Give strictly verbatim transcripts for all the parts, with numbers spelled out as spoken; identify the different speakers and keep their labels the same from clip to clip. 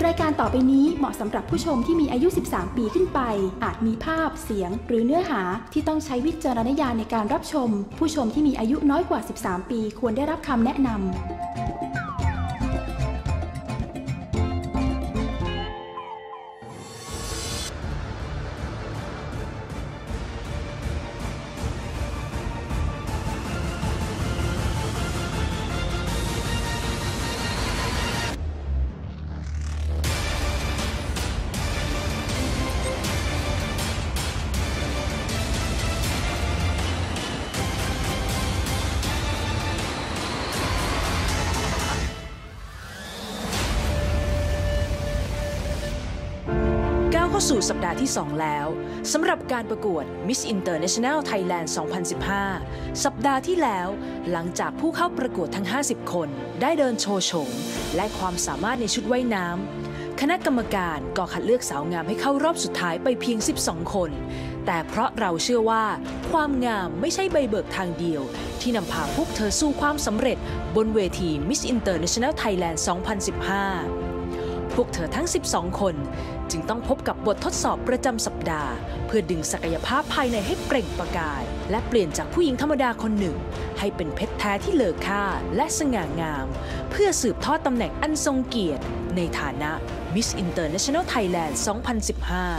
Speaker 1: ายการต่อไปนี้เหมาะสำหรับผู้ชมที่มีอายุ สิบสาม ปีขึ้นไปอาจมีภาพเสียงหรือเนื้อหาที่ต้องใช้วิจารณญาณในการรับชมผู้ชมที่มีอายุน้อยกว่า สิบสาม ปีควรได้รับคำแนะนำ
Speaker 2: เข้าสู่สัปดาห์ที่สองแล้วสำหรับการประกวด Miss International Thailand สองพันสิบห้า สัปดาห์ที่แล้วหลังจากผู้เข้าประกวดทั้ง ห้าสิบ คนได้เดินโชว์โฉมและความสามารถในชุดว่ายน้ำคณะกรรมการก็คัดเลือกสาวงามให้เข้ารอบสุดท้ายไปเพียง สิบสอง คนแต่เพราะเราเชื่อว่าความงามไม่ใช่ใบเบิกทางเดียวที่นำพาพวกเธอสู่ความสำเร็จบนเวที Miss International Thailand สองพันสิบห้า พวกเธอทั้ง สิบสอง คนจึงต้องพบกับบททดสอบประจำสัปดาห์เพื่อดึงศักยภาพภายในให้เปล่งประกายและเปลี่ยนจากผู้หญิงธรรมดาคนหนึ่งให้เป็นเพชรแท้ที่เลอค่าและสง่างามเพื่อสืบทอดตำแหน่งอันทรงเกียรติในฐานะ Miss International Thailand สองพันสิบห้า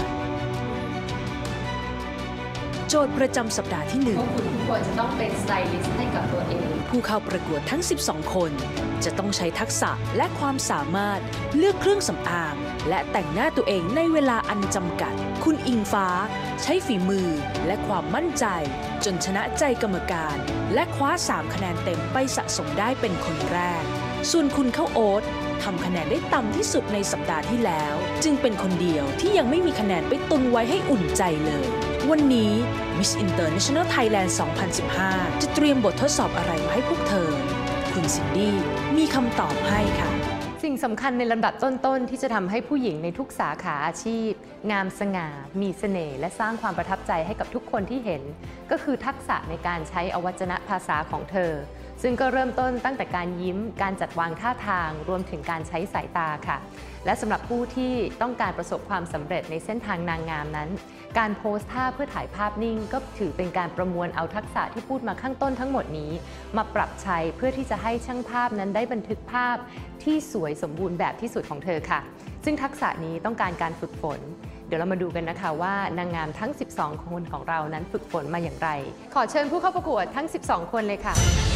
Speaker 2: โจทย์ประจำสัปดาห์ที่หนึ่ง
Speaker 3: คุณควรจะต้องเป็นสไตลิสต์ให้กับตัวเอง
Speaker 2: ผู้เข้าประกวดทั้ง สิบสอง คนจะต้องใช้ทักษะและความสามารถเลือกเครื่องสำอางและแต่งหน้าตัวเองในเวลาอันจำกัดคุณอิงฟ้าใช้ฝีมือและความมั่นใจจนชนะใจกรรมการและคว้าสามคะแนนเต็มไปสะสมได้เป็นคนแรกส่วนคุณข้าวโอ๊ตทำคะแนนได้ต่ำที่สุดในสัปดาห์ที่แล้วจึงเป็นคนเดียวที่ยังไม่มีคะแนนไปตุนไว้ให้อุ่นใจเลยวันนี้ Miss International Thailand สองพันสิบห้า จะเตรียมบททดสอบอะไรมาให้พวกเธอคุณซินดี้มีคำตอบให้ค่ะ
Speaker 3: สิ่งสำคัญในลำดับต้นๆที่จะทำให้ผู้หญิงในทุกสาขาอาชีพงามสง่ามีเสน่ห์และสร้างความประทับใจให้กับทุกคนที่เห็นก็คือทักษะในการใช้อวัจนภาษาของเธอซึ่งก็เริ่มต้นตั้งแต่การยิ้มการจัดวางท่าทางรวมถึงการใช้สายตาค่ะและสำหรับผู้ที่ต้องการประสบความสำเร็จในเส้นทางนางงามนั้นการโพสท่าเพื่อถ่ายภาพนิ่งก็ถือเป็นการประมวลเอาทักษะที่พูดมาข้างต้นทั้งหมดนี้มาปรับใช้เพื่อที่จะให้ช่างภาพนั้นได้บันทึกภาพที่สวยสมบูรณ์แบบที่สุดของเธอค่ะซึ่งทักษะนี้ต้องการการฝึกฝนเดี๋ยวเรามาดูกันนะคะว่านางงามทั้ง สิบสอง คนของเรานั้นฝึกฝนมาอย่างไรขอเชิญผู้เข้าประกวดทั้ง สิบสอง คนเลยค่ะ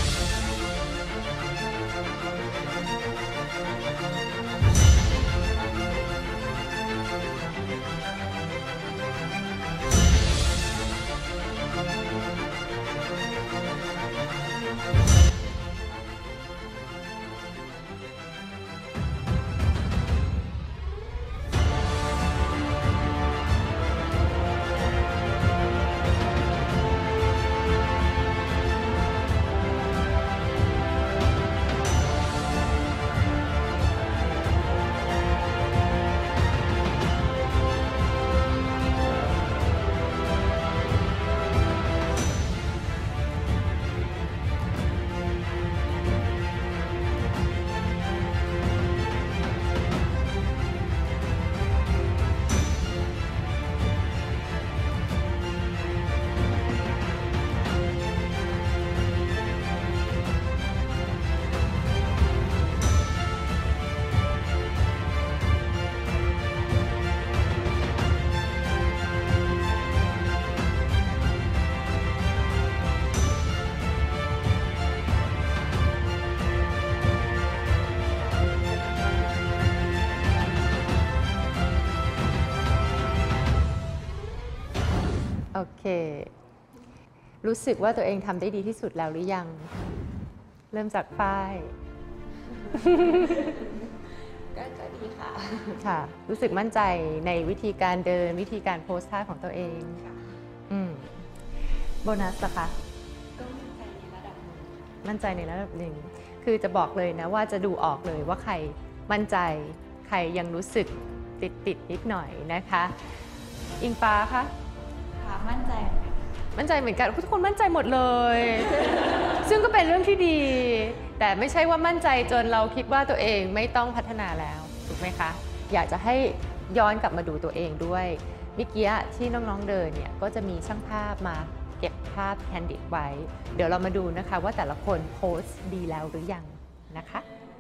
Speaker 3: โอเครู้สึกว่าตัวเองทำได้ดีที่สุดแล้วหรือยังเริ่มจากป้าย
Speaker 4: ก็ดีค่ะ
Speaker 3: ค่ะรู้สึกมั่นใจในวิธีการเดินวิธีการโพสท่าของตัวเองอืมโบนัสล่ะคะ
Speaker 4: ก็มั่นใจในระดับหนึ่ง
Speaker 3: มั่นใจในระดับหนึ่งคือจะบอกเลยนะว่าจะดูออกเลยว่าใครมั่นใจใครยังรู้สึกติดติดนิดหน่อยนะคะอิงฟ้าคะ
Speaker 4: มั่นใจ
Speaker 3: มั่นใจเหมือนกันทุกคนมั่นใจหมดเลยซึ่งก็เป็นเรื่องที่ดีแต่ไม่ใช่ว่ามั่นใจจนเราคิดว่าตัวเองไม่ต้องพัฒนาแล้วถูกไหมคะอยากจะให้ย้อนกลับมาดูตัวเองด้วยเมื่อกี้ที่น้องๆเดินเนี่ยก็จะมีช่างภาพมาเก็บภาพแคนดิดไว้เดี๋ยวเรามาดูนะคะว่าแต่ละคนโพสต์ดีแล้วหรือยังนะคะ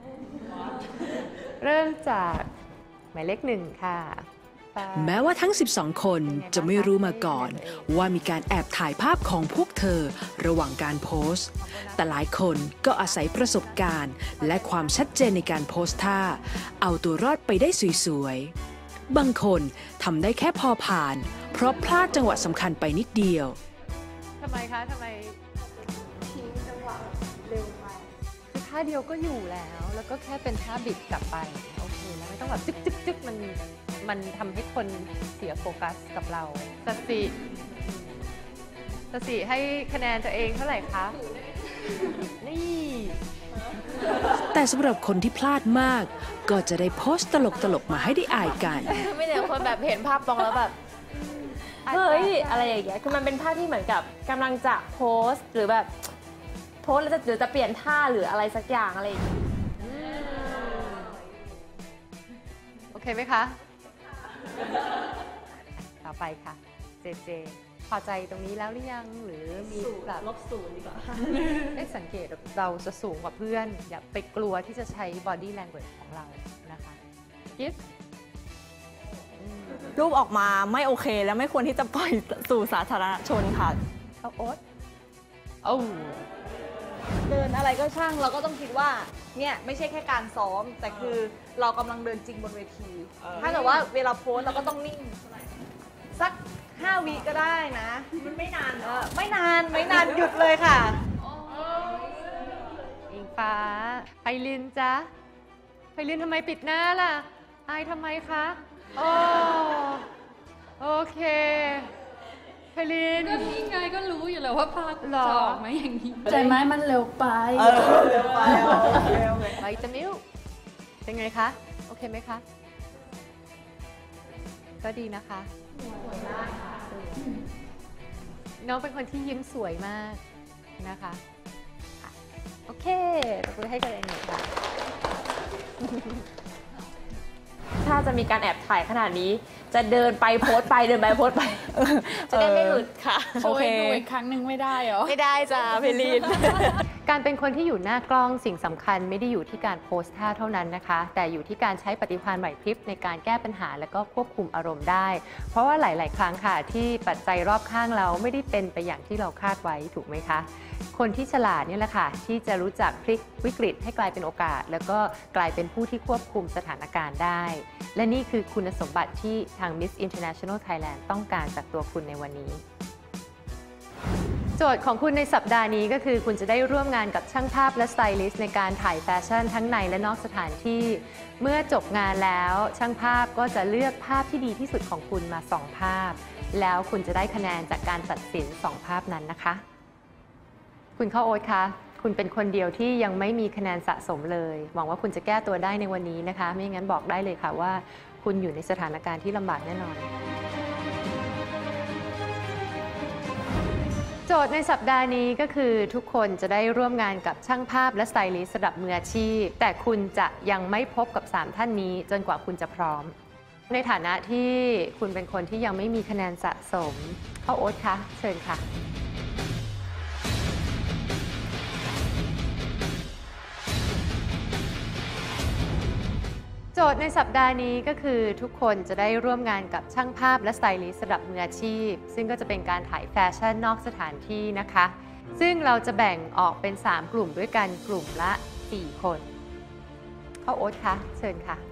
Speaker 3: เริ่มจากหมายเลขหนึ่งค่ะ
Speaker 2: แม้ว่าทั้งสิบสองคนจะไม่รู้มาก่อนว่ามีการแอบถ่ายภาพของพวกเธอระหว่างการโพสต์แต่หลายคนก็อาศัยประสบการณ์และความชัดเจนในการโพสต์ท่าเอาตัวรอดไปได้สวยๆบางคนทำได้แค่พอผ่านเพราะพลาดจังหวะสำคัญไปนิดเดียว
Speaker 3: ทำไมคะทำไม
Speaker 4: ทิ้งจังหวะเร็วไป
Speaker 3: คือท่าเดียวก็อยู่แล้วแล้วก็แค่เป็นท่าบิดกลับไปโอเคแล้วไม่ต้องแบบจึ๊กจึ๊กจึ๊กมันมันทำให้คนเสียโฟกัสกับเราสติสติให้คะแนนตัวเองเท่าไหร่คะนี่
Speaker 2: แต่สำหรับคนที่พลาดมากก็จะได้โพสต์ตลกๆมาให้ได้อายกัน
Speaker 5: ไม่ได้คนแบบเห็นภาพปองแล้วแบบเฮ้ยอะไรอย่างเงี้ยคือมันเป็นภาพที่เหมือนกับกำลังจะโพสต์หรือแบบโพสต์แล้วจะหรือจะเปลี่ยนท่าหรืออะไรสักอย่างอะไรอย่างเงี้ย
Speaker 3: โอเคไหมคะต่อไปค่ะเจเจพอใจตรงนี้แล้วหรือยังหรือมีแบบ
Speaker 5: ลบศูนย์ดีกว่า
Speaker 3: ได้สังเกตเราจะสูงกว่าเพื่อนอย่าไปกลัวที่จะใช้ body language ของเรานะคะกิฟ
Speaker 6: รูปออกมาไม่โอเคและไม่ควรที่จะปล่อยสู่สาธารณชนค่ะ
Speaker 3: เอาโอ๊ตโอ้
Speaker 7: เดินอะไรก็ช่างเราก็ต้องคิดว่าเนี่ยไม่ใช่แค่การซ้อมแต่คือเรากำลังเดินจริงบนเวทีถ้าเกิดว่าเวลาโพสเราก็ต้องนิ่งสักห้าวิก็ได้นะ
Speaker 6: มันไม่นาน
Speaker 7: เออไม่นานไม่นานหยุดเลยค่ะ
Speaker 3: อิงฟ้าไพลินจ๊ะไพลินทำไมปิดหน้าล่ะอายทำไมคะโอ้โอเคไพลิน
Speaker 8: ก็นี่ไงก็รู้อยู่แล้วว่าภาคจะออกมาอย่างนี้
Speaker 4: ใจไหมมันเร็วไป
Speaker 6: เร็วไป
Speaker 3: ไปจะมิ้วเป็นไงคะโอเคไหมคะก็ดีนะคะน้องเป็นคนที่ยิ้มสวยมากนะคะโอเคตบมือให้กันเองหน่อยค่ะ
Speaker 5: ถ้าจะมีการแอบถ่ายขนาดนี้จะเดินไปโพสไปเดินไปโพสไปจะได้ไม่หลุดค่ะ
Speaker 8: โอเคดูอีกครั้งหนึ่งไม่ได้เหรอ
Speaker 5: ไม่ได้จ้าเพลิน
Speaker 3: การเป็นคนที่อยู่หน้ากล้องสิ่งสำคัญไม่ได้อยู่ที่การโพสท่าเท่านั้นนะคะแต่อยู่ที่การใช้ปฏิภาณไหวพริบในการแก้ปัญหาและก็ควบคุมอารมณ์ได้เพราะว่าหลายๆครั้งค่ะที่ปัจจัยรอบข้างเราไม่ได้เป็นไปอย่างที่เราคาดไว้ถูกไหมคะคนที่ฉลาดนี่แหละค่ะที่จะรู้จักพลิกวิกฤตให้กลายเป็นโอกาสแล้วก็กลายเป็นผู้ที่ควบคุมสถานการณ์ได้และนี่คือคุณสมบัติที่ทาง Miss International Thailand ต้องการจากตัวคุณในวันนี้โจทย์ของคุณในสัปดาห์นี้ก็คือคุณจะได้ร่วมงานกับช่างภาพและสไตลิสต์ในการถ่ายแฟชั่นทั้งในและนอกสถานที่เมื่อจบงานแล้วช่างภาพก็จะเลือกภาพที่ดีที่สุดของคุณมาสองภาพแล้วคุณจะได้คะแนนจากการตัดสินสองภาพนั้นนะคะคุณข้าวโอ๊ตคะคุณเป็นคนเดียวที่ยังไม่มีคะแนนสะสมเลยหวังว่าคุณจะแก้ตัวได้ในวันนี้นะคะไม่งั้นบอกได้เลยค่ะว่าคุณอยู่ในสถานการณ์ที่ลำบากแน่นอนโจทย์ในสัปดาห์นี้ก็คือทุกคนจะได้ร่วมงานกับช่างภาพและสไตลิสต์ระดับมืออาชีพแต่คุณจะยังไม่พบกับสามท่านนี้จนกว่าคุณจะพร้อมในฐานะที่คุณเป็นคนที่ยังไม่มีคะแนนสะสมข้าวโอ๊ตคะเชิญค่ะโจทย์ในสัปดาห์นี้ก็คือทุกคนจะได้ร่วมงานกับช่างภาพและสไตลิสต์ระดับมืออาชีพซึ่งก็จะเป็นการถ่ายแฟชั่นนอกสถานที่นะคะซึ่งเราจะแบ่งออกเป็นสามกลุ่มด้วยกันกลุ่มละสี่คนข้าวโอ๊ตคะเชิญค่ะ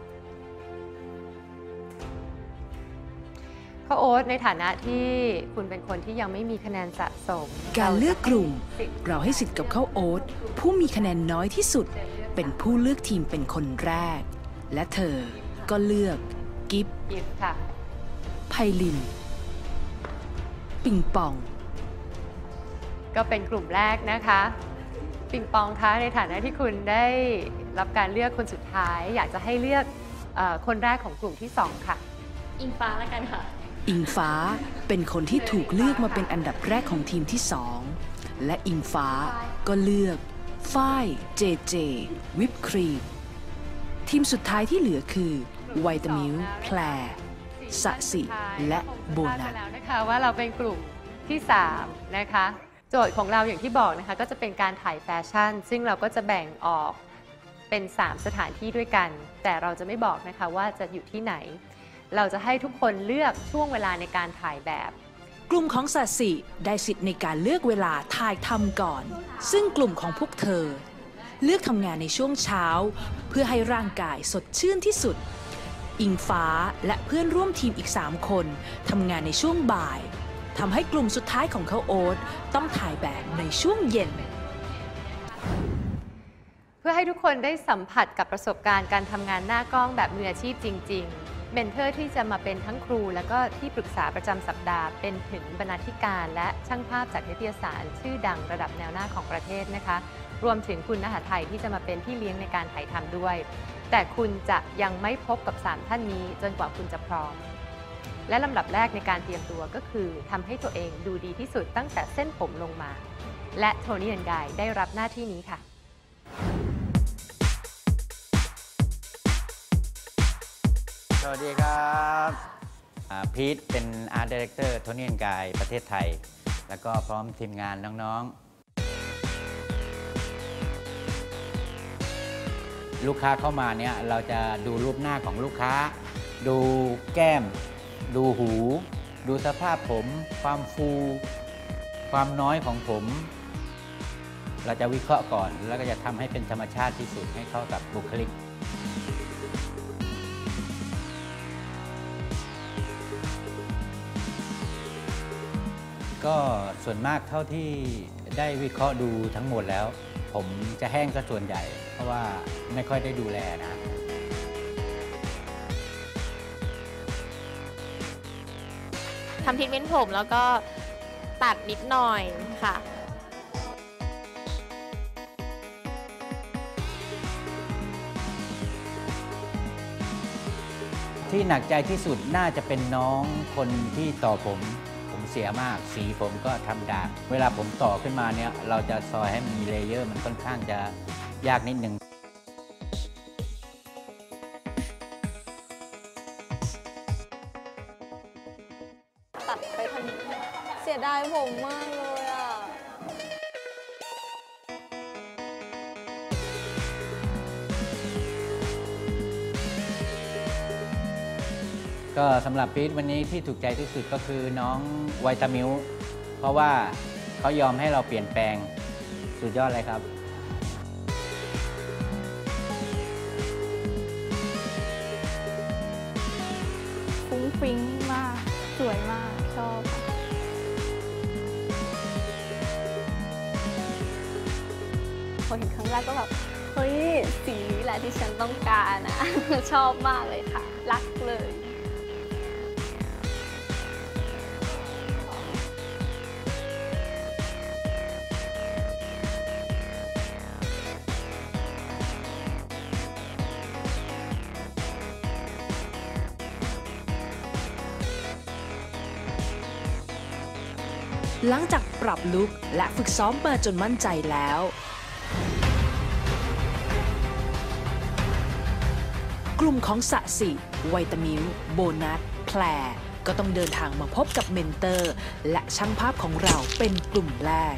Speaker 3: ข้าวโอ๊ตในฐานะที่คุณเป็นคนที่ยังไม่มีคะแนนสะสม
Speaker 2: การเลือกกลุ่มเราให้สิทธิ์กับข้าวโอ๊ตผู้มีคะแนนน้อยที่สุดเป็นผู้เลือกทีมเป็นคนแรกและเธอก็เลือกกิฟต์
Speaker 3: ค่ะ
Speaker 2: ไพลินปิงปอง
Speaker 3: ก็เป็นกลุ่มแรกนะคะปิงปองคะในฐานะที่คุณได้รับการเลือกคนสุดท้ายอยากจะให้เลือกเอ่อคนแรกของกลุ่มที่สองค่ะ
Speaker 5: อิงฟ้าแล้วกันค่ะ
Speaker 2: อิงฟ้าเป็นคนที่ถูกเลือกมาเป็นอันดับแรกของทีมที่สองและอิงฟ้าก็เลือกฝ้ายเจเจวิปครีมทีมสุดท้ายที่เหลือคือไวตามิลแพรสะสิและโบนัส
Speaker 3: แล้วนะคะว่าเราเป็นกลุ่มที่สามนะคะโจทย์ของเราอย่างที่บอกนะคะก็จะเป็นการถ่ายแฟชั่นซึ่งเราก็จะแบ่งออกเป็นสามสถานที่ด้วยกันแต่เราจะไม่บอกนะคะว่าจะอยู่ที่ไหนเราจะให้ทุกคนเลือกช่วงเวลาในการถ่ายแบบ
Speaker 2: กลุ่มของสัตสิได้สิทธิ์ในการเลือกเวลาถ่ายทำก่อนซึ่งกลุ่มของพวกเธอเลือกทำงานในช่วงเช้าเพื่อให้ร่างกายสดชื่นที่สุดอิงฟ้าและเพื่อนร่วมทีมอีกสามคนทำงานในช่วงบ่ายทำให้กลุ่มสุดท้ายของเขาโอ๊ตต้องถ่ายแบบในช่วงเย็น
Speaker 3: เพื่อให้ทุกคนได้สัมผัสกับประสบการณ์การทำงานหน้ากล้องแบบมืออาชีพจริงๆเมนเทอร์ที่จะมาเป็นทั้งครูและก็ที่ปรึกษาประจำสัปดาห์เป็นถึงบรรณาธิการและช่างภาพจากนิตยสารชื่อดังระดับแนวหน้าของประเทศนะคะรวมถึงคุณณหทัยที่จะมาเป็นพี่เลี้ยงในการถ่ายทำด้วยแต่คุณจะยังไม่พบกับสามท่านนี้จนกว่าคุณจะพร้อมและลำดับแรกในการเตรียมตัวก็คือทำให้ตัวเองดูดีที่สุดตั้งแต่เส้นผมลงมาและโทนี่แอนด์ไกด์ได้รับหน้าที่นี้ค่ะ
Speaker 9: สวัสดีครับพีทเป็นอาร์ตดีเรคเตอร์โทนี่แอนด์ไกด์ประเทศไทยแล้วก็พร้อมทีมงานน้องๆลูกค้าเข้ามาเนี่ยเราจะดูรูปหน้าของลูกค้าดูแก้มดูหูดูสภาพผมความฟูความน้อยของผมเราจะวิเคราะห์ก่อนแล้วก็จะทำให้เป็นธรรมชาติที่สุดให้เข้ากับบุคลิกก็ส่วนมากเท่าที่ได้วิเคราะห์ดูทั้งหมดแล้วผมจะแห้งซะส่วนใหญ่เพราะว่าไม่ค่อยได้ดูแลนะ
Speaker 5: ทำทรีทเมนต์ผมแล้วก็ตัดนิดหน่อยค่ะ
Speaker 9: ที่หนักใจที่สุดน่าจะเป็นน้องคนที่ต่อผมผมเสียมากสีผมก็ทำด่างเวลาผมต่อขึ้นมาเนี่ยเราจะซอยให้มันมีเลเยอร์มันค่อนข้างจะยากนิดนึง
Speaker 7: ตัดไปทำเสียดายผมมากเลยอ่ะ
Speaker 9: ก็สำหรับพีทวันนี้ที่ถูกใจที่สุดก็คือน้องไวตามิลเพราะว่าเขายอมให้เราเปลี่ยนแปลงสุดยอดเลยครับ
Speaker 4: ฟุ้งฟิ้งมากสวยมากชอบพอเห็นครั้งแรกก็แบบเฮ้ยสีนี้แหละที่ฉันต้องการนะ ชอบมากเลยค่ะรักเลย
Speaker 2: หลังจากปรับลุคและฝึกซ้อมมาจนมั่นใจแล้วกลุ่มของสะสิไวตามิลโบนัสแพรก็ต้องเดินทางมาพบกับเมนเตอร์และช่างภาพของเราเป็นกลุ่มแรก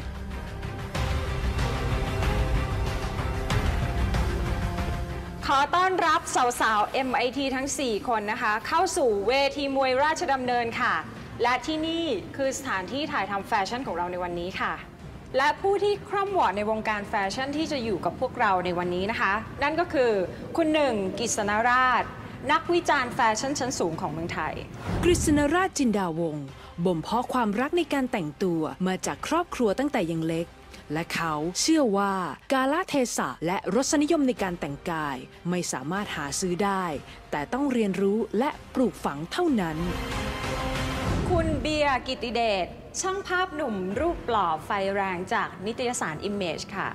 Speaker 10: ขอต้อนรับสาวๆ เอ็ม ไอ ที ทั้งสี่คนนะคะเข้าสู่เวทีมวยราชดำเนินค่ะและที่นี่คือสถานที่ถ่ายทำแฟชั่นของเราในวันนี้ค่ะและผู้ที่คร่ำวอดในวงการแฟชั่นที่จะอยู่กับพวกเราในวันนี้นะคะนั่นก็คือคุณหนึ่งกฤษณราชนักวิจารณ์แฟชั่นชั้นสูงของเมืองไทย
Speaker 2: กฤษณราชจินดาวงศ์บ่มเพาะความรักในการแต่งตัวมาจากครอบครัวตั้งแต่ยังเล็กและเขาเชื่อว่ากาลเทศะและรสนิยมในการแต่งกายไม่สามารถหาซื้อได้แต่ต้องเรียนรู้และปลูกฝังเท่านั้น
Speaker 10: คุณเบียร์กิติเดชช่างภาพหนุ่มรูปหล่อไฟแรงจากนิตยสาร Image ค่ะ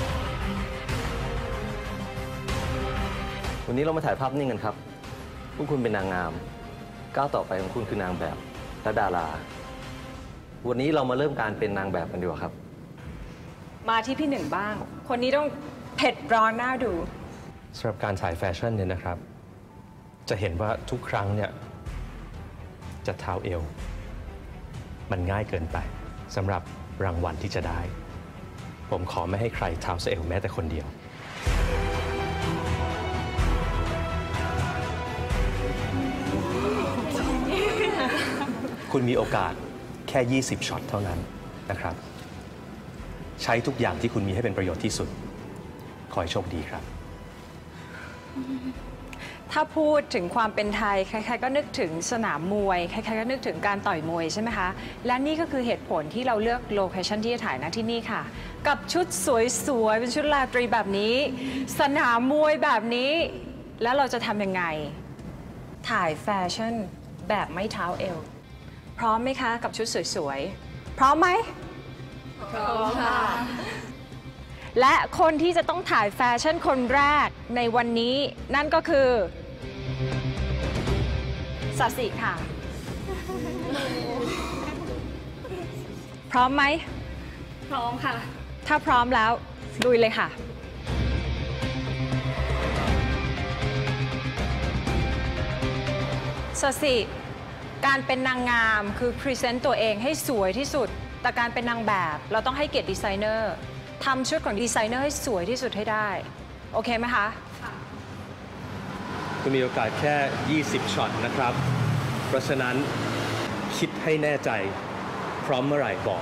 Speaker 11: วันนี้เรามาถ่ายภาพนิ่งกันครับพวกคุณเป็นนางงามก้าวต่อไปของคุณคือนางแบบและดาราวันนี้เรามาเริ่มการเป็นนางแบบกันดีกว่าครับ
Speaker 10: มาที่พี่หนึ่งบ้างคนนี้ต้องเผ็ดร้อนน่าดู
Speaker 11: สำหรับการถ่ายแฟชั่นเนี่ยนะครับ จะเห็นว่าทุกครั้งเนี่ยจะเท้าเอวมันง่ายเกินไปสำหรับรางวัลที่จะได้ ผมขอไม่ให้ใครเท้าเอวแม้แต่คนเดียวคุณมีโอกาสแค่ ยี่สิบ ช็อตเท่านั้นนะครับ ใช้ทุกอย่างที่คุณมีให้เป็นประโยชน์ที่สุดขอให้โชคดีครับ
Speaker 10: ถ้าพูดถึงความเป็นไทยใครๆก็นึกถึงสนามมวยใครๆก็นึกถึงการต่อยมวยใช่ไหมคะและนี่ก็คือเหตุผลที่เราเลือกโลเคชั่นที่จะถ่ายณที่นี่ค่ะกับชุดสวยๆเป็นชุดราตรีแบบนี้ สนามมวยแบบนี้แล้วเราจะทำยังไงถ่ายแฟชั่นแบบไม่เท้าเอวพร้อมไหมคะกับชุดสวยๆพร้อมไหมพร้อมค่ะและคนที่จะต้องถ่ายแฟชั่นคนแรกในวันนี้นั่นก็คือสัสิค่ะ พร้อมไหมพร้อมค่ะถ้าพร้อมแล้วลุยเลยค่ะสัสิการเป็นนางงามคือพรีเซนต์ตัวเองให้สวยที่สุดแต่การเป็นนางแบบเราต้องให้เกียรติดีไซเนอร์ทำชุดของดีไซเนอร์ให้สวยที่สุดให้ได้โอเคไหมคะ
Speaker 11: คุณมีโอกาสแค่ ยี่สิบ ช็อตนะครับเพราะฉะนั้นคิดให้แน่ใจพร้อมเมื่อไหร่บอก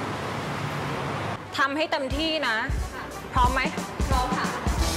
Speaker 10: ทำให้เต็มที่นะพร้อมไหมพร้อมค่ะ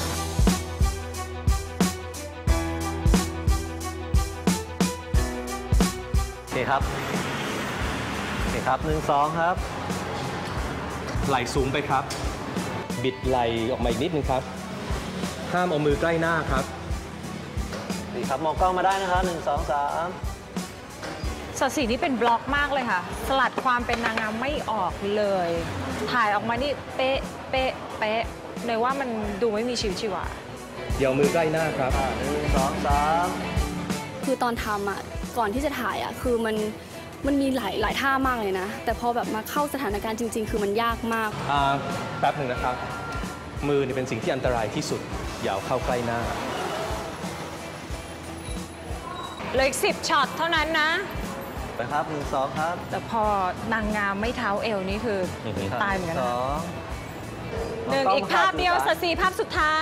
Speaker 11: โอเคครับโอเคครับหนึ่งสองครับไหล่สูงไปครับบิดไหล่ออกมาอีกนิดนึงครับห้ามเอามือใกล้หน้าครับดีครับมองกล้องมาได้นะครับหนึ่งสองสาม
Speaker 10: สัสินี่เป็นบล็อกมากเลยค่ะสลัดความเป็นนางงามไม่ออกเลยถ่ายออกมานี่เป๊ะเป๊ะเป๊ะเลยว่ามันดูไม่มีชีวิตชีวา
Speaker 11: เดี๋ยวมือใกล้หน้าครับหนึ่งสองสาม
Speaker 4: คือตอนทำอ่ะก่อนที่จะถ่ายอ่ะคือมันมันมีหลายหลายท่ามากเลยนะแต่พอแบบมาเข้าสถานการณ์จริงๆคือมันยากมาก
Speaker 11: แป๊บหนึ่งนะครับมือเนี่ยเป็นสิ่งที่อันตรายที่สุดอย่าเอาเข้าใกล้หน้า
Speaker 10: เหลืออีกสิบช็อตเท่านั้นนะ
Speaker 11: ไปครับหนึ่งสองครับ
Speaker 10: แต่พอนางงามไม่เท้าเอวนี่คือตายเหมือนกันนะหนึ่งอีกภาพเดียวสัสีภาพสุดท้าย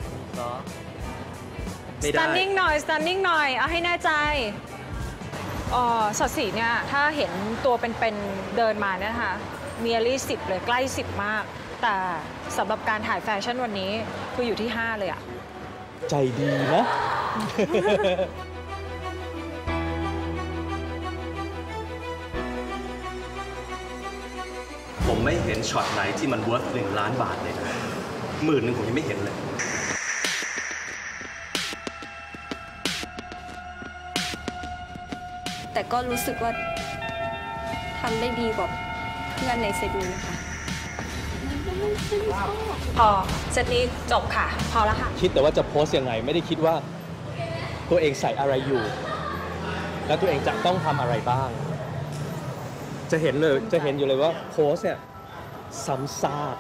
Speaker 10: stunning หน่อย stunning หน่อยเอาให้แน่ใจอ๋อสัสีเนี่ยถ้าเห็นตัวเป็นๆเดินมาเนี่ยนะคะเมียรี่สิบเลยใกล้สิบมากแต่สำหรับการถ่ายแฟชั่นวันนี้คืออยู่ที่ห้าเลยอะ
Speaker 11: ใจดีนะ ผมไม่เห็นช็อตไหนที่มันเวิร์ธหนึ่งล้านบาทเลยนะหมื่นหนึ่งผมยังไม่เห็นเลย
Speaker 4: แต่ก็รู้สึกว่าทำได้ดีกว่าเพื่อนในเซตนี้ค่ะ
Speaker 10: พอเซตนี้จบค่ะพอแล้วค่ะ
Speaker 11: คิดแต่ว่าจะโพสยังไงไม่ได้คิดว่าตัวเองใส่อะไรอยู่แล้วตัวเองจะต้องทำอะไรบ้างจะเห็นเลยจะเห็นอยู่เลยว่าโพสเนี่ยซ้ำซาก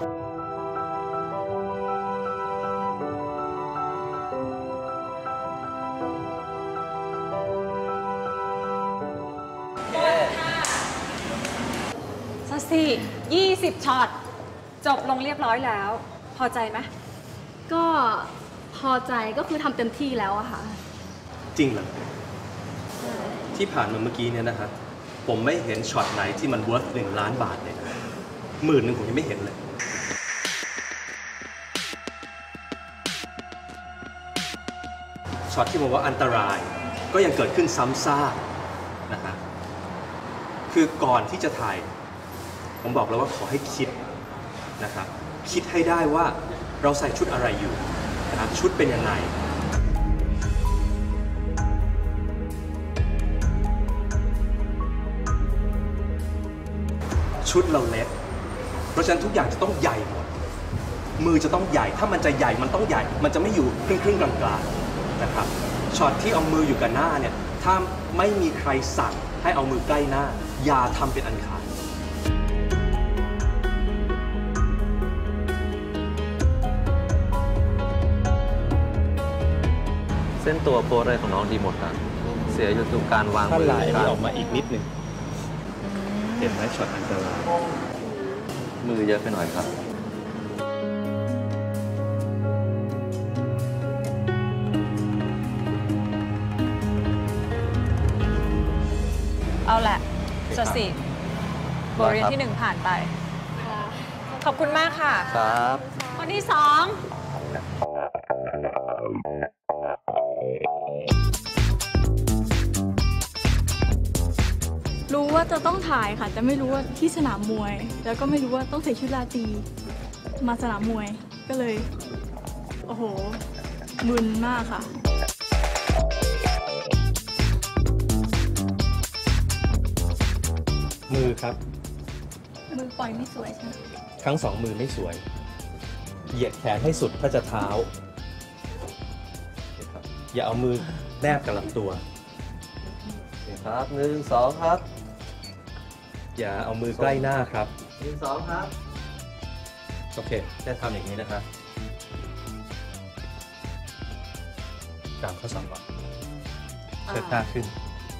Speaker 10: สัสิยี่สิบช็อตจบลงเรียบร้อยแล้วพอใจไหม
Speaker 4: ก็พอใจก็คือทำเต็มที่แล้วอะค่ะ
Speaker 11: จริงเหรอที่ผ่านมาเมื่อกี้เนี่ยนะฮะผมไม่เห็นช็อตไหนที่มันเวิร์ธหนึ่งล้านบาทเลยหมื่นหนึ่งผมยังไม่เห็นเลยช็อตที่ผมว่าอันตรายก็ยังเกิดขึ้นซ้ำซากนะฮะคือก่อนที่จะถ่ายผมบอกแล้วว่าขอให้คิดนะครับคิดให้ได้ว่าเราใส่ชุดอะไรอยู่นะครับชุดเป็นยังไงชุดเราเล็กเพราะฉะนั้นทุกอย่างจะต้องใหญ่หมดมือจะต้องใหญ่ถ้ามันจะใหญ่มันต้องใหญ่มันจะไม่อยู่ครึ่งครึ่งกลางๆนะครับช็อตที่เอามืออยู่กับหน้าเนี่ยถ้าไม่มีใครสั่งให้เอามือใกล้หน้าอย่าทำเป็นอันขาด
Speaker 12: ส้นตัวโพสอะไรของน้องดีหมดนะเสียอยู่ตรงการวาง
Speaker 11: ถ้า
Speaker 12: มือ
Speaker 11: ไหลนี่ออกมาอีกนิดหนึ่งเห็นไหมช็อตอันตราย
Speaker 12: มือเยอะไปหน่อยครับ
Speaker 7: เอาแหละสสิบทเรียนที่หนึ่งผ่านไป ขอบคุณมากค่ะ
Speaker 12: ครับ
Speaker 7: คนที่สอง
Speaker 13: รู้ว่าจะต้องถ่ายค่ะแต่ไม่รู้ว่าที่สนามมวย แล้วก็ไม่รู้ว่าต้องใส่ชุดราตรีมาสนามมวยก็เลยโอ้โหมึนมากค่ะ
Speaker 11: มือครับ
Speaker 13: มือปล่อยไม่สวยใช่ไหม
Speaker 11: ทั้งสองมือไม่สวย เหยียดแขนให้สุดถ้าจะเท้า อย่าเอามือแนบกับลำตัว
Speaker 12: ครับหนึ่งสองครับ
Speaker 11: อย่าเอามือใกล้หน้าครับ
Speaker 12: หนึ่งสองครับ
Speaker 11: โอเคได้ทำอย่างนี้นะครับกางข้อศอกก่อนเชิดหน้าขึ้น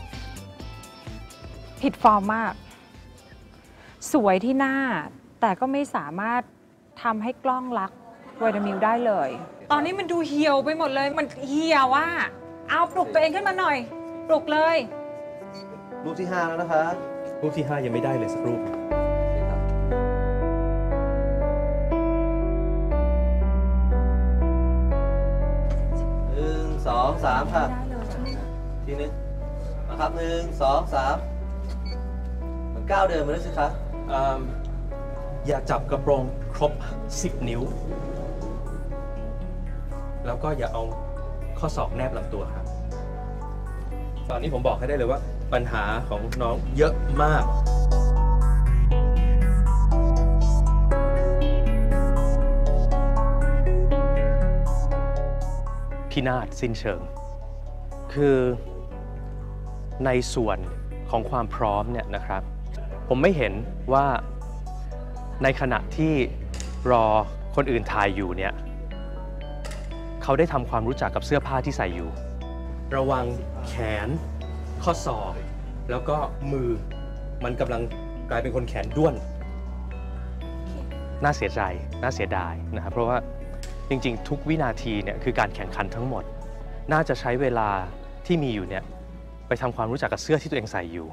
Speaker 10: ผิดฟอร์มมาก สวยที่หน้า แต่ก็ไม่สามารถทำให้กล้องรักไวดามิลได้เลย ตอนนี้มันดูเหี่ยวไปหมดเลย มันเหี่ยวอ่ะ เอาปลุกตัวเองขึ้นมาหน่อย ปลุกเลย
Speaker 12: รูปที่ห้าแล้วนะครับ
Speaker 11: รูปที่ห้ายังไม่ได้เลยสักรูป
Speaker 12: หนึ่งสองสามค่ะทีนึงนะครับหนึ่งสองสามมันก้าวเดินมาด้วยสิคะ
Speaker 11: อย่าจับกระโปรงครบสิบนิ้ว แล้วก็อย่าเอาข้อศอกแนบลำตัวครับ ตอนนี้ผมบอกให้ได้เลยว่าปัญหาของน้องเยอะมาก พินาศสิ้นเชิง คือในส่วนของความพร้อมเนี่ยนะครับ ผมไม่เห็นว่าในขณะที่รอคนอื่นถ่ายอยู่เนี่ยเขาได้ทำความรู้จักกับเสื้อผ้าที่ใส่อยู่ ระวังแขนข้อศอกแล้วก็มือมันกำลังกลายเป็นคนแขนด้วน น่าเสียใจน่าเสียดายนะครับเพราะว่าจริงๆทุกวินาทีเนี่ยคือการแข่งขันทั้งหมดน่าจะใช้เวลาที่มีอยู่เนี่ยไปทำความรู้จักกับเสื้อที่ตัวเองใส่อยู่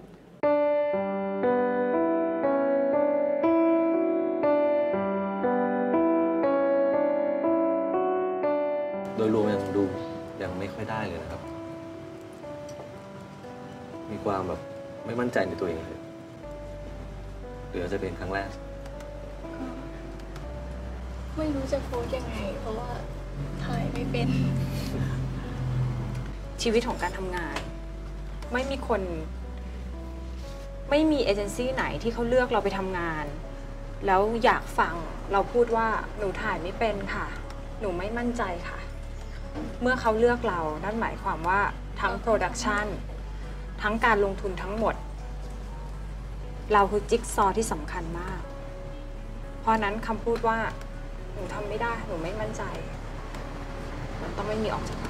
Speaker 12: โดยรวมยังดูยังไม่ค่อยได้เลยนะครับ มีความแบบไม่มั่นใจในตัวเองเลยหรือจะเป็นครั้งแรก
Speaker 13: ไม่รู้จะโพสยังไง เพราะว่าถ่ายไม่เป็น
Speaker 10: ชีวิตของการทำงาน ไม่มีคน ไม่มีเอเจนซี่ไหนที่เขาเลือกเราไปทำงาน แล้วอยากฟังเราพูดว่าหนูถ่ายไม่เป็นค่ะ หนูไม่มั่นใจค่ะ เมื่อเขาเลือกเรานั่นหมายความว่าทั้งโปรดักชันทั้งการลงทุนทั้งหมด เราคือจิ๊กซอว์ที่สำคัญมาก เพราะนั้นคำพูดว่าหนูทำไม่ได้หนูไม่มั่นใจมันต้องไม่มีออกจากปาก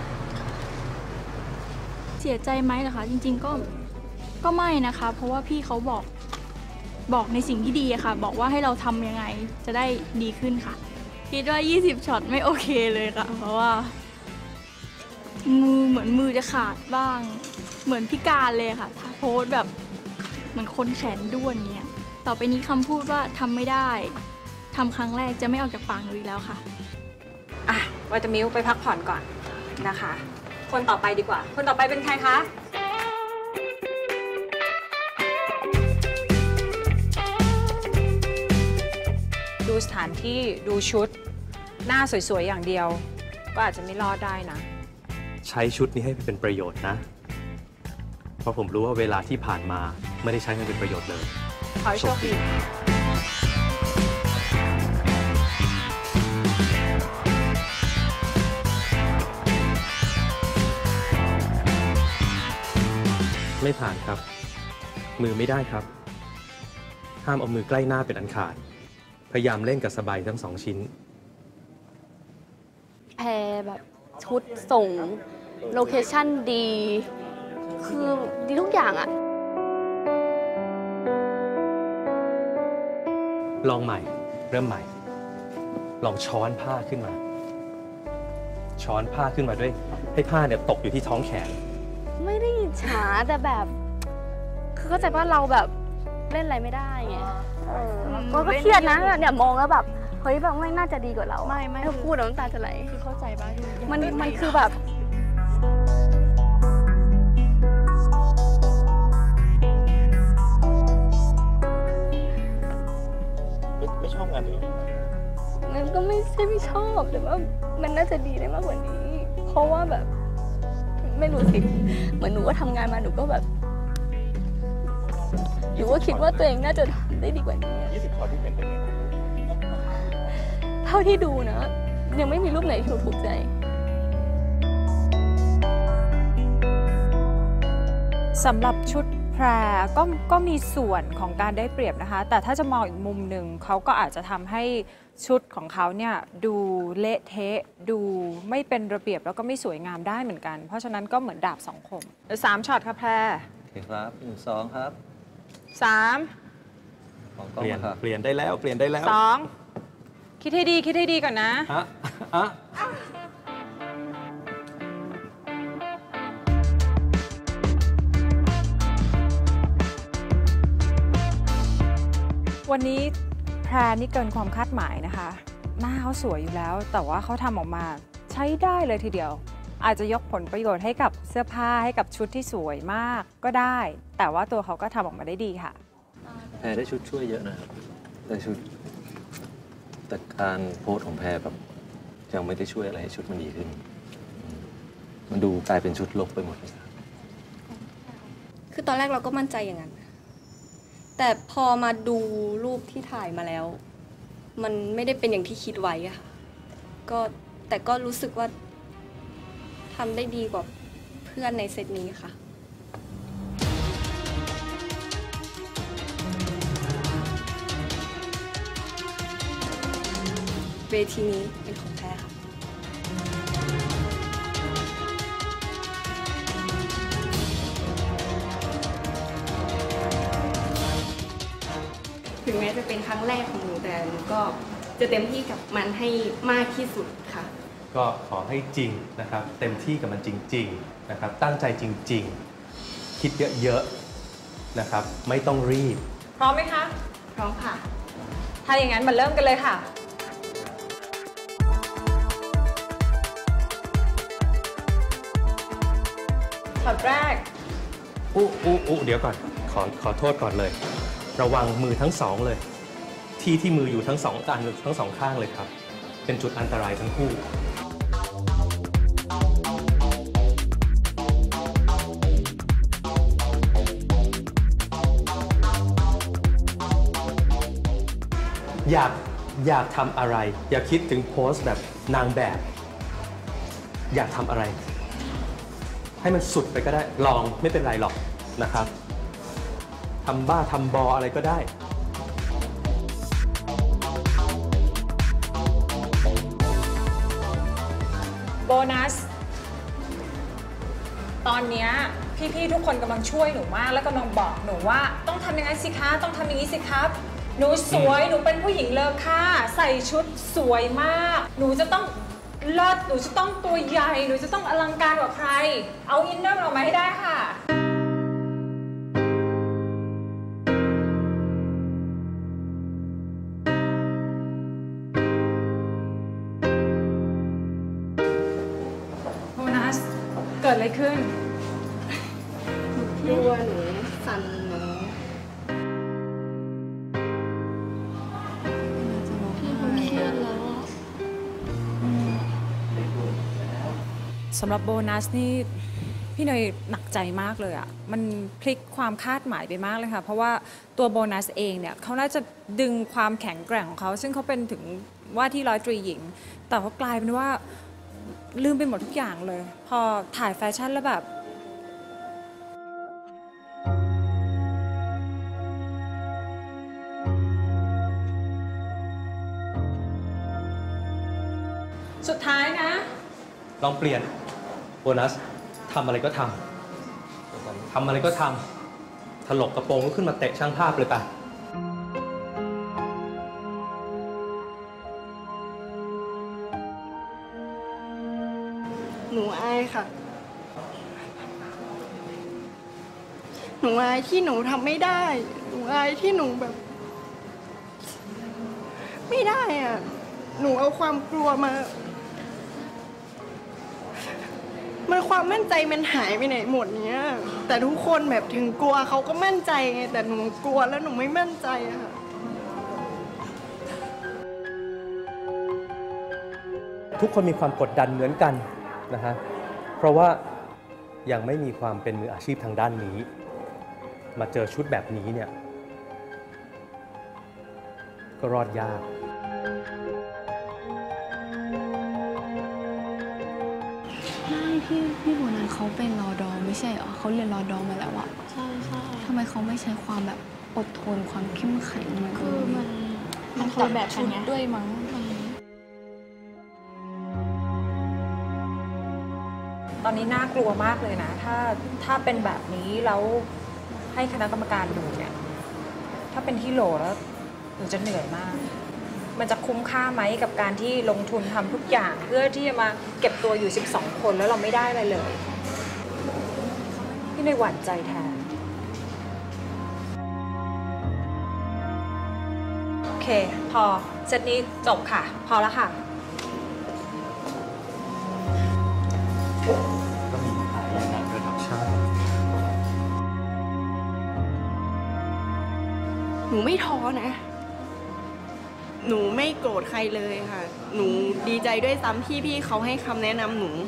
Speaker 13: เสียใจไหมล่ะคะจริงๆก็ก็ไม่นะคะ เพราะว่าพี่เขาบอกบอกในสิ่งที่ดีอะค่ะ บอกว่าให้เราทำยังไงจะได้ดีขึ้นค่ะคิดว่ายี่สิบช็อตไม่โอเคเลยค่ะ เพราะว่ามือเหมือนมือจะขาดบ้าง เหมือนพิการเลยค่ะถ้าโพสแบบเหมือนคนแขนด้วนเนี้ยต่อไปนี้คำพูดว่าทำไม่ได้ทำครั้งแรกจะไม่ออกจากปากหนูอีกแล้วค่ะ
Speaker 10: อ่ะวัตมิวไปพักผ่อนก่อนนะคะ คนต่อไปดีกว่า คนต่อไปเป็นใครคะ ดูสถานที่ดูชุด หน้าสวยๆอย่างเดียว ก็อาจจะไม่รอดได้นะ
Speaker 11: ใช้ชุดนี้ให้เป็นประโยชน์นะ เพราะผมรู้ว่าเวลาที่ผ่านมาไม่ได้ใช้ให้เป็นประโยชน์เลย
Speaker 10: ขอให้โชคดี
Speaker 11: ไม่ผ่านครับ มือไม่ได้ครับ ห้ามเอามือใกล้หน้าเป็นอันขาด พยายามเล่นกับสบายทั้งสองชิ้น
Speaker 14: แพรแบบ
Speaker 4: ชุดส่งโลเคชั่นดี คือดีทุกอย่างอะ
Speaker 11: ลองใหม่เริ่มใหม่ ลองช้อนผ้าขึ้นมา ช้อนผ้าขึ้นมาด้วยให้ผ้าเนี่ยตกอยู่ที่ท้องแขน
Speaker 4: ไม่ได้อิจฉาแต่แบบ คือเข้าใจว่าเราแบบเล่นอะไรไม่ได้ไงเออก็เครียดนะเนี่ยมองแล้วแบบเฮ้ยแบบไม่น่าจะดีกว่าเราไม่ไม่พูดแล้วน้ำตาจะไหลคือเข้าใจบ้างมันมันคือแบบ
Speaker 11: ไม่ชอบงานนี้
Speaker 4: มันก็ไม่ใช่ไม่ชอบแต่ว่ามันน่าจะดีได้มากกว่านี้เพราะว่าแบบไม่รู้สิเหมือนหนูก็ทำงานมาหนูก็แบบหนูก็คิดว่าตัวเองน่าจะทำได้ดีกว่านี้ยี่สิบข้อที่เป็นเป็นเท่าที่ดูนะยังไม่มีรูปไหนที่หนูถูกใจ
Speaker 14: สำหรับชุดแพรก็ก็มีส่วนของการได้เปรียบนะคะแต่ถ้าจะมองอีกมุมหนึ่งเขาก็อาจจะทำให้ชุดของเขาเนี่ยดูเละเทะดูไม่เป็นระเบียบแล้วก็ไม่สวยงามได้เหมือนกันเพราะฉะนั้นก็เหมือนดาบสองคมสามช็อตค่ะแพร
Speaker 12: โอเคครับหนึ่งสองครับ
Speaker 14: สาม
Speaker 11: เปลี่ยนเปลี่ยนได้แล้วเปลี่ยนได้แล้ว
Speaker 14: สองคิดให้ดีคิดให้ดีก่อนนะ
Speaker 11: ฮะอะ
Speaker 14: วันนี้แพรนี่เกินความคาดหมายนะคะหน้าเขาสวยอยู่แล้วแต่ว่าเขาทำออกมาใช้ได้เลยทีเดียวอาจจะยกผลประโยชน์ให้กับเสื้อผ้าให้กับชุดที่สวยมากก็ได้แต่ว่าตัวเขาก็ทำออกมาได้ดีค่ะ
Speaker 12: แพรได้ชุดช่วยเยอะนะครับได้ชุดแต่การโพสของแพรแบบยังไม่ได้ช่วยอะไรให้ชุดมันดีขึ้นมันดูกลายเป็นชุดลบไปหมดเลย
Speaker 4: คือตอนแรกเราก็มั่นใจอย่างนั้นแต่พอมาดูรูปที่ถ่ายมาแล้วมันไม่ได้เป็นอย่างที่คิดไว้อะค่ะก็แต่ก็รู้สึกว่าทำได้ดีกว่าเพื่อนในเซตนี้ค่ะเวทีนี้เป็นของแท้ค่ะถึงแม้จะเป็นครั้งแรกของหนูแต่หนูก็จะเต็มที่กับมันให้มากที่สุดค่ะ
Speaker 11: ก็ขอให้จริงนะครับเต็มที่กับมันจริงๆนะครับตั้งใจจริงๆคิดเยอะๆนะครับไม่ต้องรีบ
Speaker 14: พร้อมไหมคะ
Speaker 4: พร้อมค่ะ
Speaker 14: ถ้าอย่างนั้นมาเริ่มกันเลยค่ะช็อตแรก
Speaker 11: อู้อู้อู้เดี๋ยวก่อนขอขอโทษก่อนเลยระวังมือทั้งสองเลยที่ที่มืออยู่ทั้งสองด้านทั้งสองข้างเลยครับเป็นจุดอันตรายทั้งคู่อยากอยากทำอะไรอย่าคิดถึงโพสแบบนางแบบอยากทำอะไรให้มันสุดไปก็ได้ลองไม่เป็นไรหรอกนะครับทำบ้าทำบออะไรก็ได้
Speaker 14: โบนัสตอนนี้พี่ๆทุกคนกำลังช่วยหนูมากแล้วกำลังบอกหนูว่าต้องทำอย่างนั้นสิคะต้องทำอย่างนี้สิครับหนูสวยหนูเป็นผู้หญิงเลอค่าใส่ชุดสวยมากหนูจะต้องเลิศหนูจะต้องตัวใหญ่หนูจะต้องอลังการกว่าใครเอาอินเนอร์ออกมาให้ได้ค่ะโบนัสเกิดอะไรขึ้น
Speaker 4: กลัวหนูสั่นเนาะพี่คงเครียดแล้ว
Speaker 14: สำหรับโบนัสนี่พี่เนยหนักใจมากเลยอะมันพลิกความคาดหมายไปมากเลยค่ะเพราะว่าตัวโบนัสเองเนี่ยเขาน่าจะดึงความแข็งแกร่งของเขาซึ่งเขาเป็นถึงว่าที่ร้อยตรีหญิงแต่ว่ากลายเป็นว่าลืมไปหมดทุกอย่างเลยพอถ่ายแฟชั่นแล้วแบบสุดท้ายนะ
Speaker 11: ลองเปลี่ยนโบนัสทำอะไรก็ทำทำอะไรก็ทำถลกกระโปรงก็ขึ้นมาเตะช่างภาพเลยป่ะ
Speaker 15: หนูอายค่ะหนูอายที่หนูทำไม่ได้หนูอายที่หนูแบบไม่ได้อ่ะหนูเอาความกลัวมามันความมั่นใจมันหายไปไหนหมดเนี้ยแต่ทุกคนแบบถึงกลัวเขาก็มั่นใจไงแต่หนูกลัวแล้วหนูไม่มั่นใจอะค่ะ
Speaker 11: ทุกคนมีความกดดันเหมือนกันนะฮะเพราะว่ายังไม่มีความเป็นมืออาชีพทางด้านนี้มาเจอชุดแบบนี้เนี่ยก็รอดยาก
Speaker 16: พี่พี่โบนัสเขาเป็นรอดอไม่ใช่เหรอเขาเรียนรอดอมาแล้วอะใช่ใช่ทำไมเขาไม่ใช้ความแบบอดทนความเข้มแข็งมันคือมันมันคนแบบชุดด้วยมั้ง
Speaker 10: ตอนนี้น่ากลัวมากเลยนะถ้าถ้าเป็นแบบนี้แล้วให้คณะกรรมการดูเนี่ยถ้าเป็นที่โหลแล้วหนูจะเหนื่อยมากมันจะคุ้มค่าไหมกับการที่ลงทุนทำทุกอย่างเพื่อที่จะมาเก็บตัวอยู่สิบสองคนแล้วเราไม่ได้อะไรเลยพี่เลยหวั่นใจแทนโอเคพอเซตนี้จบค่ะพอแล้วค่ะ
Speaker 11: ก็มีขายอย่างนั้นระดับชาติ
Speaker 15: หนูไม่ท้อนะหนูไม่โกรธใครเลยค่ะหนูดีใจด้วยซ้ำที่พี่เขาให้คำแนะนำหนู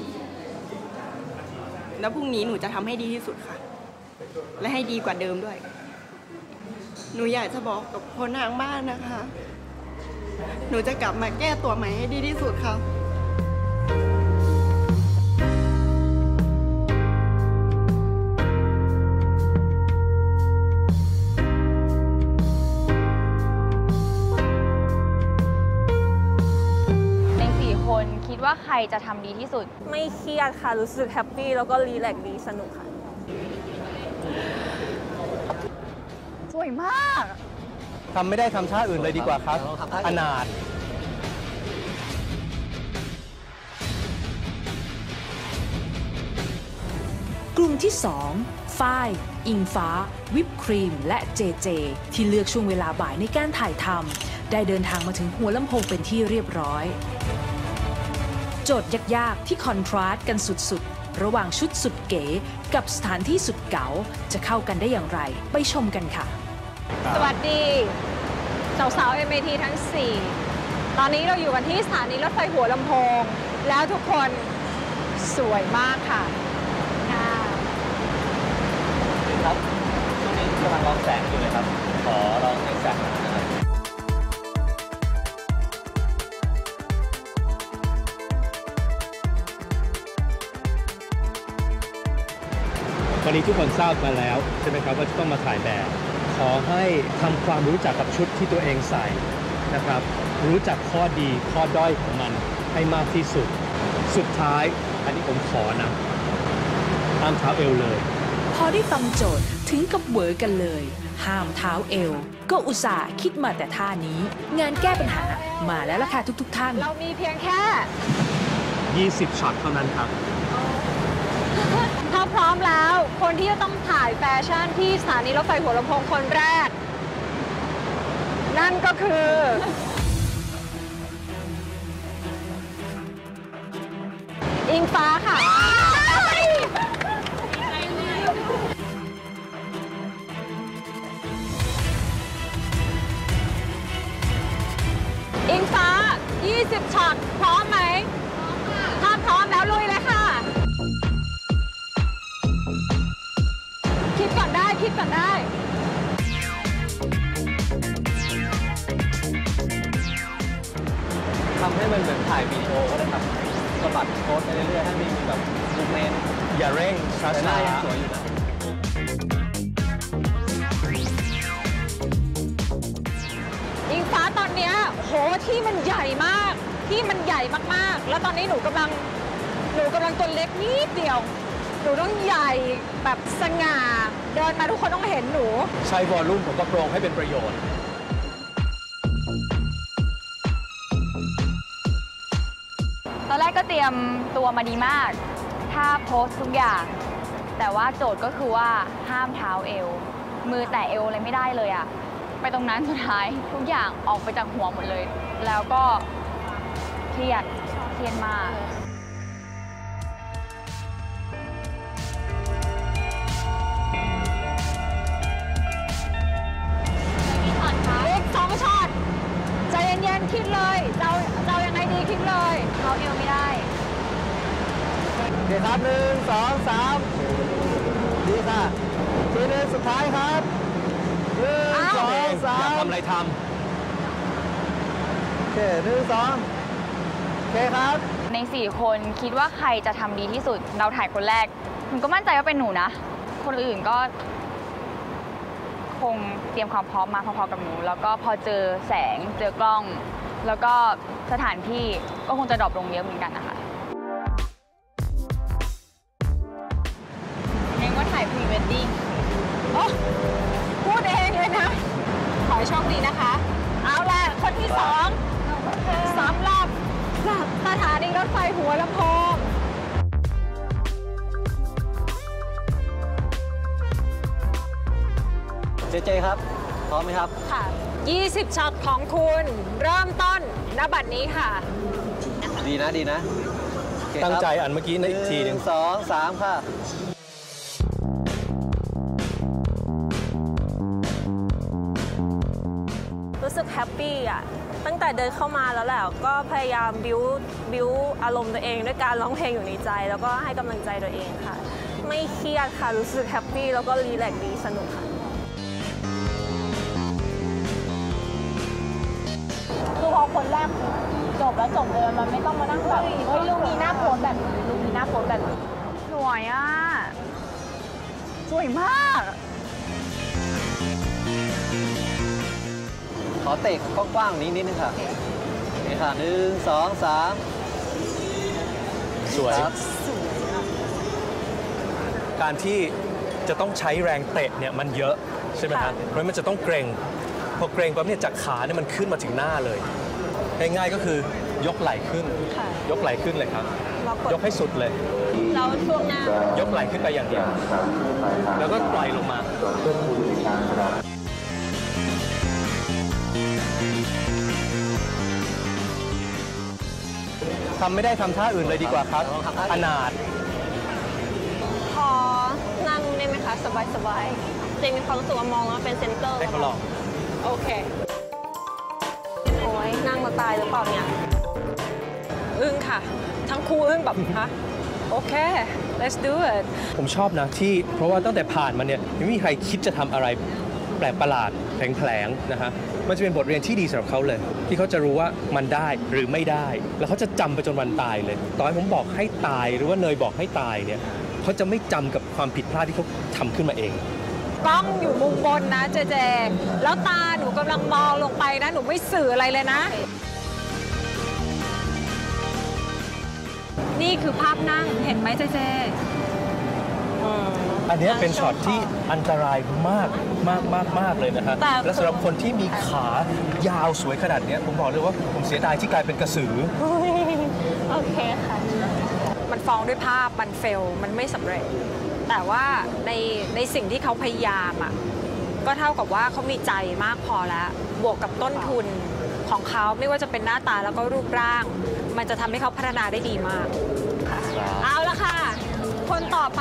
Speaker 15: แล้วพรุ่งนี้หนูจะทำให้ดีที่สุดค่ะและให้ดีกว่าเดิมด้วยหนูอยากจะบอกกับคนทางบ้านนะคะหนูจะกลับมาแก้ตัวใหม่ให้ดีที่สุดค่ะ
Speaker 17: คิดว่าใครจะทำดีที่สุด
Speaker 5: ไม่เครียดค่ะรู้สึกแฮปปี้แล้วก็รีแลกซ์ดีสนุกค่ะ
Speaker 15: สวยมาก
Speaker 11: ทำไม่ได้ทำท่าอื่นเลยดีกว่าครับอนาถ
Speaker 2: กลุ่มที่สองฝ้ายอิงฟ้าวิปครีมและเจเจที่เลือกช่วงเวลาบ่ายในการถ่ายทำได้เดินทางมาถึงหัวลำโพงเป็นที่เรียบร้อยโจทย์ยากๆที่คอนทราสต์กันสุดๆระหว่างชุดสุดเก๋กับสถานที่สุดเก๋าจะเข้ากันได้อย่างไรไปชมกันค่ะ
Speaker 10: สวัสดีสาวๆ เอ็ม ไอ ที ทั้งสี่ตอนนี้เราอยู่กันที่สถานีรถไฟหัวลำโพงแล้วทุกคนสวยมากค่ะ
Speaker 12: ครับช่วงนี้กำลังลองแสงอยู่เลยครับขอลองให้แสงนะครับ
Speaker 11: วันนี้ทุกคนทราบมาแล้วใช่ไหมครับว่าจะต้องมาถ่ายแบบขอให้ทำความรู้จักกับชุดที่ตัวเองใส่นะครับรู้จักข้อดีข้อด้อยของมันให้มากที่สุดสุดท้ายอันนี้ผมขอนะห้ามเท้าเอวเลย
Speaker 2: พอได้ฟังโจทย์ถึงกับเวอร์กันเลยห้ามเท้าเอวก็อุตส่าห์คิดมาแต่ท่านี้งานแก้ปัญหามาแล้วล่ะค่ะทุกๆท่าน
Speaker 10: เรามีเพียงแค่
Speaker 11: ยี่สิบช็อตเท่านั้นครับ
Speaker 10: ถ้าพร้อมแล้วคนที่จะต้องถ่ายแฟชั่นที่สถานีรถไฟหัวลำโพงคนแรกนั่นก็คืออิงฟ้าค่ะอิงฟ้ายี่สิบช็อตพร้อมไหมถ้าพร้อมแล้วลุยเลยค่ะคิดก่อนได้คิดก่อนได้
Speaker 12: ทำให้มันเหมือนถ่ายวิดีโอก็ได้ครับสะบัดโพสไปเรื่อยๆให้มีแบบมูฟเมนต์
Speaker 11: อย่าเร่งช้าๆ
Speaker 12: แต่หน้ายังสวยอยู่นะ
Speaker 10: อิงฟ้าตอนเนี้ยโหที่มันใหญ่มากที่มันใหญ่มากๆแล้วตอนนี้หนูกำลังหนูกำลังตัวเล็กนิดเดียวหนูต้องใหญ่แบบสง่าเดินมาทุกคนต้องเห็นหนู
Speaker 11: ใช้วอลลุ่มของกระโปรงให้เป็นประโยชน์
Speaker 17: ตอนแรกก็เตรียมตัวมาดีมากถ้าโพสทุกอย่างแต่ว่าโจทย์ก็คือว่าห้ามเท้าเอวมือแตะเอวอะไรไม่ได้เลยอะไปตรงนั้นสุดท้ายทุกอย่างออกไปจากหัวหมดเลยแล้วก็เครียดเครียดมาก
Speaker 10: เล็กสองช็อตใจเย็นๆคิดเลยเราเรายังไงดีคิดเลย
Speaker 17: เท้าเอวไม่ได้
Speaker 11: เดี๋ยวครับหนึ่งสองสามดีค่ะทีนึงสุดท้ายครับหนึ่งสองสามอยากทำอะไรทำโอเคหนึ่งสองโอเคครับ
Speaker 17: ในสี่คนคิดว่าใครจะทำดีที่สุดเราถ่ายคนแรกหนูก็มั่นใจว่าเป็นหนูนะคนอื่นก็คงเตรียมความพร้อมมาพอๆกับหนูแล้วก็พอเจอแสงเจอกล้องแล้วก็สถานที่ก็คงจะดรอปลงเยอะเหมือนกันนะคะเองว่าถ่ายพรีเวดดิ้ง
Speaker 10: พูดเองเลยนะขอให้โชคดีนะคะเอาล่ะคนที่สองสำหรับสถานีรถไฟหัวลำโพง
Speaker 12: เจเจครับพร้อมไหมครับ
Speaker 10: ค่ะยี่สิบช็อตของคุณเริ่มต้นณบัดนี้ค่ะ
Speaker 12: ดีนะดีนะ
Speaker 11: ตั้งใจอันเมื่อกี้ในอีกทีหนึ่ง
Speaker 12: สองสามค่ะ
Speaker 5: รู้สึกแฮปปี้อ่ะตั้งแต่เดินเข้ามาแล้วแหละก็พยายามบิวบิวอารมณ์ตัวเองด้วยการร้องเพลงอยู่ในใจแล้วก็ให้กำลังใจตัวเองค่ะไม่เครียดค่ะรู้สึกแฮปปี้แล้วก็รีแลกซ์ดีสนุกค่ะ
Speaker 18: คือพอคนแรกจบแล้วจบเลยมันไม่ต้องมานั่งแบบเฮ้ยลูกนี้หน้าโพสแบบนี้ลูกนี้หน้าโพสแบบนี้
Speaker 17: สวยอ่ะสวยมาก
Speaker 12: ขอเตะกว้างๆนี้นิดนึงค่ะนี่ค่ะหนึ่งสองสาม
Speaker 11: สวยการที่จะต้องใช้แรงเตะเนี่ยมันเยอะใช่ไหมครับเพราะมันจะต้องเกรงพอเกรงปั๊บเนี่ยจากขาเนี่ยมันขึ้นมาถึงหน้าเลยง่ายๆก็คือยกไหล่ขึ้นยกไหล่ขึ้นเลยครับยกให้สุดเลย
Speaker 5: เราช่วงหน้าย
Speaker 11: กไหล่ขึ้นไปอย่างเดียวแล้วก็ปล่อยลงมาทำไม่ได้ทำท่าอื่นเลยดีกว่าครับอนาถ
Speaker 5: พอนั่งได้ไหมคะสบายๆเจมีความรู้สึกว่ามองแล้วเป็นเซนเตอร์
Speaker 11: ได้เขาลอง
Speaker 5: โอเคโอ้ยนั่งมาตายหรือเปล่าเนี่ย
Speaker 10: อึ้งค่ะทั้งคู่อึ้งแบบฮะโอเค let's do it
Speaker 11: ผมชอบนะที่เพราะว่าตั้งแต่ผ่านมาเนี่ยไม่มีใครคิดจะทำอะไรแปลกประหลาดแผลงๆนะฮะมันจะเป็นบทเรียนที่ดีสำหรับเขาเลยที่เขาจะรู้ว่ามันได้หรือไม่ได้แล้วเขาจะจำไปจนวันตายเลยต่อให้ผมบอกให้ตายหรือว่าเนยบอกให้ตายเนี่ยเขาจะไม่จำกับความผิดพลาดที่เขาทำขึ้นมาเอง
Speaker 10: กล้องอยู่มุมบนนะเจเจแล้วตาหนูกำลังมองลงไปนะหนูไม่สื่ออะไรเลยนะนี่คือภาพนั่งเห็นไหมเจเจ
Speaker 11: อันนี้เป็นช็อตที่อันตรายมากมากมากมากเลยนะฮะและสำหรับคนที่มีขายาวสวยขนาดนี้ผมบอกเลยว่าผมเสียดายที่กลายเป็นกระสือ
Speaker 5: โอเคค่ะ
Speaker 10: มันฟ้องด้วยภาพมันเฟลมันไม่สำเร็จแต่ว่าในในสิ่งที่เขาพยายามอ่ะก็เท่ากับว่าเขามีใจมากพอแล้วบวกกับต้นทุนของเขาไม่ว่าจะเป็นหน้าตาแล้วก็รูปร่างมันจะทำให้เขาพัฒนาได้ดีมากเอาละค่ะคนต่อไป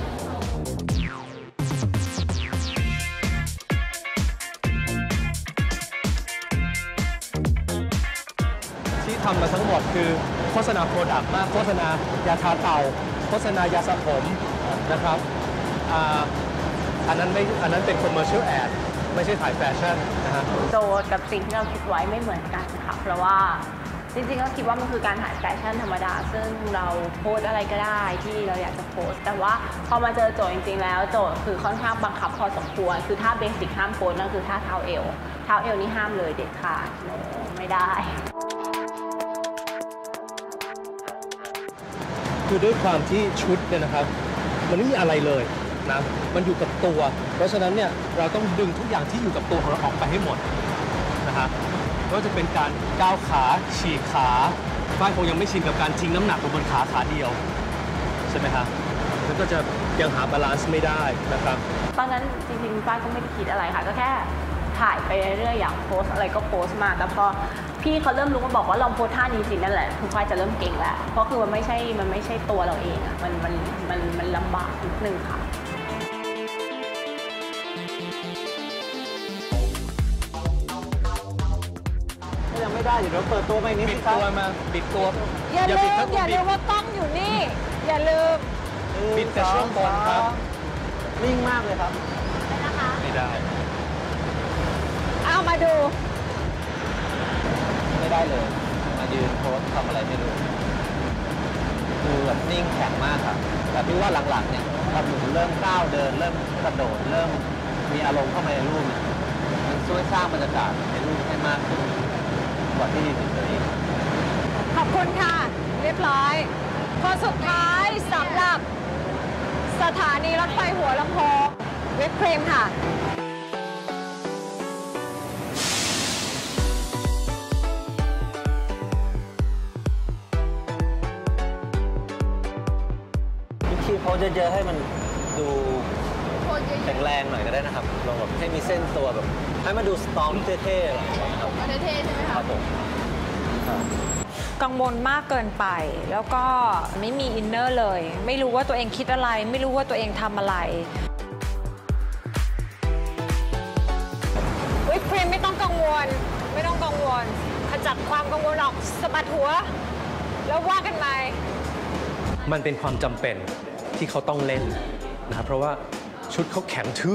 Speaker 11: ที่ทำมาทั้งหมดคือโฆษณาโปรดักต์มากโฆษณายาทาเต่าโฆษณายาสระผมนะครับอ่าอันนั้นไม่อันนั้นเป็น commercial ad ไม่ใช่ถ่ายแฟชั่นนะฮะ
Speaker 18: โจทย์กับสิ่งที่เราคิดไว้ไม่เหมือนกันค่ะเพราะว่าจริงๆก็คิดว่ามันคือการถ่ายแฟชั่นธรรมดาซึ่งเราโพสอะไรก็ได้ที่เราอยากจะโพสแต่ว่าพอมาเจอโจทย์จริงๆแล้วโจทย์คือค่อนข้างบังคับพอสมควรคือท่าเบสิกห้ามโพสนั่นคือท่าเท้าเอวเท้าเอวนี่ห้ามเลยเด็ดขาดไม่ได้
Speaker 11: คือด้วยความที่ชุดเนี่ยนะครับมันไม่มีอะไรเลยนะมันอยู่กับตัวเพราะฉะนั้นเนี่ยเราต้องดึงทุกอย่างที่อยู่กับตัวของเราออกไปให้หมดนะฮะก็จะเป็นการก้าวขาฉีกขาฝ้ายคงยังไม่ชินกับการทิ้งน้ำหนักบนขาขาเดียวใช่ไหมครับมันก็จะยังหาบาลานซ์ไม่ได้นะครับ
Speaker 18: ตอนนั้นจริงๆฝ้ายก็ไม่ได้คิดอะไรค่ะก็แค่ถ่ายไปเรื่อยๆอยากโพสอะไรก็โพสมาแต่พอพี่เขาเริ่มรู้มาบอกว่าลองโพสท่านี้สินั่นแหละคุณฝ้ายจะเริ่มเก่งแล้วเพราะคือมันไม่ใช่มันไม่ใช่ตัวเราเองอะมันมันมันมันลำบากนิดนึงค่ะ
Speaker 19: ยังไม่ได้อยู่เดี๋ยวเปิดตัวไปนิดนึงครับ
Speaker 11: ตัวมาบิดตัว
Speaker 7: อย่าลืม
Speaker 11: บิดครับ
Speaker 7: อย่าลืม
Speaker 11: บิด
Speaker 7: ว่าต้องอยู่นี่ อย่าลืม
Speaker 11: บิดแต่ช่วงบนครับ
Speaker 19: นิ่งมากเลยครับ
Speaker 11: ไม่ได้
Speaker 7: เอามาดู
Speaker 19: ไม่ได้เลย มายืนโพสทำอะไรไม่รู้คือแบบนิ่งแข็งมากครับแต่พี่ว่าหลังๆเนี่ยพอหนูเริ่มก้าวเดิน เริ่มกระโดดเริ่มมีอารมณ์เข้ามาในรูปเนี่ยมันช่วยสร้างบรรยากาศในรูปให้มากขึ้นกว่าที่เฉยๆ
Speaker 7: ขอบคุณค่ะ เรียบร้อยข้อสุดท้ายสำหรับสถานีรถไฟหัวลำโพงวิปครีมค่ะ
Speaker 19: วิธีโพสเยอะๆให้มันดูแข็งแรงหน่อยก็ได้นะครับลองแบบให้มีเส้นตัวแบบให้มันดูสตรองเท่ๆหน่อยครับ
Speaker 16: เท่ๆใช่ไหม
Speaker 19: ค
Speaker 16: คะ
Speaker 19: รับผม
Speaker 10: กังวลมากเกินไป แล้วก็ไม่มีอินเนอร์เลย ไม่รู้ว่าตัวเองคิดอะไร ไม่รู้ว่าตัวเองทำอะไรวิปครีมไม่ต้องกังวล ไม่ต้องกังวลขจัดความกังวลออกสะบัดหัว แล้วว่ากันใหม่
Speaker 11: มันเป็นความจำเป็นที่เขาต้องเล่นนะครับเพราะว่าชุดเขาแข็งทื่อ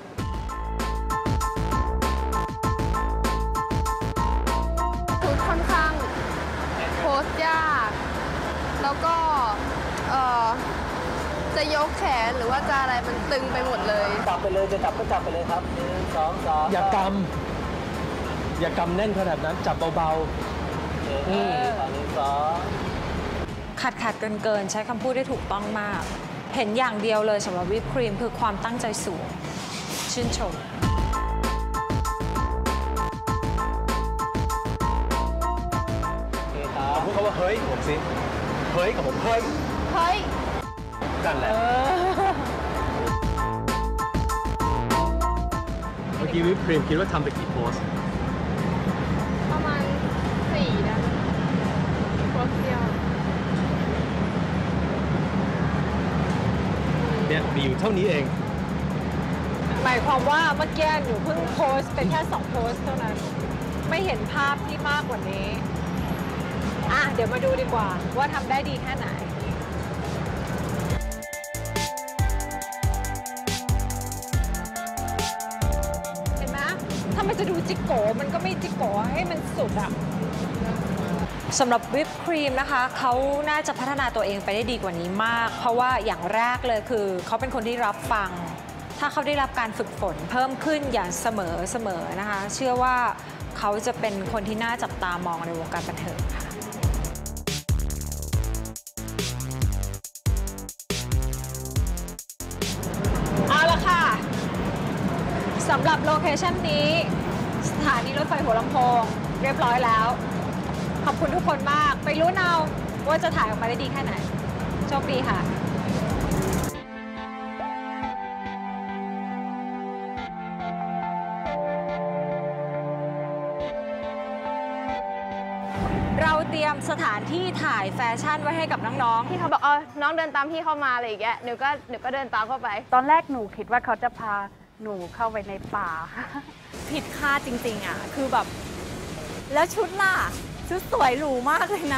Speaker 16: ชุดค่อนข้างโพสยาก แล้วก็เอ่อจะยกแขนหรือว่าจะอะไรมันตึงไปหมดเลย
Speaker 19: จับไปเลยจะจับก็จับไปเลยครับหนึ่งสองสาม
Speaker 11: อย่ากำอย่ากำแน่นขนาดนั้นจับเบาๆอืม
Speaker 19: หนึ่งสอง
Speaker 10: ขัดขัดเกินเกินๆใช้คำพูดได้ถูกต้องมาก เห็นอย่างเดียวเลยสำหรับวิปครีมคือความตั้งใจสูง ชื่นชม
Speaker 11: พูดคำว่าเฮ้ยกับผมสิเฮ้ยกับผมเฮ้ย
Speaker 16: เฮ้ย
Speaker 11: นั่นแหละเมื่อกี้วิปครีมคิดว่าทำไปกี่โพส
Speaker 16: ประมาณสี่นะโพสเดียว
Speaker 11: เนี่ยมีอยู่เท่านี้เอง
Speaker 7: หมายความว่าเมื่อกี้หนูเพิ่งโพสต์เป็นแค่สองโพสต์เท่านั้น ไม่เห็นภาพที่มากกว่านี้อ่ะเดี๋ยวมาดูดีกว่าว่าทำได้ดีแค่ไหน เห็นไหมถ้ามันจะดูจิกโกมันก็ไม่จิกโกให้มันสุดอ่ะ
Speaker 10: สำหรับวิปครีมนะคะเขาน่าจะพัฒนาตัวเองไปได้ดีกว่านี้มาก เพราะว่าอย่างแรกเลยคือเขาเป็นคนที่รับฟัง ถ้าเขาได้รับการฝึกฝนเพิ่มขึ้นอย่างเสมอเสมอนะคะ เชื่อว่าเขาจะเป็นคนที่น่าจับตามองในวงการบันเทิงค่ะ
Speaker 7: เอาละค่ะสำหรับโลเคชั่นนี้สถานีรถไฟหัวลำโพงเรียบร้อยแล้ว ขอบคุณทุกคนมาก ไปรู้นเอาว่าจะถ่ายออกมาได้ดีแค่ไหน โชคดีค่ะ เราเตรียมสถานที่ถ่ายแฟชั่นไว้ให้กับน้องๆ
Speaker 16: ที่เขาบอกเออน้องเดินตามพี่เข้ามาอะไรอย่างเงี้ยหนูก็หนูก็เดินตามเข้าไป
Speaker 20: ตอนแรกหนูคิดว่าเขาจะพาหนูเข้าไปในป่า
Speaker 21: ผิดคาดจริงๆอ่ะคือแบบแล้วชุดล่ะชุดสวยหรูมากเลยนะ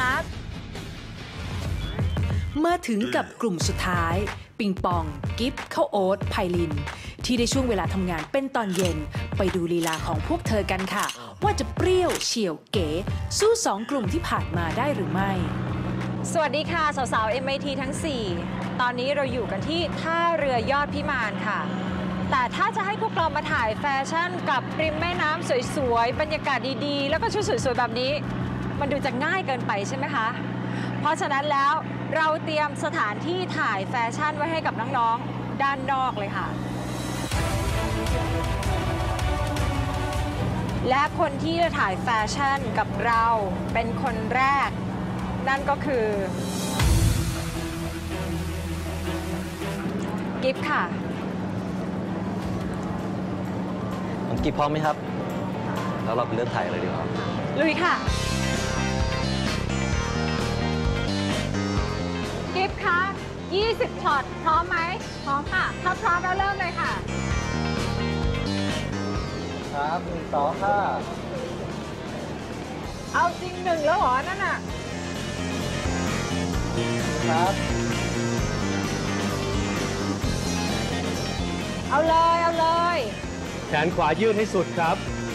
Speaker 2: มาถึงกับกลุ่มสุดท้าย ปิงปอง กิฟข้าวโอ๊ตไพลิน ที่ได้ช่วงเวลาทำงานเป็นตอนเย็น ไปดูลีลาของพวกเธอกันค่ะ ว่าจะเปรี้ยวเฉียวเก๋ สู้สองกลุ่มที่ผ่านมาได้หรือไม่
Speaker 10: สวัสดีค่ะ สาวๆ เอ็ม ไอ ที ทั้ง สี่ ตอนนี้เราอยู่กันที่ท่าเรือยอดพิมานค่ะ แต่ถ้าจะให้พวกเรามาถ่ายแฟชั่นกับริมแม่น้ำสวยๆ บรรยากาศดีๆ แล้วก็ชุดสวยๆ แบบนี้ มันดูจะง่ายเกินไปใช่ไหมคะ เพราะฉะนั้นแล้วเราเตรียมสถานที่ถ่ายแฟชั่นไว้ให้กับน้องๆด้านนอกเลยค่ะ และคนที่จะถ่ายแฟชั่นกับเราเป็นคนแรกนั่นก็คือกิฟต์ค่ะ
Speaker 12: น้องกิฟพร้อมไหมครับ แล้วเราไปเริ่มถ่ายเลยดีกว่า
Speaker 10: ลุยค่ะ กิฟต์คะยี่สิบช็อตพร้อมไหมพร้อมค่ะถ้าพร้อมแล้วเริ่มเลยค่ะ
Speaker 19: ครับหนึ่งสองค่ะ
Speaker 10: เอาจริงหนึ่งแล้วเหรอนั่นน่ะ
Speaker 19: ครับ
Speaker 10: เอาเลยเอาเลย
Speaker 11: แขนขวายืดให้สุดครับ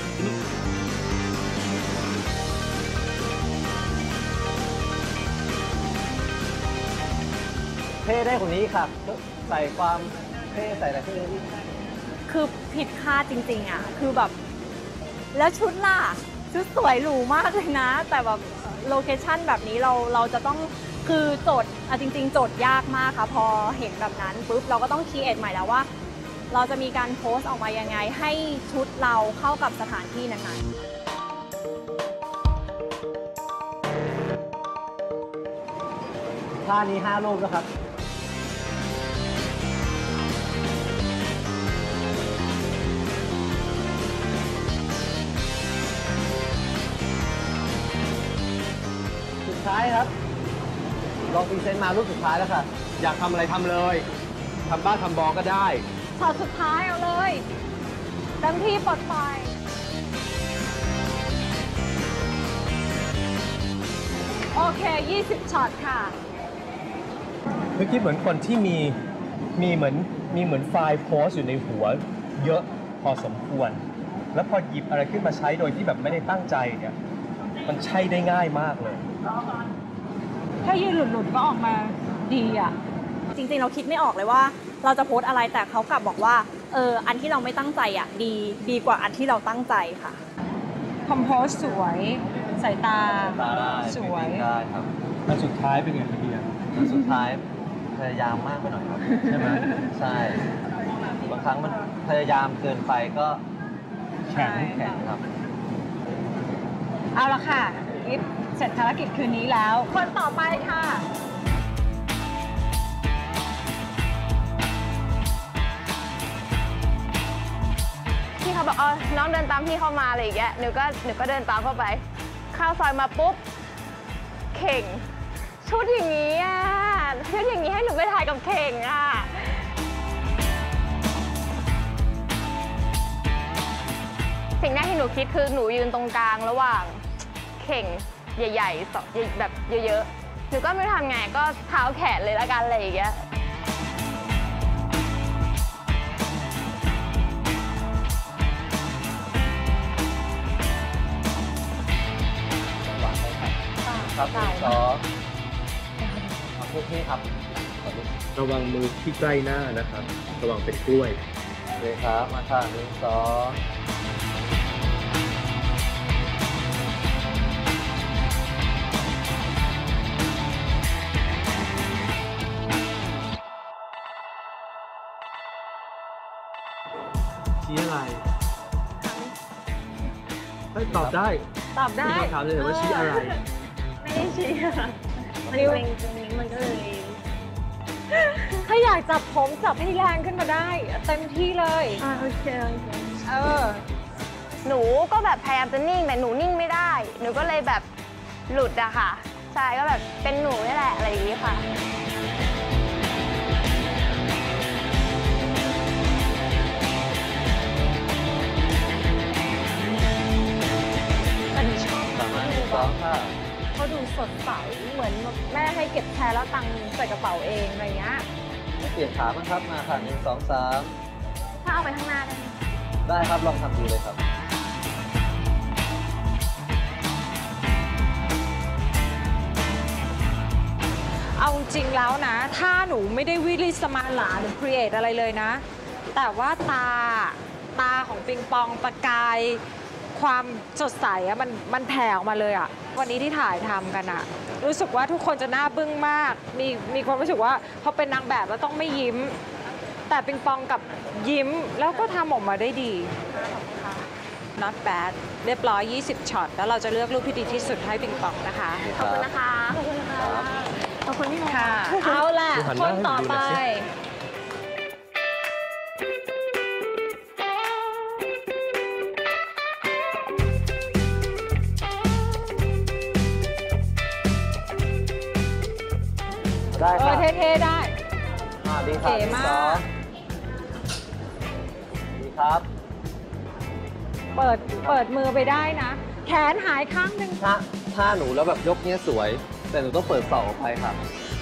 Speaker 19: เท่ได้กว่านี้ครับ ใส่ความเท่ใส่อะไรเท่ได้
Speaker 21: คือผิดคาดจริงๆอ่ะ คือแบบ แล้วชุดล่ะ ชุดสวยหรูมากเลยนะ แต่แบบโลเคชั่นแบบนี้เราเราจะต้อง คือโจทย์อ่ะจริงๆ โจทย์ยากมากค่ะ พอเห็นแบบนั้นปุ๊บเราก็ต้องคีเอทใหม่แล้วว่า เราจะมีการโพสต์ออกมายังไงให้ชุดเราเข้ากับสถานที่นั้นๆ
Speaker 19: ท่านี้ห้ารูปนะครับ สุดท้ายครับ ลองพรีเซนต์มารูปสุดท้ายแล้วค่ะ
Speaker 11: อยากทำอะไรทำเลยทำบ้านทำบอก็ได้
Speaker 21: ช็อตสุดท้ายเอาเลยเต็มที่ปลดปล่อยโอเคยี่สิบช็อตค่ะ
Speaker 11: เมื่อกี้เหมือนคนที่มีมีเหมือนมีเหมือนไฟล์โพสต์อยู่ในหัวเยอะพอสมควร แล้วพอหยิบอะไรขึ้นมาใช้โดยที่แบบไม่ได้ตั้งใจเนี่ยมันใช้ได้ง่ายมากเลย
Speaker 21: ถ้ายืนหลุดๆก็ออกมาดีอ่ะ จริงๆเราคิดไม่ออกเลยว่าเราจะโพสต์อะไรแต่เขากลับบอกว่าเอออันที่เราไม่ตั้งใจอ่ะดีดีกว่าอันที่เราตั้งใจค่ะคอมโพสสวยสายตา
Speaker 12: ตาได้
Speaker 21: สวย
Speaker 12: ได้ครับ
Speaker 11: อันสุดท้ายเป็นไงพี่เบียร์
Speaker 12: อันสุดท้ายพยายามมากไปหน่อยครับ ใช่ไหมใช่ บางครั้งมันพยายามเกินไปก็
Speaker 11: แข็ง
Speaker 12: แข็งครับ
Speaker 10: เอาละค่ะกิฟเสร็จภารกิจคืนนี้แล้ว คนต่อไปค่ะ
Speaker 5: พี่เขาบอกอ๋อน้องเดินตามพี่เข้ามาอะไรอย่างเงี้ยหนูก็หนูก็เดินตามเข้าไปเข้าซอยมาปุ๊บเข่งชุดอย่างนี้อ่ะชุดอย่างนี้ให้หนูไปถ่ายกับเข่งอ่ะสิ่งแรกที่หนูคิดคือหนูยืนตรงกลางระหว่างเข่งใหญ่ๆสองแบบเยอะๆหนูก็ไม่รู้ทำไงก็เท้าแขนเลยละกันอะไรอย่างเงี้ย
Speaker 19: ครับหนึ่งสองเอาพวกนี้ครับ
Speaker 11: ระวังมือที่ใกล้หน้านะครับ ระวังเป็นกล้วย
Speaker 19: โอเคครับ มาค่ะหนึ่งสอง
Speaker 11: ชี้อะไรเฮ้ยตอบได้
Speaker 21: ตอบได้
Speaker 11: มีคำถามเลยว่าชี้อะไร
Speaker 21: ไม่ได้ชี้ค่ะ
Speaker 18: มันเล็งตรงนี้มันก็เลย
Speaker 10: ถ้าอยากจับผมจับให้แรงขึ้นมาได้เต็มที่เลย
Speaker 18: อ่าโอเคโอเค
Speaker 10: เออ
Speaker 5: หนูก็แบบพยายามจะนิ่งแต่หนูนิ่งไม่ได้ หนูก็เลยแบบหลุดอะค่ะใช่ก็แบบเป็นหนูนี่แหละอะไรอย่างนี้ค่ะ
Speaker 10: แต่หนูชอบ
Speaker 12: สามารถหนึ่งสองค่ะ
Speaker 21: เขาดูสดใสเหมือนแม่ให้เก็บแชร์แล้วตังค์ใส่กระเป๋าเองอะไรเงี้ย
Speaker 12: เปลี่ยนขาบ้างครับ มาค่ะหนึ่งสองสาม
Speaker 5: ถ้าเอาไปข้างหน้าได้ไหม
Speaker 12: ได้ครับ ลองทำดูเลยครับ
Speaker 10: เอาจริงแล้วนะ ถ้าหนูไม่ได้วิลิสมาหลาหรือครีเอทอะไรเลยนะ แต่ว่าตาตาของปิงปองประกายความสดใสอะมันมันแผ่ออกมาเลยอะวันนี้ที่ถ่ายทำกันอะรู้สึกว่าทุกคนจะหน้าบึ้งมากมีมีความรู้สึกว่าพอเป็นนางแบบแล้วต้องไม่ยิ้มแต่ปิงปองกับยิ้มแล้วก็ทำออกมาได้ดี not bad เรียบร้อยยี่สิบช็อตแล้วเราจะเลือกรูปที่ดีที่สุดให้ปิงปองนะคะขอบคุณนะคะขอบคุณนะคะขอบคุณพี่ค่ะเอาล่ะคนต่อไป
Speaker 19: ได้ครับ
Speaker 10: เออเท่ๆได้
Speaker 19: อ่าดีครับ
Speaker 10: เก๋มาก
Speaker 19: ดีครับ
Speaker 10: เปิดเปิดมือไปได้นะ แขนหายข้างหนึ่ง
Speaker 19: ถ้าถ้าหนูแล้วแบบยกเนี้ยสวย แต่หนูต้องเปิดศอกออกไปครับ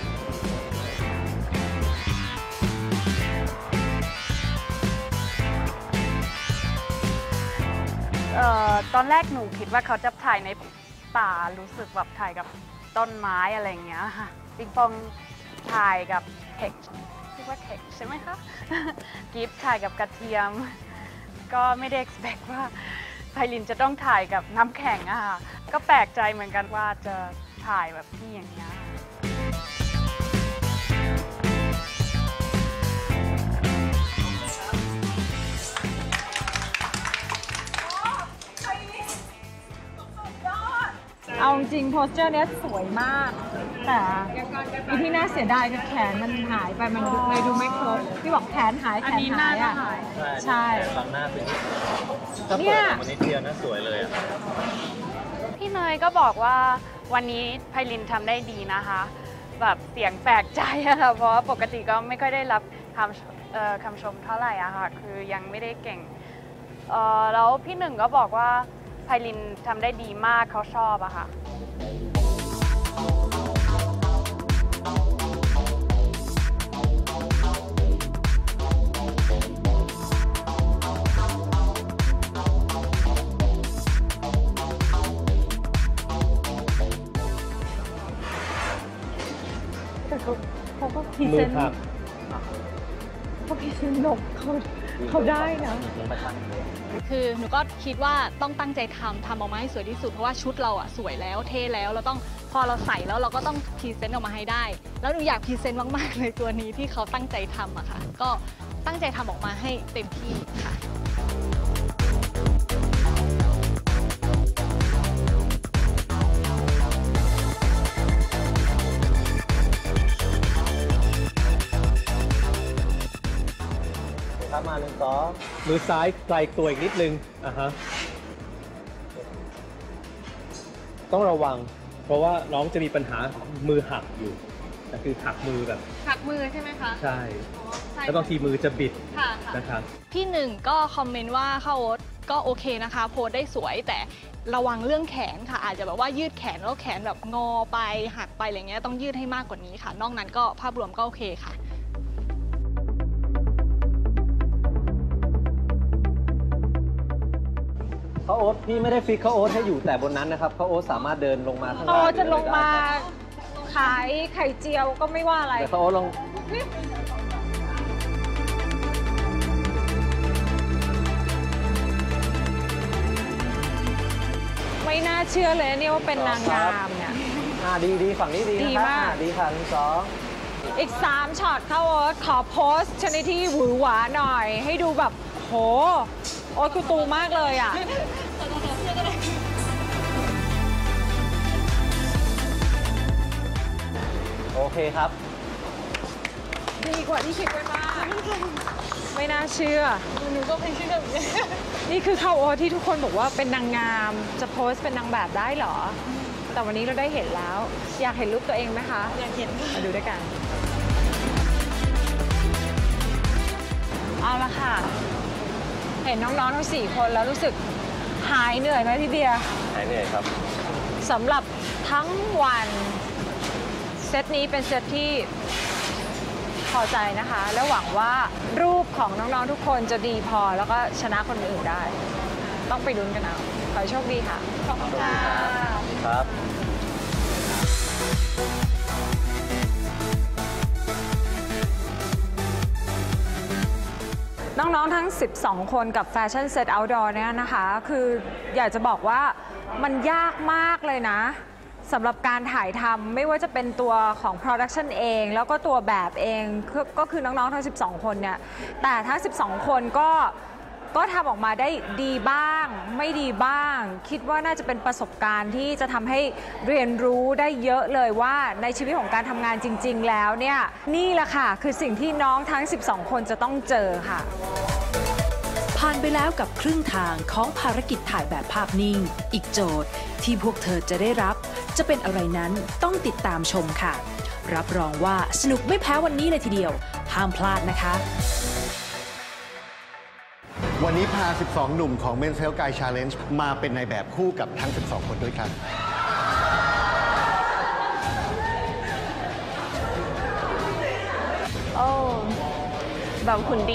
Speaker 20: เอ่อตอนแรกหนูคิดว่าเขาจะถ่ายในป่ารู้สึกแบบถ่ายกับต้นไม้อะไรอย่างเงี้ยค่ะปิงปองถ่ายกับเทคเรียกว่าเทคใช่ไหมคะ กิฟถ่ายกับกระเทียม ก็ไม่ได้ expect ว่าไพลินจะต้องถ่ายกับน้ำแข็งอะค่ะก็แปลกใจเหมือนกันว่าจะถ่ายแบบที่อย่างเงี้ย
Speaker 10: เอาจริงโพสเจอร์เนี้ยสวยมาก แต่อีที่น่าเสียดายคือแขนมันหายไปมันเลยดูไม่ครบที่บอกแขนหายแขนหายอ่ะใช่
Speaker 19: บางหน้าเป็นถ้าเปิดออกมานิดเดียวนะสวยเลยอ่ะ
Speaker 20: พี่เนยก็บอกว่าวันนี้ไพลินทำได้ดีนะคะแบบเสียงแปลกใจอะค่ะเพราะว่าปกติก็ไม่ค่อยได้รับคำเอ่อคำชมเท่าไหร่อะค่ะคือยังไม่ได้เก่งเอ่อแล้วพี่หนึ่งก็บอกว่าไพลินทำได้ดีมากเขาชอบอะค่ะ
Speaker 10: แต่เขาเขาก็พรีเซนต์เขาพรีเซนต์หนกเขาเขาได้นะ
Speaker 16: คือหนูก็คิดว่าต้องตั้งใจทำทำออกมาให้สวยที่สุดเพราะว่าชุดเราอะสวยแล้วเท่แล้วเราต้องพอเราใส่แล้วเราก็ต้องพรีเซนต์ออกมาให้ได้แล้วหนูอยากพรีเซนต์มากๆเลยตัวนี้ที่เขาตั้งใจทำอะค่ะก็ตั้งใจทำออกมาให้เต็มที่ค่ะ
Speaker 19: ครับมาหนึ่งสองมือซ้ายไกลตัวอีกนิดนึงอ่ะฮะต้องระวังเพราะว่าน้องจะมีปัญหามือหักอยู่แต่คือหักมือแบบ
Speaker 16: หักมือใช่ไหมคะ
Speaker 19: ใช่แล้วบางทีมือจะบิด
Speaker 16: ค่ะ
Speaker 19: นะครับ
Speaker 16: พี่หนึ่งก็คอมเมนต์ว่าเข้าโอ๊ตก็โอเคนะคะโพสได้สวยแต่ระวังเรื่องแขนค่ะอาจจะแบบว่ายืดแขนแล้วแขนแบบงอไปหักไปอะไรเงี้ยต้องยืดให้มากกว่านี้ค่ะนอกนั้นก็ภาพรวมก็โอเคค่ะ
Speaker 19: ข้าวโอ๊ตพี่ไม่ได้ฟิกข้าวโอ๊ตให้อยู่แต่บนนั้นนะครับข้าวโอ๊ตสามารถเดินลงมาข้าง
Speaker 10: โต
Speaker 19: ล่าง
Speaker 10: จะลงมาขายไข่เจียวก็ไม่ว่าอะไร
Speaker 19: แต่ข้าวโอ๊ตลง
Speaker 10: ไม่น่าเชื่อเลยเนี่ยว่าเป็นนางงามเนี่ย
Speaker 19: อ่าดีดีฝั่งนี้ดี
Speaker 10: ดี
Speaker 19: นะครับ
Speaker 10: มาก
Speaker 19: อ่ดีค่ะหนึ่งสอง
Speaker 10: อีกสามช็อตเข้าโอ๊ตขอโพสชนิดที่หวือหวาหน่อย ให้ดูแบบโหโอ๊ตคือตูมากเลยอ่ะ
Speaker 19: โอเคครับ
Speaker 10: ดีกว่าที่คิดไว้มาก ไม่น่าเชื่อ
Speaker 16: หนูก็ไม่เชื่อเหมือนกัน
Speaker 10: นี่คือเข้าโอ๊ตที่ทุกคนบอกว่าเป็นนางงามจะโพสเป็นนางแบบได้เหรอ แต่วันนี้เราได้เห็นแล้ว อยากเห็นรูปตัวเองไหมคะ
Speaker 16: อยากเห็น
Speaker 10: มาดูด้วยกัน เอาละค่ะ เห็นน้องๆทั้งสี่คนแล้วรู้สึกหายเหนื่อยไหมพี่เบียร์
Speaker 12: หายเหนื่อยครับ
Speaker 10: สำหรับทั้งวันเซตนี้เป็นเซตที่พอใจนะคะ และหวังว่ารูปของน้องๆทุกคนจะดีพอแล้วก็ชนะคนอื่นได้ ต้องไปลุ้นกันเอาขอให้โชคดีค่ะ ขอบคุณค่ะ
Speaker 19: ครับ
Speaker 10: นน้องๆทั้งสิบสองคนกับแฟชั่นเซตเอาท์ดอร์เนี่ยนะคะคืออยากจะบอกว่ามันยากมากเลยนะสำหรับการถ่ายทำไม่ว่าจะเป็นตัวของ Production เองแล้วก็ตัวแบบเองก็คือน้องๆทั้งสิบสองคนเนี่ยแต่ทั้งสิบสองคนก็ก็ทำออกมาได้ดีบ้างไม่ดีบ้างคิดว่าน่าจะเป็นประสบการณ์ที่จะทำให้เรียนรู้ได้เยอะเลยว่าในชีวิตของการทำงานจริงๆแล้วเนี่ยนี่แหละค่ะคือสิ่งที่น้องทั้งสิบสองคนจะต้องเจอค่ะ
Speaker 2: ผ่านไปแล้วกับครึ่งทางของภารกิจถ่ายแบบภาพนิ่งอีกโจทย์ที่พวกเธอจะได้รับจะเป็นอะไรนั้นต้องติดตามชมค่ะรับรองว่าสนุกไม่แพ้วันนี้เลยทีเดียวห้ามพลาดนะคะ
Speaker 1: วันนี้พาสิบสองหนุ่มของ Men's Health Guide Challenge มาเป็นในแบบคู่กับทั้งสิบสองคนด้วยครับ
Speaker 5: โอ้แบบหุ่นดี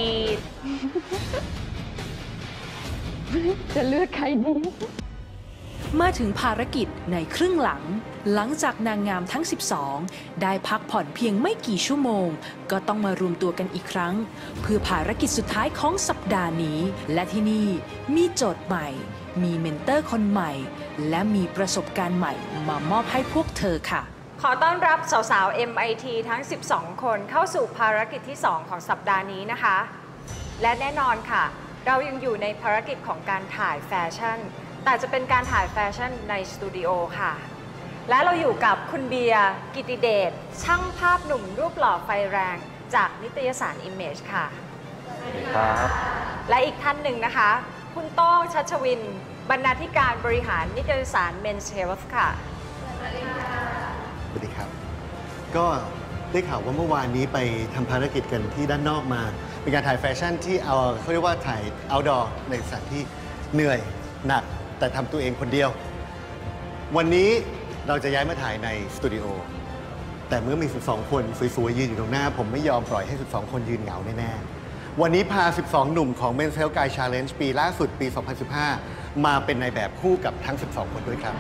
Speaker 17: จะเลือกใครดี
Speaker 2: มาถึงภารกิจในครึ่งหลังหลังจากนางงามทั้งสิบสองได้พักผ่อนเพียงไม่กี่ชั่วโมงก็ต้องมารวมตัวกันอีกครั้งเพื่อภารกิจสุดท้ายของสัปดาห์นี้และที่นี่มีโจทย์ใหม่มีเมนเตอร์คนใหม่และมีประสบการณ์ใหม่มามอบให้พวกเธอค่ะ
Speaker 10: ขอต้อนรับสาวๆ เอ็ม ไอ ที ทั้งสิบสองคนเข้าสู่ภารกิจที่สองของสัปดาห์นี้นะคะและแน่นอนค่ะเรายังอยู่ในภารกิจของการถ่ายแฟชั่นแต่จะเป็นการถ่ายแฟชั่นในสตูดิโอค่ะและเราอยู่กับคุณเบียร์กิติเดชช่างภาพหนุ่มรูปหล่อไฟแรงจากนิตยสาร Image ค่ะ
Speaker 12: ครับ
Speaker 10: และอีกท่านหนึ่งนะคะคุณโต้งชัชวินบรรณาธิการบริหารนิตยสาร Men's Health ค่ะ
Speaker 1: สวัสดีครับก็ได้ข่าวว่าเมื่อวานนี้ไปทำภารกิจกันที่ด้านนอกมาเป็นการถ่ายแฟชั่นที่เอาเขาเรียกว่าถ่าย outdoor ในสถานที่เหนื่อยหนักแต่ทำตัวเองคนเดียววันนี้เราจะย้ายมาถ่ายในสตูดิโอแต่เมื่อมีสิบสองคนสวยๆยืนอยู่ตรงหน้าผมไม่ยอมปล่อยให้สิบสองคนยืนเหงาแน่ๆวันนี้พาสิบสองหนุ่มของ Men's Health Guide Challenge ปีล่าสุดปี สองพันสิบห้า มาเป็นในแบบคู่กับทั้งสิบสองคนด้วยครับ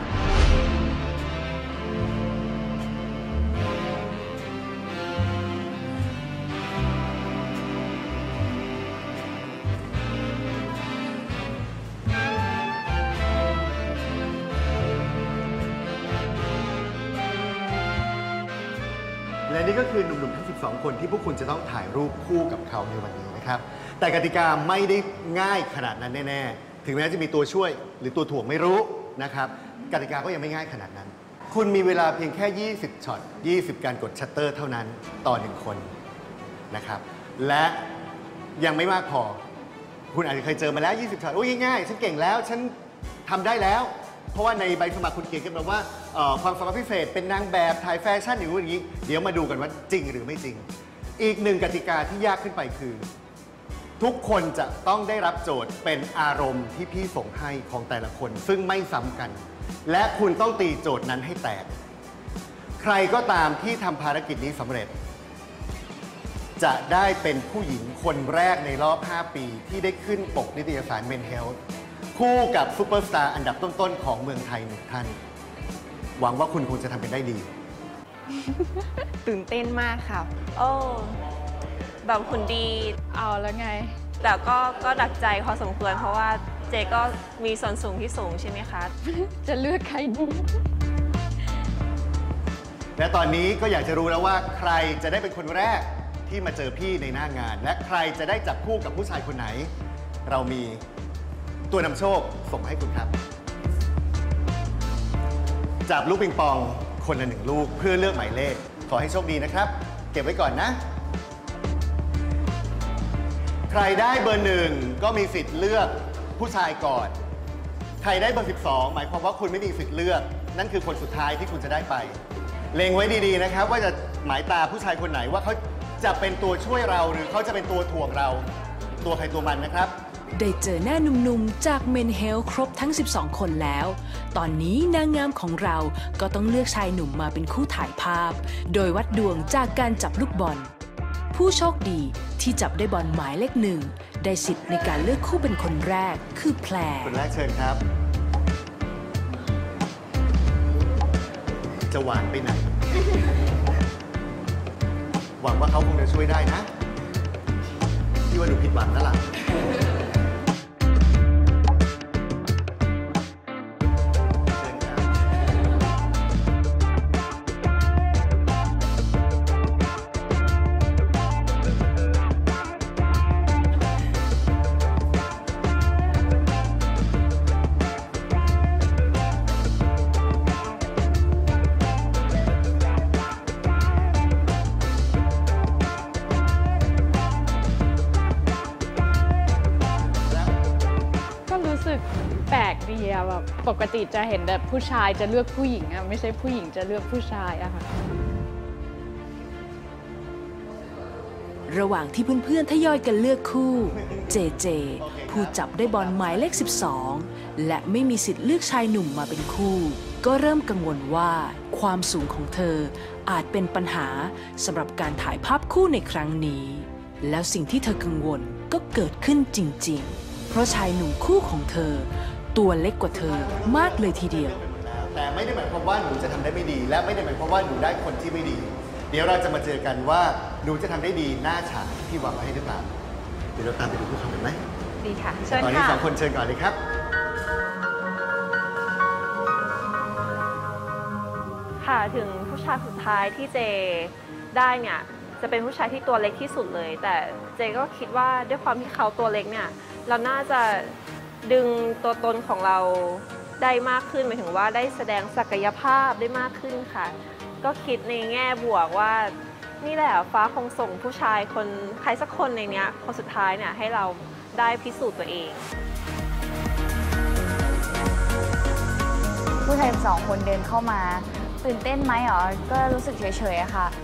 Speaker 1: และนี่ก็คือหนุ่มๆทั้งสิบสองคนที่พวกคุณจะต้องถ่ายรูปคู่กับเขาในวันนี้นะครับแต่กติกาไม่ได้ง่ายขนาดนั้นแน่ๆถึงแม้จะมีตัวช่วยหรือตัวถ่วงไม่รู้นะครับกติกาก็ยังไม่ง่ายขนาดนั้นคุณมีเวลาเพียงแค่ยี่สิบช็อตยี่สิบการกดชัตเตอร์เท่านั้นต่อหนึ่งคนนะครับและยังไม่มากพอคุณอาจจะเคยเจอมาแล้วยี่สิบช็อตโอ้ยง่ายๆฉันเก่งแล้วฉันทำได้แล้วเพราะว่าในใบสมัครคุณเขียนกันมาว่าความสามารถพิเศษเป็นนางแบบถ่ายแฟชั่นอย่างนู้นอย่างนี้เดี๋ยวมาดูกันว่าจริงหรือไม่จริงอีกหนึ่งกติกาที่ยากขึ้นไปคือทุกคนจะต้องได้รับโจทย์เป็นอารมณ์ที่พี่ส่งให้ของแต่ละคนซึ่งไม่ซ้ำกันและคุณต้องตีโจทย์นั้นให้แตกใครก็ตามที่ทำภารกิจนี้สำเร็จจะได้เป็นผู้หญิงคนแรกในรอบห้าปีที่ได้ขึ้นปกนิตยสาร Men's Healthคู่กับซูเปอร์สตาร์อันดับต้นๆของเมืองไทยหนึ่งท่านหวังว่าคุณคงจะทำเป็นได้ดี
Speaker 15: ตื่นเต้นมากค่ะ
Speaker 5: โอ้แบบหุ่นดี
Speaker 8: เอาแล้วไง
Speaker 5: แต่ก็ก็ดักใจพอสมควรเพราะว่าเจก็มีส่วนสูงที่สูงใช่ไหมคะ
Speaker 8: จะเลือกใครดี
Speaker 1: และตอนนี้ก็อยากจะรู้แล้วว่าใครจะได้เป็นคนแรกที่มาเจอพี่ในหน้างานและใครจะได้จับคู่กับผู้ชายคนไหนเรามีตัวนำโชคส่งมาให้คุณครับจับลูกปิงปองคนละหนึ่งลูกเพื่อเลือกหมายเลขขอให้โชคดีนะครับเก็บไว้ก่อนนะใครได้เบอร์หนึ่งก็มีสิทธิ์เลือกผู้ชายก่อนใครได้เบอร์สิบสองหมายความว่าคุณไม่มีสิทธิ์เลือกนั่นคือคนสุดท้ายที่คุณจะได้ไปเล็งไว้ดีๆนะครับว่าจะหมายตาผู้ชายคนไหนว่าเขาจะเป็นตัวช่วยเราหรือเขาจะเป็นตัวถ่วงเราตัวใครตัวมันนะครับ
Speaker 2: ได้เจอหน้าหนุ่มๆจาก Men Health ครบทั้งสิบสองคนแล้วตอนนี้นางงามของเราก็ต้องเลือกชายหนุ่มมาเป็นคู่ถ่ายภาพโดยวัดดวงจากการจับลูกบอลผู้โชคดีที่จับได้บอลหมายเลขหนึ่งได้สิทธิ์ในการเลือกคู่เป็นคนแรกคือแพร
Speaker 1: คนแรกเชิญครับจะหวานไปไหน หวังว่าเขาคงจะช่วยได้นะพี่ว่าว่าหนูผิดหวังแล้วล่ะ
Speaker 8: แปลกดีอะแบบปกติจะเห็นแบบผู้ชายจะเลือกผู้หญิงอะไม่ใช่ผู้หญิงจะเลือกผู้ชายอะค่ะ
Speaker 2: ระหว่างที่เพื่อนๆทยอยกันเลือกคู่ เจเจ ผู้จับได้บอลหมายเลข สิบสอง และไม่มีสิทธิ์เลือกชายหนุ่มมาเป็นคู่ ก็เริ่มกังวลว่าความสูงของเธออาจเป็นปัญหาสำหรับการถ่ายภาพคู่ในครั้งนี้ แล้วสิ่งที่เธอกังวลก็เกิดขึ้นจริงๆ เพราะชายหนุ่มคู่ของเธอตัวเล็กกว่าเธอมากเลยทีเดียว
Speaker 1: แต่ไม่ได้หมายความว่าหนูจะทำได้ไม่ดี และไม่ได้หมายความว่าหนูได้คนที่ไม่ดี เดี๋ยวเราจะมาเจอกันว่าหนูจะทำได้ดีหน้าฉากที่วางไว้ให้หรือเปล่าเดี๋ยวเราตามไปดูคู่เขากันไหม
Speaker 3: ดีค่ะเชิญค่ะ
Speaker 1: ตอนนี้สองคนเชิญก่อนเลยครับ
Speaker 5: ค่ะถึงผู้ชายสุดท้ายที่เจได้เนี่ยจะเป็นผู้ชายที่ตัวเล็กที่สุดเลย แต่เจก็คิดว่าด้วยความที่เขาตัวเล็กเนี่ยเราน่าจะดึงตัวตนของเราได้มากขึ้นหมายถึงว่าได้แสดงศักยภาพได้มากขึ้นค่ะก็คิดในแง่บวกว่านี่แหละฟ้าคงส่งผู้ชายคนใครสักคนในเนี้ยคนสุดท้ายเนี่ยให้เราได้พิสูจน์ตัวเอง
Speaker 17: ผู้ชายสองคนเดินเข้ามาตื่นเต้นไหมอ๋อก็รู้สึกเฉยๆอะค่ะ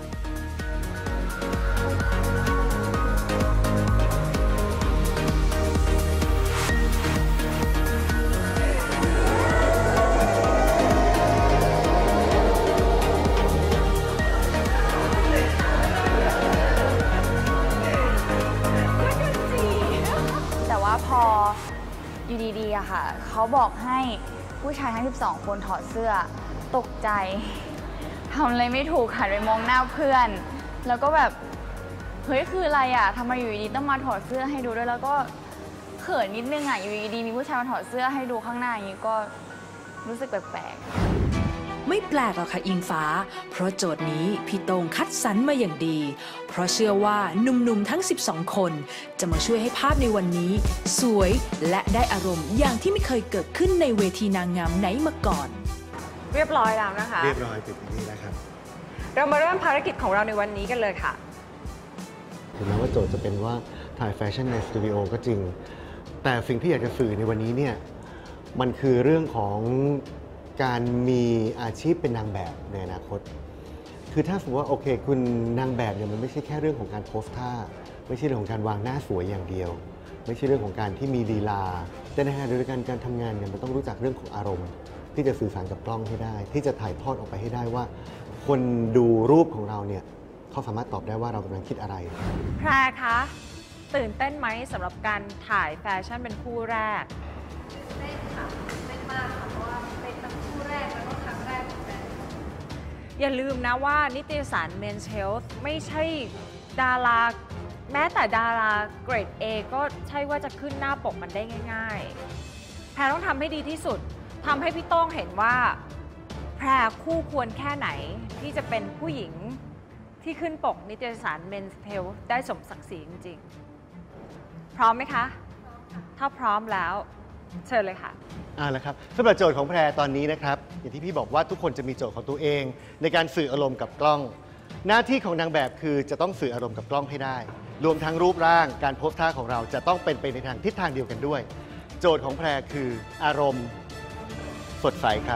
Speaker 17: แต่ว่าพออยู่ดีๆอะค่ะเขาบอกให้ผู้ชายทั้งสิบสองคนถอดเสื้อตกใจทำอะไรไม่ถูกหันไปมองหน้าเพื่อนแล้วก็แบบเฮ้ยคืออะไรอะทำไมอยู่ดีต้องมาถอดเสื้อให้ดูด้วยแล้วก็เขินนิดนึงอะอยู่ดีมีผู้ชายมาถอดเสื้อให้ดูข้างหน้าอย่างนี้ก็รู้สึกแปลกๆ
Speaker 2: ไม่แปลกหรอกค่ะอิงฟ้าเพราะโจทย์นี้พี่โต้งคัดสรรมาอย่างดีเพราะเชื่อว่าหนุ่มๆทั้งสิบสองคนจะมาช่วยให้ภาพในวันนี้สวยและได้อารมณ์อย่างที่ไม่เคยเกิดขึ้นในเวทีนางงามไหนมาก่อน
Speaker 3: เรียบร้อยแล้วนะคะ
Speaker 1: เรียบร้อยติดนี้แล้วครับ
Speaker 3: เรามาเริ่มภารกิจของเราในวันนี้กันเลยค่ะ
Speaker 1: ถึงแม้ว่าโจทย์จะเป็นว่าถ่ายแฟชั่นในสตูดิโอก็จริงแต่สิ่งที่อยากจะสื่อในวันนี้เนี่ยมันคือเรื่องของการมีอาชีพเป็นนางแบบในอนาคตคือถ้าสมมติว่าโอเคคุณนางแบบเนี่ยมันไม่ใช่แค่เรื่องของการโพสท่าไม่ใช่เรื่องของการวางหน้าสวยอย่างเดียวไม่ใช่เรื่องของการที่มีลีลาแต่ในขณะเดียวกันการทำงานเนี่ยมันต้องรู้จักเรื่องของอารมณ์ที่จะสื่อสารกับกล้องให้ได้ที่จะถ่ายทอดออกไปให้ได้ว่าคนดูรูปของเราเนี่ยเขาสามารถตอบได้ว่าเรากำลังคิดอะไร
Speaker 3: แพรคะตื่นเต้นไหมสำหรับการถ่ายแฟชั่นเป็นคู่แรก
Speaker 4: เต้นค่ะเต้นมากค่ะเพราะว่าเป็นทั้งคู่แรกแล้วก็ครั้งแรกของแฟน
Speaker 3: อย่าลืมนะว่านิตยสาร Men's Health ไม่ใช่ดาราแม้แต่ดาราเกรด A ก็ใช่ว่าจะขึ้นหน้าปกมันได้ง่ายๆแพรต้องทำให้ดีที่สุดทำให้พี่โต้งเห็นว่าแพรคู่ควรแค่ไหนที่จะเป็นผู้หญิงที่ขึ้นปกนิตยสาร Men's Health ได้สมศักดิ์ศรีจริงๆพร้อมไหมคะถ้าพร้อมแล้วเชิญเลยค่ะ
Speaker 1: อ่าแล้วครับสำหรับโจทย์ของแพรตอนนี้นะครับอย่างที่พี่บอกว่าทุกคนจะมีโจทย์ของตัวเองในการสื่ออารมณ์กับกล้องหน้าที่ของนางแบบคือจะต้องสื่ออารมณ์กับกล้องให้ได้รวมทั้งรูปร่างการโพสท่าของเราจะต้องเป็นไปในทางทิศทางเดียวกันด้วยโจทย์ของแพรคืออารมณ์สดใสครับ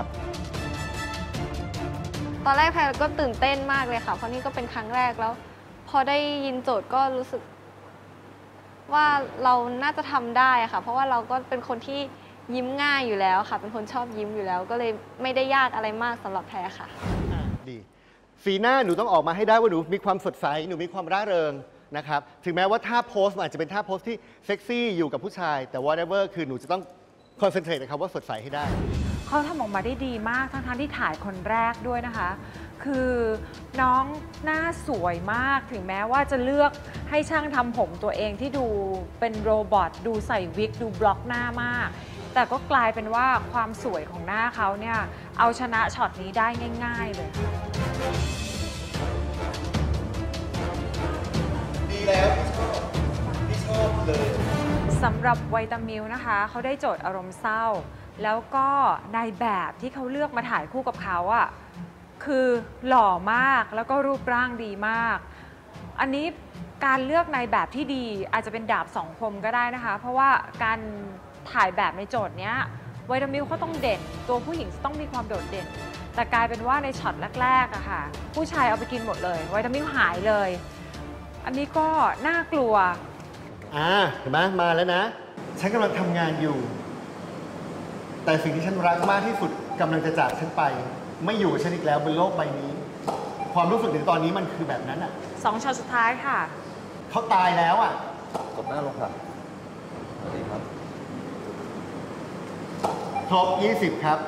Speaker 4: ตอนแรกแพรก็ตื่นเต้นมากเลยค่ะเพราะนี่ก็เป็นครั้งแรกแล้วพอได้ยินโจทย์ก็รู้สึกว่าเราน่าจะทำได้ค่ะเพราะว่าเราก็เป็นคนที่ยิ้มง่ายอยู่แล้วค่ะเป็นคนชอบยิ้มอยู่แล้วก็เลยไม่ได้ยากอะไรมากสำหรับแพรค่ะ
Speaker 1: ดีสีหน้าหนูต้องออกมาให้ได้ว่าหนูมีความสดใสหนูมีความร่าเริงนะครับถึงแม้ว่าท่าโพสมันอาจจะเป็นท่าโพสที่เซ็กซี่อยู่กับผู้ชายแต่ whatever คือหนูจะต้องคอนเซนเทรตนะครับว่าสดใสให้ได้
Speaker 3: เขาทำออกมาได้ดีมากทั้งๆที่ถ่ายคนแรกด้วยนะคะ
Speaker 6: คือน้องหน้าสวยมากถึงแม้ว่าจะเลือกให้ช่างทำผมตัวเองที่ดูเป็นโรบอทดูใส่วิกดูบล็อกหน้ามากแต่ก็กลายเป็นว่าความสวยของหน้าเขาเนี่ยเอาชนะช็อตนี้ได้ง่ายๆเลยค่ะ
Speaker 1: ดีแล้วพี่ชอบพี่ชอบเลย
Speaker 6: สำหรับไวตามิลนะคะเขาได้โจทย์อารมณ์เศร้าแล้วก็นายแบบที่เขาเลือกมาถ่ายคู่กับเขาอ่ะคือหล่อมากแล้วก็รูปร่างดีมากอันนี้การเลือกนายแบบที่ดีอาจจะเป็นดาบสองคมก็ได้นะคะเพราะว่าการถ่ายแบบในโจทย์เนี้ยไวตามิลเขาต้องเด่นตัวผู้หญิงต้องมีความโดดเด่นแต่กลายเป็นว่าในช็อตแรกๆอะค่ะผู้ชายเอาไปกินหมดเลยไวตามิลหายเลยอันนี้ก็น่ากลัว
Speaker 1: อ่าเห็นไหมมาแล้วนะฉันกำลังทำงานอยู่แต่สิ่งที่ฉันรักมากที่สุดกำลังจะจากฉันไปไม่อยู่กับฉันอีกแล้วบนโลกใบนี้ความรู้สึกถึงตอนนี้มันคือแบบนั้นอ่ะ
Speaker 6: สองช็อตสุดท้ายค่ะ
Speaker 1: เขาตายแล้วอ่ะ
Speaker 12: กดหน้าลงค่ะสวัสดีครับ
Speaker 1: ครบยี่สิบครับ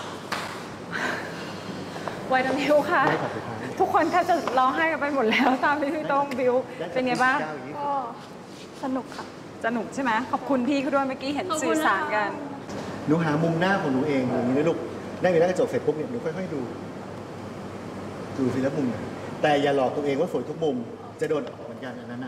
Speaker 6: ไวตามิลค่ะทุกคนแทบจะร้องไห้กันไปหมดแล้วตามที่พี่ต้องบิวเป็นไงบ้าง
Speaker 13: ก็สนุกค่ะ
Speaker 6: สนุกใช่ไหมขอบคุณพี่เขาด้วยเมื่อกี้เห็นสื่อสารกัน
Speaker 1: หนูหามุมหน้าของหนูเองอย่างนี้นะลูกได้มีหน้ากระจกเสร็จปุ๊บเนี่ยหนูค่อยๆดูดูทีละมุมแต่อย่าหลอกตัวเองว่าสวยทุกมุมจะโดนเหมือนกันอันนั้นนะ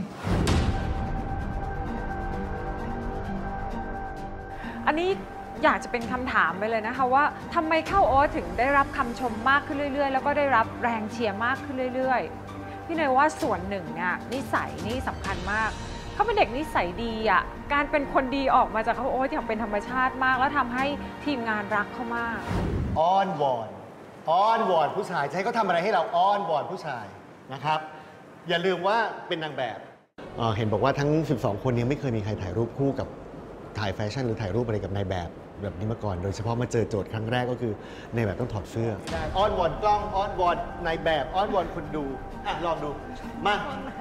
Speaker 6: อันนี้อยากจะเป็นคำถามไปเลยนะคะว่าทำไมเข้าโอ๊ตถึงได้รับคำชมมากขึ้นเรื่อยๆแล้วก็ได้รับแรงเชียร์มากขึ้นเรื่อยๆพี่เนยว่าส่วนหนึ่งเนี่ยนิสัยนี่สำคัญมากเขาเป็นเด็กนิสัยดีอ่ะการเป็นคนดีออกมาจากเขาโอ๊ตอย่างเป็นธรรมชาติมากแล้วทำให้ทีมงานรักเขามาก
Speaker 1: อ้อนวอนอ้อนวอนผู้ชายใช้เขาทำอะไรให้เราอ้อนวอนผู้ชายนะครับอย่าลืมว่าเป็นนางแบบเ, เห็นบอกว่าทั้งสิบสองคนนี้ไม่เคยมีใครถ่ายรูปคู่กับถ่ายแฟชั่นหรือถ่ายรูปอะไรกับนายแบบแบบนี้มาก่อนโดยเฉพาะมาเจอโจทย์ครั้งแรกก็คือนายแบบต้องถอดเสื้ออ้อนวอนกล้องอ้อนวอนนายแบบอ้อนวอนคนดูอ่ะลองดูมา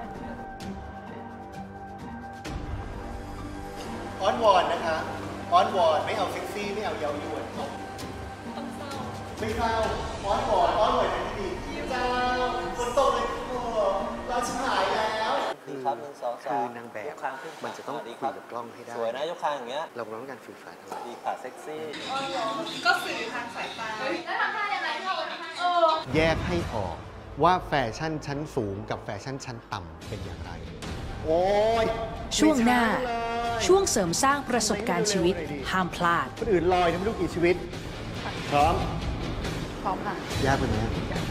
Speaker 1: อ้อนวอนนะคะอ้อนวอนไม่เอาเซ็กซี่ไม่เอาเย้ายวนไม่เศร้าอ้อนวอนอ้อนวอนเป็นที่ดีเจ้าคนโตเลยเราชิบหายแล้ว
Speaker 19: คือครับหนึ่งสองสาม
Speaker 1: คือนางแบบมันจะต้องคุยกับกล้องให้ได้
Speaker 19: สวยนะยกคางอย่างเงี้ย
Speaker 1: เราต้องการสื่อสารอะไร
Speaker 19: ดีค่ะเซ็กซี่
Speaker 7: ก็สื่อทางสายตาแล้วทำท่ายังไงที่เราทำ
Speaker 1: แยกให้ออกว่าแฟชั่นชั้นสูงกับแฟชั่นชั้นต่ำเป็นอย่างไรโอ้ย
Speaker 2: ช่วงหน้าช่วงเสริมสร้างประสบการณ์ชีวิตห้ามพลาด
Speaker 1: คนอื่นลอยไม่รู้กี่ชีวิตพร้อม
Speaker 7: พร้อมค่ะ
Speaker 1: ยากกว่านี้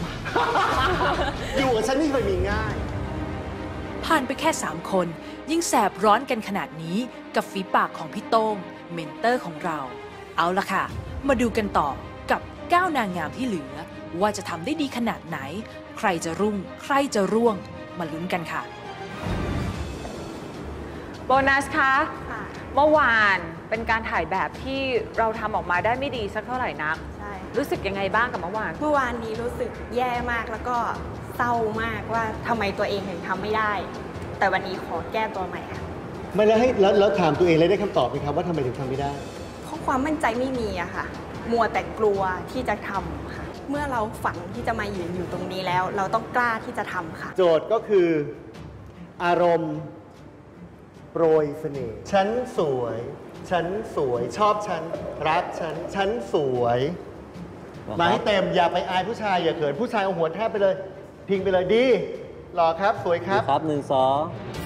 Speaker 1: อยู่กับฉันไม่เคยมีง่าย
Speaker 2: ผ่านไปแค่สามคนยิ่งแสบร้อนกันขนาดนี้กับฝีปากของพี่โต้งเมนเตอร์ของเราเอาละค่ะมาดูกันต่อกับเก้านางงามที่เหลือว่าจะทำได้ดีขนาดไหนใครจะรุ่งใครจะร่วงมาลุ้นกันค่ะ
Speaker 6: โบนัสคะเมื่อวานเป็นการถ่ายแบบที่เราทำออกมาได้ไม่ดีสักเท่าไหร่นัก
Speaker 15: ใช่
Speaker 6: รู้สึกยังไงบ้างกับเมื่อวาน
Speaker 15: เมื่อวานนี้รู้สึกแย่มากแล้วก็เศร้ามากว่าทำไมตัวเองถึงทำไม่ได้แต่วันนี้ขอแก้ตัวใหม่ค่ะ
Speaker 1: ไม่แล้วให้แล้วแล้วถามตัวเองเลยได้คำตอบไหมครับว่าทำไมถึงทำไม่ได้
Speaker 15: เพราะความมั่นใจไม่มีอะค่ะมัวแต่กลัวที่จะทำค่ะเมื่อเราฝันที่จะมายืนอยู่ตรงนี้แล้วเราต้องกล้าที่จะทำค่ะ
Speaker 1: โจทย์ก็คืออารมณ์โปรยเสน่ห์ฉันสวยฉันสวยชอบฉันรักฉันฉันสวยมาให้เต็มอย่าไปอายผู้ชายอย่าเขินผู้ชายเอาหัวแทบไปเลยพิงไปเลยดีหล่อครับสวยครับ
Speaker 19: ครับหนึ่งสอง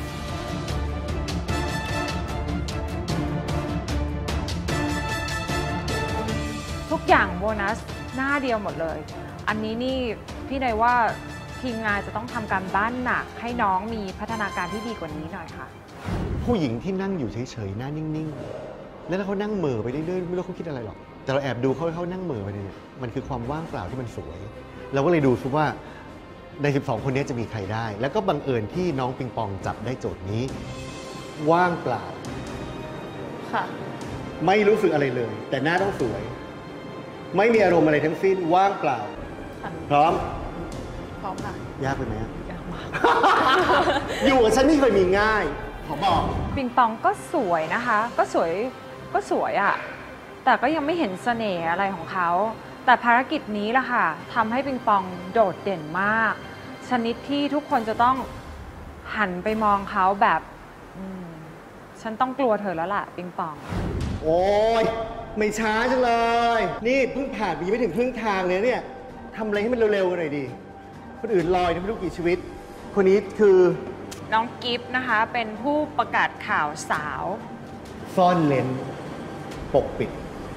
Speaker 6: ทุกอย่างโบนัสหน้าเดียวหมดเลยอันนี้นี่พี่เนยว่าทีมงานจะต้องทำการบ้านหนักให้น้องมีพัฒนาการที่ดีกว่านี้หน่อยค่ะ
Speaker 1: ผู้หญิงที่นั่งอยู่เฉยๆหน้านิ่งๆแล้วเขานั่งเหม่อไปเรื่อยๆไม่รู้เขาคิดอะไรหรอกแต่เราแอบดูเขาเขานั่งเหม่อไปเนี่ยมันคือความว่างเปล่าที่มันสวยเราก็เลยดูซิว่าในสิบสองคนนี้จะมีใครได้แล้วก็บังเอิญที่น้องปิงปองจับได้โจทย์นี้ว่างเปล่า
Speaker 7: ค่ะ
Speaker 1: ไม่รู้สึกอะไรเลยแต่หน้าต้องสวยไม่มีอารมณ์อะไรทั้งสิ้นว่างเปล่าพร้อม
Speaker 7: พร้อมค่ะ
Speaker 1: ยากไปไหม
Speaker 6: ยากมาก
Speaker 1: อยู่กับฉันไม่เคยมีง่ายขอบอก
Speaker 6: ปิงปองก็สวยนะคะก็สวยก็สวยอะแต่ก็ยังไม่เห็นเสน่ห์อะไรของเขาแต่ภารกิจนี้ล่ะค่ะทำให้ปิงปองโดดเด่นมากชนิดที่ทุกคนจะต้องหันไปมองเขาแบบฉันต้องกลัวเธอแล้วล่ะปิงปอง
Speaker 1: โอ้ยไม่ช้าจังเลย นี่เพิ่งผ่านไปยังไม่ถึงครึ่งทางเลยเนี่ยทำอะไรให้มันเร็วๆกันหน่อยดิคนอื่นลอยไม่รู้กี่ชีวิตคนนี้คือ
Speaker 6: น้องกิฟต์นะคะเป็นผู้ประกาศข่าวสาว
Speaker 1: ซ่อนเลนปกปิด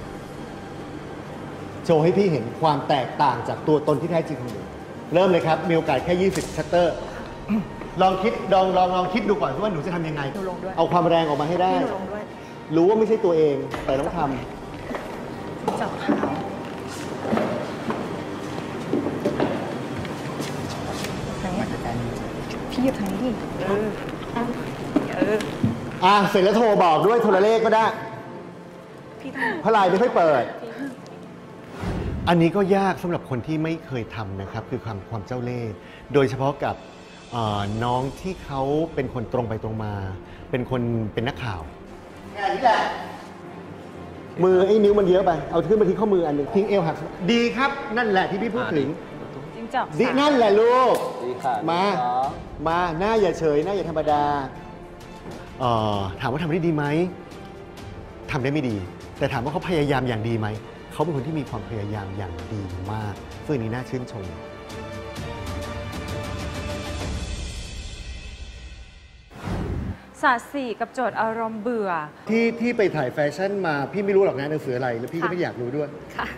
Speaker 1: โชว์ให้พี่เห็นความแตกต่างจากตัวตนที่แท้จริงของหนูเริ่มเลยครับมีโอกาสแค่ยี่สิบชัตเตอร์ลองคิดลองลองลองคิดดูก่อนว่าหนูจะทำยังไงเอาความแรงออกมาให้ได้รู้ว่าไม่ใช่ตัวเองแต่ต้องทำ
Speaker 6: จับขาวพี่หยิบทางนี้ดิเออเออ
Speaker 1: อ่ะเสร็จแล้วโทรบอกด้วยโทรเลขก็ได้เพราะไลน์ไม่ค่อยเปิดอันนี้ก็ยากสำหรับคนที่ไม่เคยทำนะครับคือความความเจ้าเล่ห์โดยเฉพาะกับน้องที่เขาเป็นคนตรงไปตรงมาเป็นคนเป็นนักข่าวแค่นี้แหละมือไอ้นิ้วมันเยอะไปเอาขึ้นมาที่ข้อมืออันหนึ่งทิ้งเอวหักดีครับนั่นแหละที่พี่พูดถึง
Speaker 6: จริงจับ
Speaker 1: ดินั่นแหละลูกมามาหน้าอย่าเฉยหน้าอย่าธรรมดาถามว่าทำได้ดีไหมทำได้ไม่ดีแต่ถามว่าเขาพยายามอย่างดีไหมเขาเป็นคนที่มีความพยายามอย่างดีมากซึ่งนี้น่าชื่นชม
Speaker 6: ศาสตร์สี่กับโจทย์อารมณ์เบื่อ
Speaker 1: ที่ที่ไปถ่ายแฟชั่นมาพี่ไม่รู้หรอกนะหนังสืออะไรแล้วพี่ก็ไม่อยากรู้ด้วย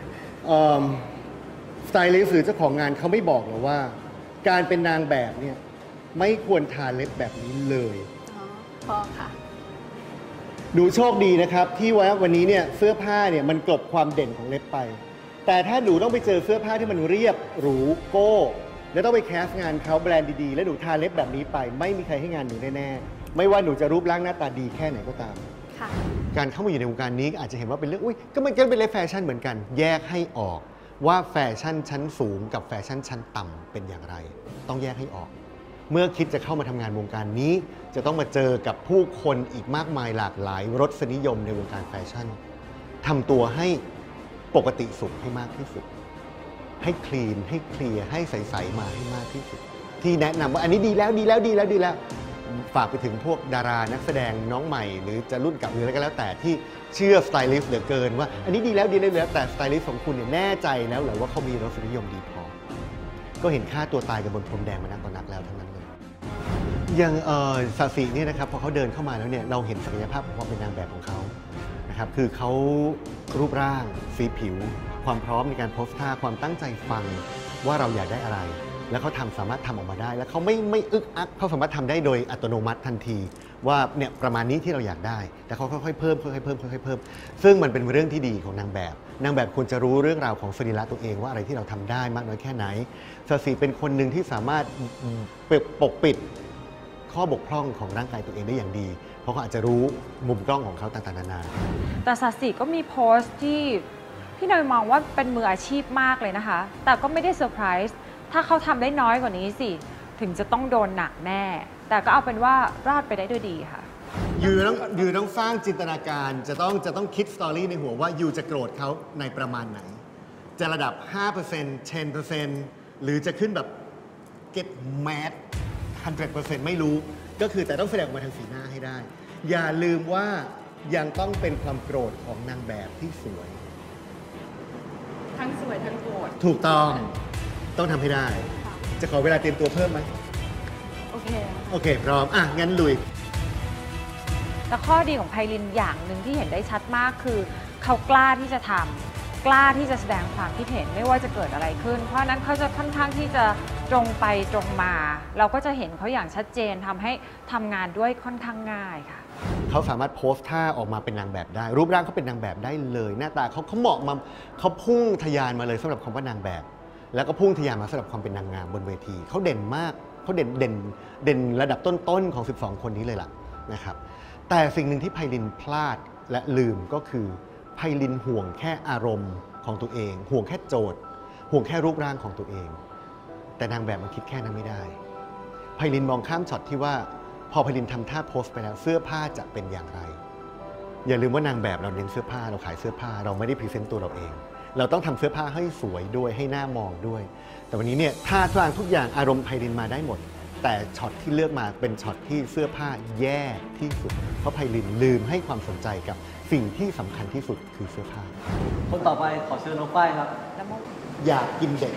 Speaker 1: สไตลิสต์หรือเจ้าของงานเขาไม่บอกหรอกว่าการเป็นนางแบบเนี่ยไม่ควรทาเล็บแบบนี้เลย
Speaker 7: พอค่ะ
Speaker 1: ดูโชคดีนะครับที่ว่าวันนี้เนี่ยเสื้อผ้าเนี่ยมันกลบความเด่นของเล็บไปแต่ถ้าหนูต้องไปเจอเสื้อผ้าที่มันเรียบหรูโก้แล้วต้องไปแคสงานเขาแบรนด์ดีๆแล้วหนูทาเล็บแบบนี้ไปไม่มีใครให้งานหนูแน่ๆไม่ว่าหนูจะรูปร่างหน้าตาดีแค่ไหนก็ตามการเข้ามาอยู่ในวงการนี้อาจจะเห็นว่าเป็นเรื่องอุ้ยก็มันก็เป็นเรื่องแฟชั่นเหมือนกันแยกให้ออกว่าแฟชั่นชั้นสูงกับแฟชั่นชั้นต่ำเป็นอย่างไรต้องแยกให้ออกเมื่อคิดจะเข้ามาทำงานวงการนี้จะต้องมาเจอกับผู้คนอีกมากมายหลากหลายรสนิยมในวงการแฟชั่นทำตัวให้ปกติสุขให้มากที่สุดให้คลีนให้เคลียร์ให้ใสๆมาให้มากที่สุดที่แนะนำว่าอันนี้ดีแล้วดีแล้วดีแล้วดีแล้วฝากไปถึงพวกดารานักแสดงน้องใหม่หรือจะรุ่นเก่าหรืออะไรก็แล้วแต่ที่เชื่อสไตลิสต์เหลือเกินว่าอันนี้ดีแล้วดีแล้วแล้วแต่สไตลิสต์ของคุณเนี่ยแน่ใจแล้วเหรอว่าเขามีรสนิยมดีพอก็เห็นค่าตัวตายกันบนพรมแดงมานักต่อนักแล้วทั้งนั้นเลยอย่างศาสิเนี่ยนะครับพอเขาเดินเข้ามาแล้วเนี่ยเราเห็นศักยภาพของความเป็นนางแบบของเขานะครับคือเขารูปร่างสีผิวความพร้อมในการโพสท่าความตั้งใจฟังว่าเราอยากได้อะไรแล้วเขาทำสามารถทำออกมาได้แล้วเขาไม่ไม่อึกอักเขาสามารถทำได้โดยอัตโนมัติทันทีว่าเนี่ยประมาณนี้ที่เราอยากได้แต่เขาค่อยๆเพิ่มค่อยๆเพิ่มค่อยๆเพิ่มซึ่งมันเป็นเรื่องที่ดีของนางแบบนางแบบควรจะรู้เรื่องราวของสรีระตัวเองว่าอะไรที่เราทำได้มากน้อยแค่ไหนศาสิเป็นคนหนึ่งที่สามารถปกปิดข้อบกพร่องของร่างกายตัวเองได้อย่างดีเพราะเขาอาจจะรู้มุมกล้องของเขาต่างๆนานา
Speaker 6: แต่ศาสิก็มีโพสต์ที่พี่เนยมองว่าเป็นมืออาชีพมากเลยนะคะแต่ก็ไม่ได้เซอร์ไพรส์ถ้าเขาทำได้น้อยกว่านี้สิถึงจะต้องโดนหนักแน่แต่ก็เอาเป็นว่ารอดไปได้ด้วยดีค่ะ
Speaker 1: ยูต้องยูต้องสร้างจินตนาการจะต้องจะต้องคิดสตอรี่ในหัวว่ายูจะโกรธเขาในประมาณไหนจะระดับ ห้าเปอร์เซ็นต์ สิบเปอร์เซ็นต์ หรือจะขึ้นแบบ get mad หนึ่งร้อยเปอร์เซ็นต์ ไม่รู้ก็คือแต่ต้องแสดงออกมาทางสีหน้าให้ได้อย่าลืมว่ายังต้องเป็นความโกรธของนางแบบที่สวย
Speaker 7: ทั้งสวยทั้งโกรธ
Speaker 1: ถูกต้องต้องทำให้ได้จะขอเวลาเตรียมตัวเพิ่มไหม
Speaker 7: โอเค
Speaker 1: โอเคพร้อมอ่ะงั้นลุย
Speaker 6: แต่ข้อดีของไพลินอย่างหนึ่งที่เห็นได้ชัดมากคือเขากล้าที่จะทำกล้าที่จะแสดงความคิดเห็นไม่ว่าจะเกิดอะไรขึ้นเพราะนั้นเขาจะค่อนข้างที่จะตรงไปตรงมาเราก็จะเห็นเขาอย่างชัดเจนทำให้ทำงานด้วยค่อนข้างง่ายค่ะ
Speaker 1: เขาสามารถโพสท่าออกมาเป็นนางแบบได้รูปร่างเขาเป็นนางแบบได้เลยหน้าตาเขาเขาเหมาะมาเขาพุ่งทะยานมาเลยสำหรับคำว่านางแบบแล้วก็พุ่งทะยานมาสำหรับความเป็นนางงามบนเวทีเขาเด่นมากเขาเด่นเด่นเด่นระดับต้นๆของสิบสองคนนี้เลยล่ะนะครับแต่สิ่งหนึ่งที่ไพลินพลาดและลืมก็คือไพลินห่วงแค่อารมณ์ของตัวเองห่วงแค่โจทย์ห่วงแค่รูปร่างของตัวเองแต่นางแบบมันคิดแค่นั้นไม่ได้ไพลินมองข้ามช็อตที่ว่าพอไพลินทำท่าโพสไปแล้วเสื้อผ้าจะเป็นอย่างไรอย่าลืมว่านางแบบเราเน้นเสื้อผ้าเราขายเสื้อผ้าเราไม่ได้พรีเซนต์ตัวเราเองเราต้องทำเสื้อผ้าให้สวยด้วยให้หน้ามองด้วย แต่วันนี้เนี่ยท่าทางทุกอย่างอารมณ์ไพลินมาได้หมด แต่ช็อตที่เลือกมาเป็นช็อตที่เสื้อผ้าแย่ที่สุดเพราะไพลินลืมให้ความสนใจกับสิ่งที่สำคัญที่สุดคือเสื้อผ้า
Speaker 19: คนต่อไปขอเชิญน้องฝ้ายครับ
Speaker 1: อยากกินเด็ก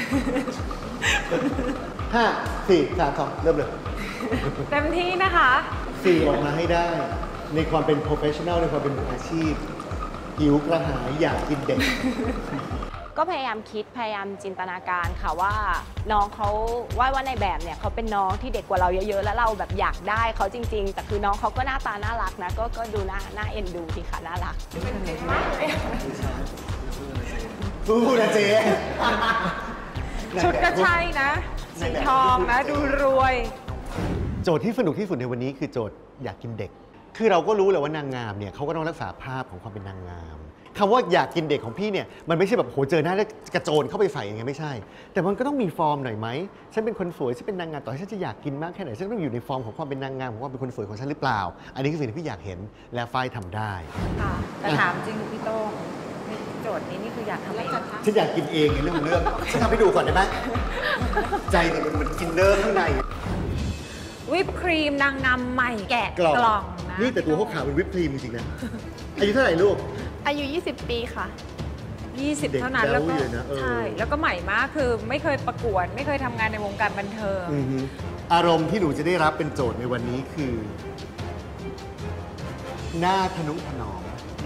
Speaker 1: ห้า สี่ สาม สอง เริ่มเลย
Speaker 6: เต็มที่นะคะ
Speaker 1: สี่ออกมาให้ได้ในความเป็น professional ในความเป็นมืออาชีพหิวกระหายอยากกินเด็ก
Speaker 18: ก็พยายามคิดพยายามจินตนาการค่ะว่าน้องเขาว่าว่าในแบบเนี่ยเขาเป็นน้องที่เด็กกว่าเราเยอะๆแล้วเราแบบอยากได้เขาจริงๆแต่คือน้องเขาก็หน้าตาน่ารักนะก็ก็ดูน่าน่าเอ็นดูดีค่ะน่ารัก
Speaker 1: พูดนะเจ๊
Speaker 6: ชุดก็ใช่นะ สีทองนะ ดูรวย
Speaker 1: โจทย์ที่สนุกที่สุดในวันนี้คือโจทย์อยากกินเด็ก คือเราก็รู้แหละว่านางงามเนี่ยเขาก็ต้องรักษาภาพของความเป็นนางงามคำว่าอยากกินเด็กของพี่เนี่ยมันไม่ใช่แบบโหเจอหน้าแล้วกระโจนเข้าไปใส่อย่างเงี้ยไม่ใช่ แต่มันก็ต้องมีฟอร์มหน่อยไหมฉันเป็นคนสวยฉันเป็นนางงามต่อให้ฉันจะอยากกินมากแค่ไหนฉันต้องอยู่ในฟอร์มของความเป็นนางงามของความเป็นคนสวยของฉันหรือเปล่า อันนี้คือสิ่งที่พี่อยากเห็นและฝ้ายทำได้
Speaker 6: ค่ะ แต่ถามจริงพี่โต้งโจทย์นี้นี่คืออยากทำเอง
Speaker 1: ฉันอยากกินเองในเรื่องของเรื่องฉันทำให้ดูก่อนได้ไหมใจเนี่ยมันเหมือนกินเนอร์ข้างใน
Speaker 6: วิปครีมนางงามใหม่แกะ
Speaker 1: กล่อง
Speaker 6: กล่องนะ
Speaker 1: นี่แต่ตัวเขาขาวเป็นวิปครีมจริงๆนะอายุเท่าไหร่ลูก
Speaker 13: อายุ ยี่สิบ ปีค่ะ
Speaker 6: ยี่สิบ
Speaker 1: เด็ก
Speaker 6: เท่านั้นแล้วก็
Speaker 1: แบ๊วอยู่นะเออ
Speaker 6: ใช่แล้วก็ใหม่มากคือไม่เคยประกวด ไม่เคยทำงานในวงการบันเทิง
Speaker 1: อือฮึอารมณ์ที่หนูจะได้รับเป็นโจทย์ในวันนี้คือ หน้าทะนุถนอม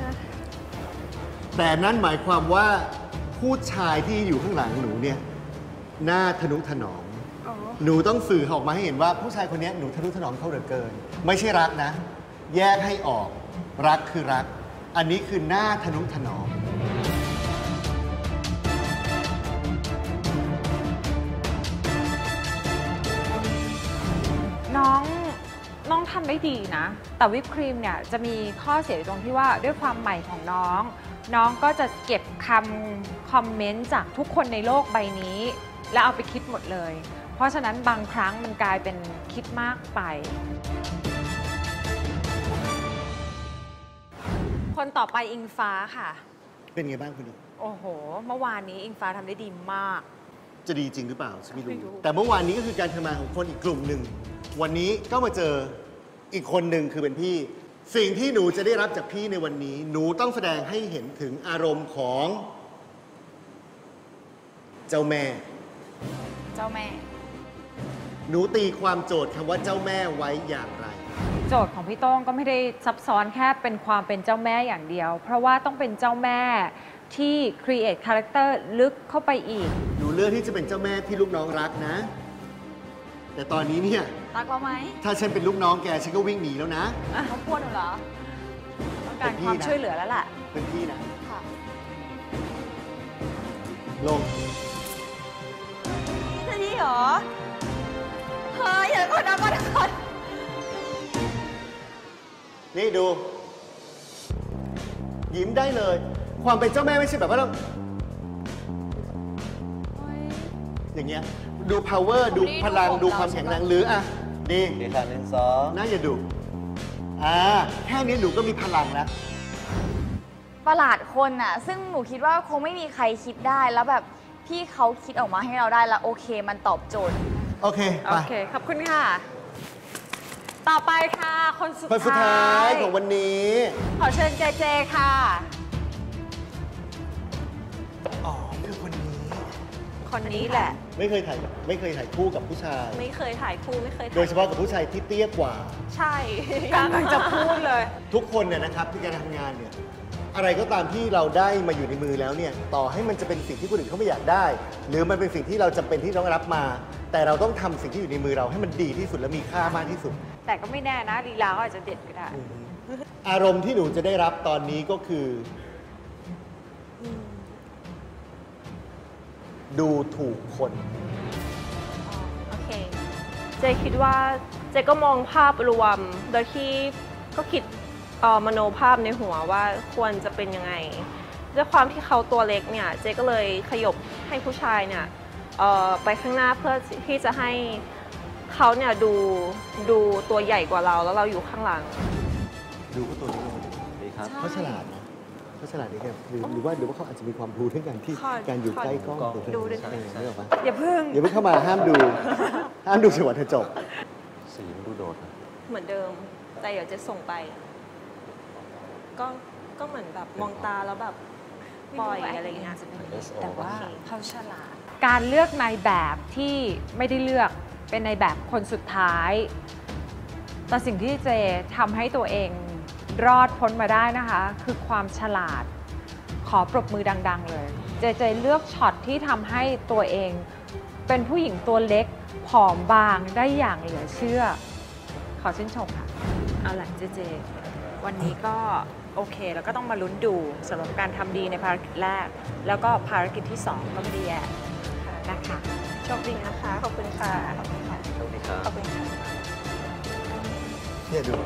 Speaker 1: แต่นั่นหมายความว่าผู้ชายที่อยู่ข้างหลังหนูเนี่ยหน้าทะนุถนอม หนูต้องสื่อออกมาให้เห็นว่าผู้ชายคนนี้หนูทะนุถนอมเขาเหลือเกิน ไม่ใช่รักนะ แยกให้ออกรักคือรัก อันนี้คือหน้าทะนุถนอม
Speaker 6: น้องน้องทำได้ดีนะ แต่วิปครีมเนี่ยจะมีข้อเสียตรงที่ว่าด้วยความใหม่ของน้อง น้องก็จะเก็บคำคอมเมนต์จากทุกคนในโลกใบนี้ แล้วเอาไปคิดหมดเลย เพราะฉะนั้นบางครั้งมันกลายเป็นคิดมากไป คนต่อไปอิงฟ้าค่ะ
Speaker 1: เป็นไงบ้างคุณดู
Speaker 6: โอ้โห เมื่อวานนี้อิงฟ้าทำได้ดีมาก
Speaker 1: จะดีจริงหรือเปล่าฉันไม่
Speaker 6: ไม่รู้
Speaker 1: รู้ แต่เมื่อวานนี้ก็คือการทำงานของคนอีกกลุ่มหนึ่ง วันนี้ก็มาเจออีกคนหนึ่งคือเป็นพี่ สิ่งที่หนูจะได้รับจากพี่ในวันนี้ หนูต้องแสดงให้เห็นถึงอารมณ์ของเจ้าแม่
Speaker 17: เจ้าแม่
Speaker 1: หนูตีความโจทย์คำว่าเจ้าแม่ไว้อย่างไร
Speaker 6: โจทย์ของพี่โต้งก็ไม่ได้ซับซ้อนแค่เป็นความเป็นเจ้าแม่อย่างเดียว เพราะว่าต้องเป็นเจ้าแม่ที่ create character ลึกเข้าไปอีก
Speaker 1: หนูเลือกที่จะเป็นเจ้าแม่ที่ลูกน้องรักนะ แต่ตอนนี้เนี่ย
Speaker 17: รักเราไหม
Speaker 1: ถ้าฉันเป็นลูกน้องแกฉันก็วิ่งหนีแล้วนะ
Speaker 17: เขาพูดหนูเหรอ
Speaker 6: ต้องการความช่วยเหลือแล้วล่ะ
Speaker 1: เป็นพี่นะ
Speaker 17: ค่ะ
Speaker 1: ลง
Speaker 17: จะดีเหรอ เฮ้ยอย่าก่อนนะก่อนก่อน
Speaker 1: นี่ดู ยิ้มได้เลย ความเป็นเจ้าแม่ไม่ใช่แบบว่าต้องอย่างเงี้ยดู power ดูพลังดูความแข็งแรงหรืออ่ะดี
Speaker 19: ดีค่ะหนึ่งสอง
Speaker 1: น่าอย่าดุอ่าแค่นี้หนูก็มีพลังแล้ว
Speaker 17: ประหลาดคนน่ะ ซึ่งหนูคิดว่าคงไม่มีใครคิดได้ แล้วแบบพี่เขาคิดออกมาให้เราได้แล้วโอเคมันตอบโจทย์
Speaker 1: โอเค
Speaker 6: โอ
Speaker 1: ไป
Speaker 6: เค ขอบคุณค่ะ ต่อไปค่ะ คนสุด
Speaker 1: คนสุดท้า
Speaker 6: ท้าย ย
Speaker 1: ของวันนี้
Speaker 6: ขอเชิญเจเจค่ะ
Speaker 1: อ๋อคือคนนี้
Speaker 6: คนนี้แหละ
Speaker 1: ไม่เคยถ่ายไม่เคยถ่ายคู่กับผู้ชาย
Speaker 5: ไม่เคยถ่ายคู่ไม่เคยถ่าย
Speaker 1: โดยเฉพาะกับผู้ชายที่เตี้ยกว่า
Speaker 5: ใช่
Speaker 6: กำลังจะพูดเลย
Speaker 1: ทุกคนเนี่ยนะครับที่การทำงานเนี่ยอะไรก็ตามที่เราได้มาอยู่ในมือแล้วเนี่ยต่อให้มันจะเป็นสิ่งที่คนอื่นเขาไม่อยากได้ หรือมันเป็นสิ่งที่เราจำเป็นที่ต้องรับมา แต่เราต้องทำสิ่งที่อยู่ในมือเราให้มันดีที่สุดและมีค่ามากที่สุด
Speaker 6: แต่ก็ไม่แน่นะลีลาก็อาจจะเด็ดก็ได้
Speaker 1: อารมณ์ที่หนูจะได้รับตอนนี้ก็คือ ดูถูกคน
Speaker 5: โอเค เจคิดว่าเจก็มองภาพรวม โดยที่ก็คิดเอ่อมโนภาพในหัวว่าควรจะเป็นยังไง ด้วยความที่เขาตัวเล็กเนี่ย เจก็เลยขยบให้ผู้ชายเนี่ยเอ่อไปข้างหน้าเพื่อที่จะให้เขาเนี่ยดูดูตัวใหญ่กว่าเราแล้วเราอยู่ข้างหลัง
Speaker 1: ดูเขาตัวนี้เลย
Speaker 19: ดีครับ
Speaker 1: เขาฉลาดนะเขาฉลาดนี่ครับหรือหรือว่าหรือว่าเขาอาจจะมีความรู้เรื่องการที่การอยู่ใกล้กล้อง
Speaker 5: ดูด้วย
Speaker 1: ใช่ไหมหรอปะ
Speaker 5: อย่าเพิ่ง
Speaker 1: อย่าเพิ่งเข้ามาห้ามดู ห้ามดูจนกว่าเธอจบ
Speaker 12: สีมันดูโดดนะ
Speaker 5: เหมือนเดิม แต่เดี๋ยวจะส่งไป ก็ก็เหมือนแบบมองตาแล้วแบบปล่อยอะไรอย่างเงี้ย
Speaker 14: แต่ว่าเขาฉลาด การเลือกนายแบบที่ไม่ได้เลือกเป็นนายแบบคนสุดท้าย แต่สิ่งที่เจทำให้ตัวเองรอดพ้นมาได้นะคะ คือความฉลาด ขอปรบมือดังๆเลย เจเจเลือกช็อตที่ทำให้ตัวเองเป็นผู้หญิงตัวเล็กผอมบางได้อย่างเหลือเชื่อ ขอชื่นชมค่ะ เอาล่ะเจเจ วันนี้ก็โอเคแล้วก็ต้องมาลุ้นดูสำหรับการทำดีในภารกิจแรก แล้วก็ภารกิจที่สองก็ไม่ได้แย่นะคะ
Speaker 5: โชคดีนะคะ ขอบคุณค่ะ ขอบคุณค่ะ
Speaker 12: โชคดีครับ
Speaker 5: ขอบคุณค่ะ
Speaker 1: เนี่ยดู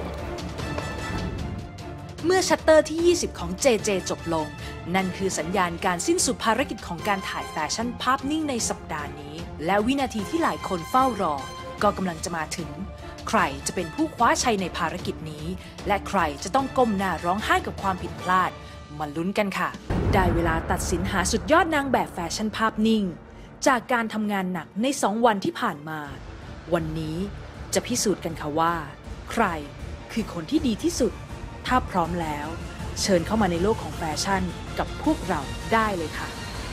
Speaker 2: เมื่อชัตเตอร์ที่ ยี่สิบ ของ เจ เจ จบลง นั่นคือสัญญาณการสิ้นสุดภารกิจของการถ่ายแฟชั่นภาพนิ่งในสัปดาห์นี้ และวินาทีที่หลายคนเฝ้ารอ ก็กำลังจะมาถึง ใครจะเป็นผู้คว้าชัยในภารกิจนี้ และใครจะต้องก้มหน้าร้องไห้กับความผิดพลาด มาลุ้นกันค่ะ ได้เวลาตัดสินหาสุดยอดนางแบบแฟชั่นภาพนิ่ง จากการทำงานหนักในสองวันที่ผ่านมา วันนี้จะพิสูจน์กันค่ะว่า ใครคือคนที่ดีที่สุด ถ้าพร้อมแล้ว เชิญเข้ามาในโลกของแฟชั่นกับพวกเราได้เลยค่ะ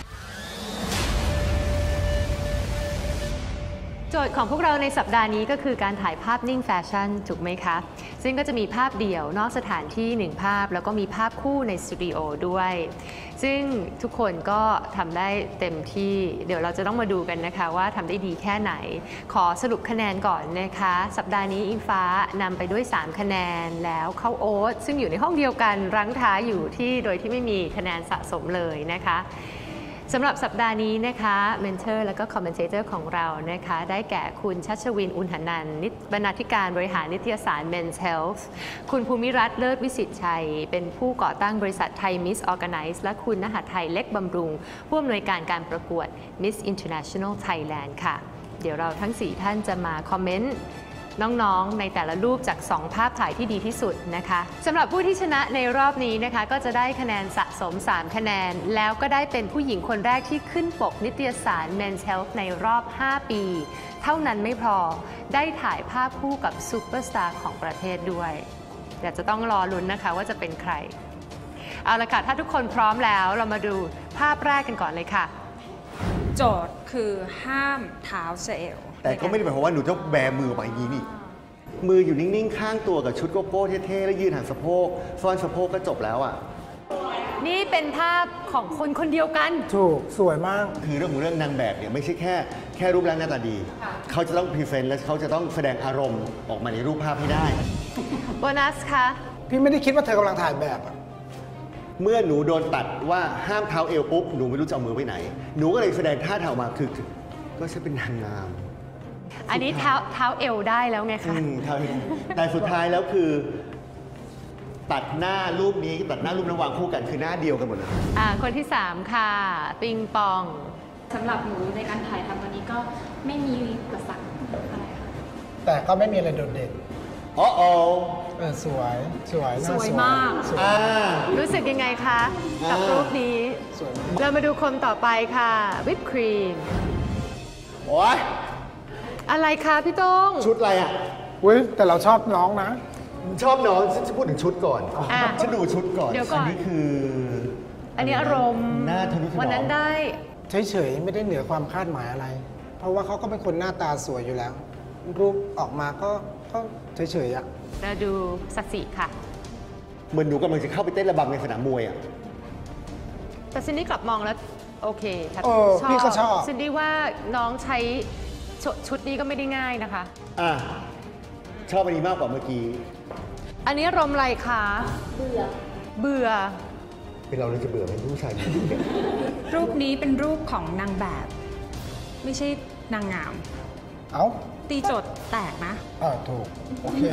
Speaker 3: โจทย์ของพวกเราในสัปดาห์นี้ก็คือการถ่ายภาพนิ่งแฟชั่นถูกไหมคะซึ่งก็จะมีภาพเดี่ยวนอกสถานที่หนึ่งภาพแล้วก็มีภาพคู่ในสตูดิโอด้วย ซึ่งทุกคนก็ทำได้เต็มที่เดี๋ยวเราจะต้องมาดูกันนะคะว่าทำได้ดีแค่ไหน ขอสรุปคะแนนก่อนนะคะสัปดาห์นี้อิงฟ้านำไปด้วยสามคะแนนแล้วเข้าโอ๊ตซึ่งอยู่ในห้องเดียวกันรั้งท้ายอยู่ที่โดยที่ไม่มีคะแนนสะสมเลยนะคะสำหรับสัปดาห์นี้นะคะเมนเทอร์และก็คอมเมนเตอร์ของเรานะคะได้แก่คุณชัชวินอุณหนันท์บรรณาธิการบริหารนิตยสาร Men's Health คุณภูมิรัตน์เลิศวิสิตชัยเป็นผู้ก่อตั้งบริษัทไทย Miss Organize และคุณณหทัยเล็กบำรุงผู้อำนวยการการประกวด Miss International Thailand ค่ะเดี๋ยวเราทั้งสี่ท่านจะมาคอมเมนต์น้องๆในแต่ละรูปจากสองภาพถ่ายที่ดีที่สุดนะคะสำหรับผู้ที่ชนะในรอบนี้นะคะก็จะได้คะแนนสะสมสามคะแนนแล้วก็ได้เป็นผู้หญิงคนแรกที่ขึ้นปกนิตยสาร Men's Health ในรอบห้าปีเท่านั้นไม่พอได้ถ่ายภาพคู่กับซูเปอร์สตาร์ของประเทศด้วยเดี๋ยวจะต้องรอลุ้นนะคะว่าจะเป็นใครเอาละค่ะถ้าทุกคนพร้อมแล้วเรามาดูภาพแรกกันก่อนเลยค่ะ
Speaker 14: โจทย์คือห้ามเท้าเซล
Speaker 1: แต่ก็ไม่ได้หมายความว่าหนูจะแบมือออกมาอย่างนี้นี่มืออยู่นิ่งๆข้างตัวกับชุดโกโก้เท่ๆแล้วยืนหันสะโพกซ่อนสะโพกก็จบแล้วอ่ะ
Speaker 3: นี่เป็นภาพของคนคนเดียวกัน
Speaker 1: ถูกสวยมากคือเรื่องของเรื่องนางแบบเนี่ยไม่ใช่แค่แค่รูปร่างหน้าตาดีเขาจะต้องพรีเซนต์และเขาจะต้องแสดงอารมณ์ออกมาในรูปภาพให้ได้
Speaker 3: โบนัสคะ
Speaker 9: พี่ไม่ได้คิดว่าเธอกำลังถ่ายแบบอะ
Speaker 1: เมื่อหนูโดนตัดว่าห้ามเท้าเอวปุ๊บหนูไม่รู้จะเอามือไปไหนหนูก็เลยแสดงท่าทางมาคือก็ฉันเป็นนางงาม
Speaker 3: อันนี้เท้าเท้าเอวได้แล้วไงคะ
Speaker 1: แต่สุดท้ายแล้วคือตัดหน้ารูปนี้ตัดหน้ารูประหว่างคู่กันคือหน้าเดียวกันหมดเลย
Speaker 3: อ่าคนที่สามค่ะปิงปอง
Speaker 22: สำหรับหนูในการถ่ายทำวันนี้ก็ไม่มีอุปสรรคอะไรค่ะ
Speaker 9: แต่ก็ไม่มีอะไรโดดเด่น
Speaker 1: อ๋อเอ
Speaker 9: อสวยสวย
Speaker 3: สวยมากรู้สึกยังไงคะกับรูปนี้เรามาดูคนต่อไปค่ะวิปครีม
Speaker 1: โอ้ย
Speaker 3: อะไรคะพี่ต้ง
Speaker 1: ชุดอะไรอ่ะ
Speaker 9: เว้ยแต่เราชอบน้องนะ
Speaker 1: ชอบน้องฉันจะพูดถึงชุดก่อนฉันดูชุดก่อน
Speaker 3: เดี๋ยวก่อน
Speaker 1: อันนี้คือ
Speaker 3: อันนี้อารมณ์
Speaker 1: หน้าทะนุถนอม
Speaker 3: วันนั้นได้
Speaker 9: เฉยๆไม่ได้เหนือความคาดหมายอะไรเพราะว่าเขาก็เป็นคนหน้าตาสวยอยู่แล้วรูปออกมาก็ก็เฉยๆอ่ะ
Speaker 3: เราดูสักดิ์ค่ะ
Speaker 1: เหมือนหนูกำลังจะเข้าไปเต้นระบำในสนามมวยอ่ะ
Speaker 3: แต่ซินดี้กลับมองแล้วโอเคครับ
Speaker 9: พี่ก็ชอบ
Speaker 3: ซินดี้ว่าน้องใช้ชุดนี้ก็ไม่ได้ง่ายนะคะ
Speaker 1: อ่ะชอบอันนี้มากกว่าเมื่อกี้
Speaker 3: อันนี้อารมณ์อะไรคะ
Speaker 22: เบื่อ
Speaker 3: เบื่อ
Speaker 1: เป็นเราเลยจะเบื่อไหมผู้ชาย
Speaker 14: รูปนี้เป็นรูปของนางแบบไม่ใช่นางงาม
Speaker 9: เอ้า
Speaker 14: ตีโจทย์แตกนะ
Speaker 9: อ่าถูกโอเค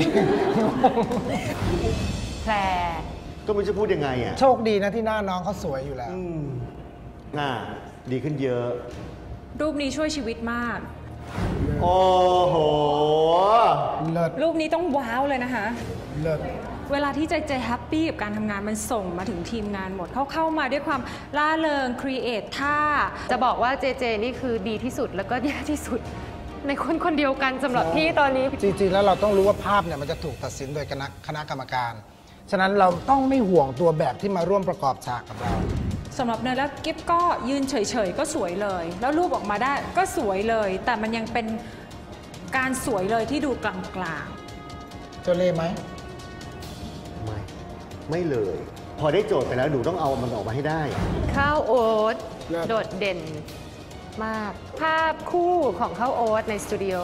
Speaker 3: แพร
Speaker 1: ก็ไม่จะพูดยังไงอ่ะ
Speaker 9: โชคดีนะที่หน้าน้องเขาสวยอยู่แล้ว
Speaker 1: หน้าดีขึ้นเยอะ
Speaker 14: รูปนี้ช่วยชีวิตมาก
Speaker 1: โอ้โห
Speaker 14: รูปนี้ต้องว้าวเลยนะคะ
Speaker 9: เลิศ
Speaker 14: เวลาที่เจเจแฮปปี้กับการทำงานมันส่งมาถึงทีมงานหมดเขาเข้ามาด้วยความล่าเริงครีเอทท่า
Speaker 3: จะบอกว่าเจเจนี่คือดีที่สุดแล้วก็แย่ที่สุดในคนคนเดียวกันสำหรับพี่ตอนนี้
Speaker 9: จริงๆแล้วเราต้องรู้ว่าภาพเนี่ยมันจะถูกตัดสินโดยคณะคณะกรรมการ ฉะนั้นเราต้องไม่ห่วงตัวแบบที่มาร่วมประกอบฉากกับเรา
Speaker 14: สำหรับเนยแล้วกิฟก็ยืนเฉยๆก็สวยเลย แล้วรูปออกมาได้ก็สวยเลย แต่มันยังเป็นการสวยเลยที่ดูกลางๆ
Speaker 9: เจ้าเล่ห์ไหม
Speaker 1: ไม่ไม่เลย พอได้โจทย์ไปแล้วหนูต้องเอามันออกมาให้ได้
Speaker 3: ข้าวโอ๊ตโดดเด่นมาก ภาพคู่ของข้าวโอ๊ตในสตูดิโอ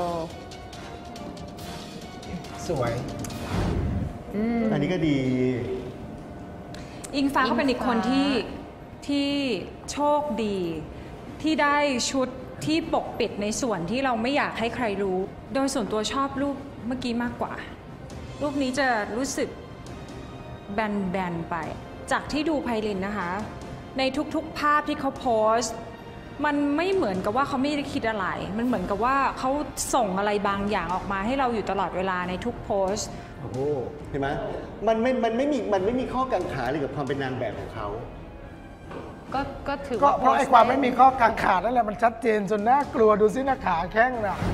Speaker 9: สวย
Speaker 1: อันนี้ก็ดี
Speaker 14: อิงฟ้าก็เป็นอีกคนที่ที่โชคดี ที่ได้ชุดที่ปกปิดในส่วนที่เราไม่อยากให้ใครรู้ โดยส่วนตัวชอบรูปเมื่อกี้มากกว่า รูปนี้จะรู้สึกแบนๆไป จากที่ดูไพลินนะคะ ในทุกๆภาพที่เขาโพสต์ มันไม่เหมือนกับว่าเขาไม่ได้คิดอะไร มันเหมือนกับว่าเขาส่งอะไรบางอย่างออกมาให้เราอยู่ตลอดเวลาในทุกโพสต์
Speaker 1: โอ้โห เห็นไหมมันไม่ มันไม่มี มันไม่มีข้อกังขาเลยกับความเป็นนางแบบของเขา
Speaker 3: ก็ก็ถือ
Speaker 9: ก็
Speaker 3: ว่า
Speaker 9: เพราะไอ้ความไม่มีข้อกังขานั่นแหละมันชัดเจนจนน่ากลัวดูสิหน้าขาแข้งน่ะ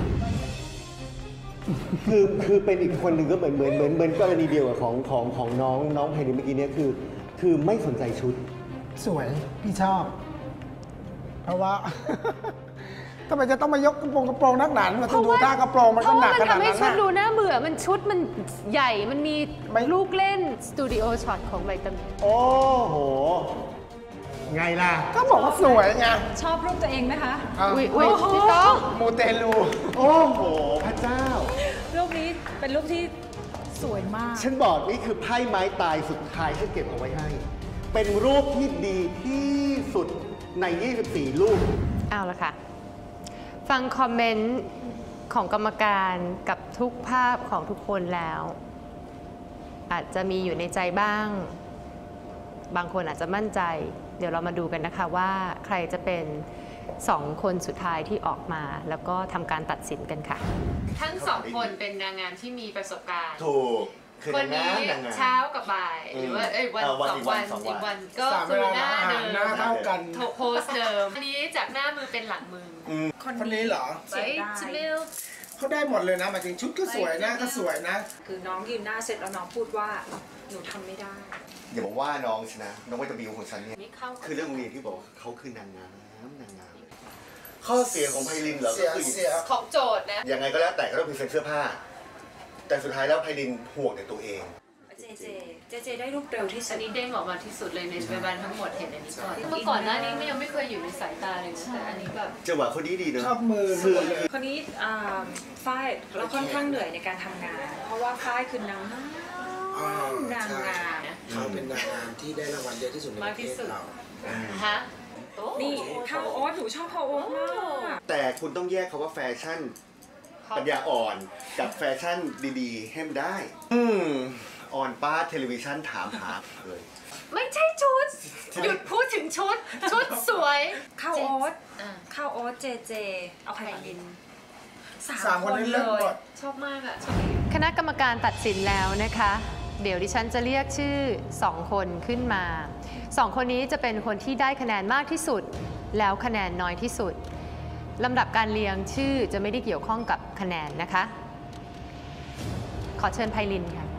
Speaker 1: คือ คือเป็นอีกคนหนึ่งก็เหมือนเหมือนเหมือนเหมือนกรณีเดียวกับของของของน้องน้องไพลินเมื่อกี้เนี้ยคือ คือไม่สนใจชุด
Speaker 9: สวย พี่ชอบ เพราะว่า ทำไมจะต้องมายกกระโปรงกระโปรงนักหนามาดูท่ากระโปรงมันก็หนักขนาดนั้น
Speaker 3: เพราะว่ามันทำให้ชุดดูน่าเบื่อมันชุดมันใหญ่มันมีลูกเล่นสตูดิโอช็อตของไวตามิน
Speaker 1: โอ้โห ไงล่ะ
Speaker 9: ก็บอกว่าสวยไง
Speaker 14: ชอบรูปตัวเองไหมคะ
Speaker 9: อุ้ยอุ้ยพี่ต้องมูเตลู
Speaker 1: โอ้โห พระเจ้า
Speaker 14: รูปนี้เป็นรูปที่สวยมาก
Speaker 1: ฉันบอกนี่คือไพ่ไม้ตายสุดท้ายที่เก็บเอาไว้ให้ เป็นรูปที่ดีที่สุดใน ยี่สิบสี่ รูป
Speaker 3: เอาละค่ะ ฟังคอมเมนต์ของกรรมการกับทุกภาพของทุกคนแล้ว อาจจะมีอยู่ในใจบ้าง บางคนอาจจะมั่นใจ เดี๋ยวเรามาดูกันนะคะว่าใครจะเป็นสองคนสุดท้ายที่ออกมา แล้วก็ทำการตัดสินกันค่ะ ทั้งสองคนเป็นนางงามที่มีประสบการณ์
Speaker 1: ถูก
Speaker 3: คนนี้เช้ากับบ่าย หรือว่าเอ้ยวันสองวันอีกวันก็คือหน้าเดิม
Speaker 9: หน้าเท่ากัน
Speaker 3: โพสเดิมอันนี้จากหน้ามือเป็นหลังมือ
Speaker 9: คนนี้เหรอ
Speaker 3: ไว้จิมิล
Speaker 9: เขาได้หมดเลยนะหมายถึงชุดก็สวยหน้าก็สวยนะ
Speaker 14: คือน้องยืนหน้าเสร็จแล้วน้องพูดว่าหนูทำไม่ได้
Speaker 1: อย่าบอกว่าน้องชนะ น้องวิตามิวของฉันเนี่ย คือเรื่องโรงเรียนที่บอกเขาคือนางงามนางงามเลยข้อเสียของไพลินเหรอก็คือ
Speaker 3: ของโจทย์นะ
Speaker 1: ยังไงก็แล้วแต่ก็ต้องพรีเซนต์เสื้อผ้า แต่สุดท้ายแล้วไพลินห่วงแต่ตัวเอง
Speaker 14: เจเจ เจเจได้รูปเร็วที่สุด
Speaker 3: อันนี้เด้งออกมาที่สุดเลยในเวลาทั้งหมดเห็นอันนี้ก่อนเมื่อก่อนหน้านี้ไม่ยังไม่เคยอยู่ในสายตาเลยนะแต่อันนี้แบบ
Speaker 1: จังหวะเขาดีดีเนอะ
Speaker 9: ชอบมือ
Speaker 1: คือ
Speaker 14: คนนี้อ่าฝ้ายเราค่อนข้างเหนื่อยในการทำงาน เพราะว่าฝ้ายคือนางงามนางงาม
Speaker 9: เขาเป็นนางงามที่ได้รางวัลเยอะที่สุดในประเทศเรา
Speaker 3: ฮะ
Speaker 14: นี่ข้าวโอ๊ตหนูชอบข้าวโอ๊ตมาก
Speaker 1: แต่คุณต้องแยกคำว่าแฟชั่น ปัญญาอ่อนกับแฟชั่นดีๆ ให้มันได้ อืมอ่อนป้าเทเลวิชันถามหาเลย
Speaker 3: ไม่ใช่ชุด หยุดพูดถึงชุด ชุดสวย
Speaker 14: ข้าวโอ๊ตข้าวโอ๊ตเจเจ เอาไข่ลิน
Speaker 9: สามคนนี้เลิศหมด
Speaker 3: ชอบมากอะคณะกรรมการตัดสินแล้วนะคะ เดี๋ยวดิฉันจะเรียกชื่อสองคนขึ้นมาสองคนนี้จะเป็นคนที่ได้คะแนนมากที่สุด แล้วคะแนนน้อยที่สุดลำดับการเรียงชื่อจะไม่ได้เกี่ยวข้องกับคะแนนนะคะ ขอเชิญไพลินค่ะ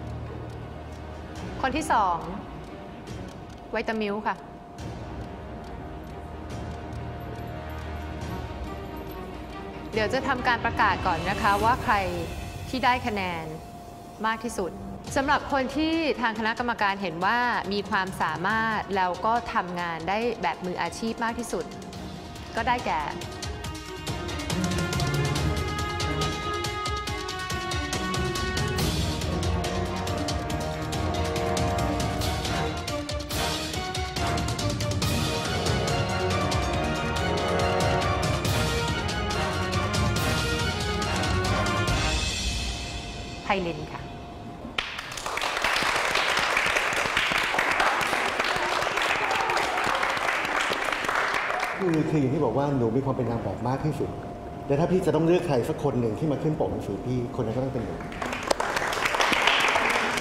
Speaker 3: คนที่สองไวตามิลค่ะ เดี๋ยวจะทำการประกาศก่อนนะคะว่าใครที่ได้คะแนนมากที่สุดสำหรับคนที่ทางคณะกรรมการเห็นว่ามีความสามารถแล้วก็ทำงานได้แบบมืออาชีพมากที่สุด ก็ได้แก่ไพลินค่ะ
Speaker 1: คือคืออย่างที่บอกว่าหนูมีความเป็นนางแบบมากที่สุดแต่ถ้าพี่จะต้องเลือกใครสักคนหนึ่งที่มาขึ้นปกหนังสือพี่คนนั้นก็ต้องเป็นหนู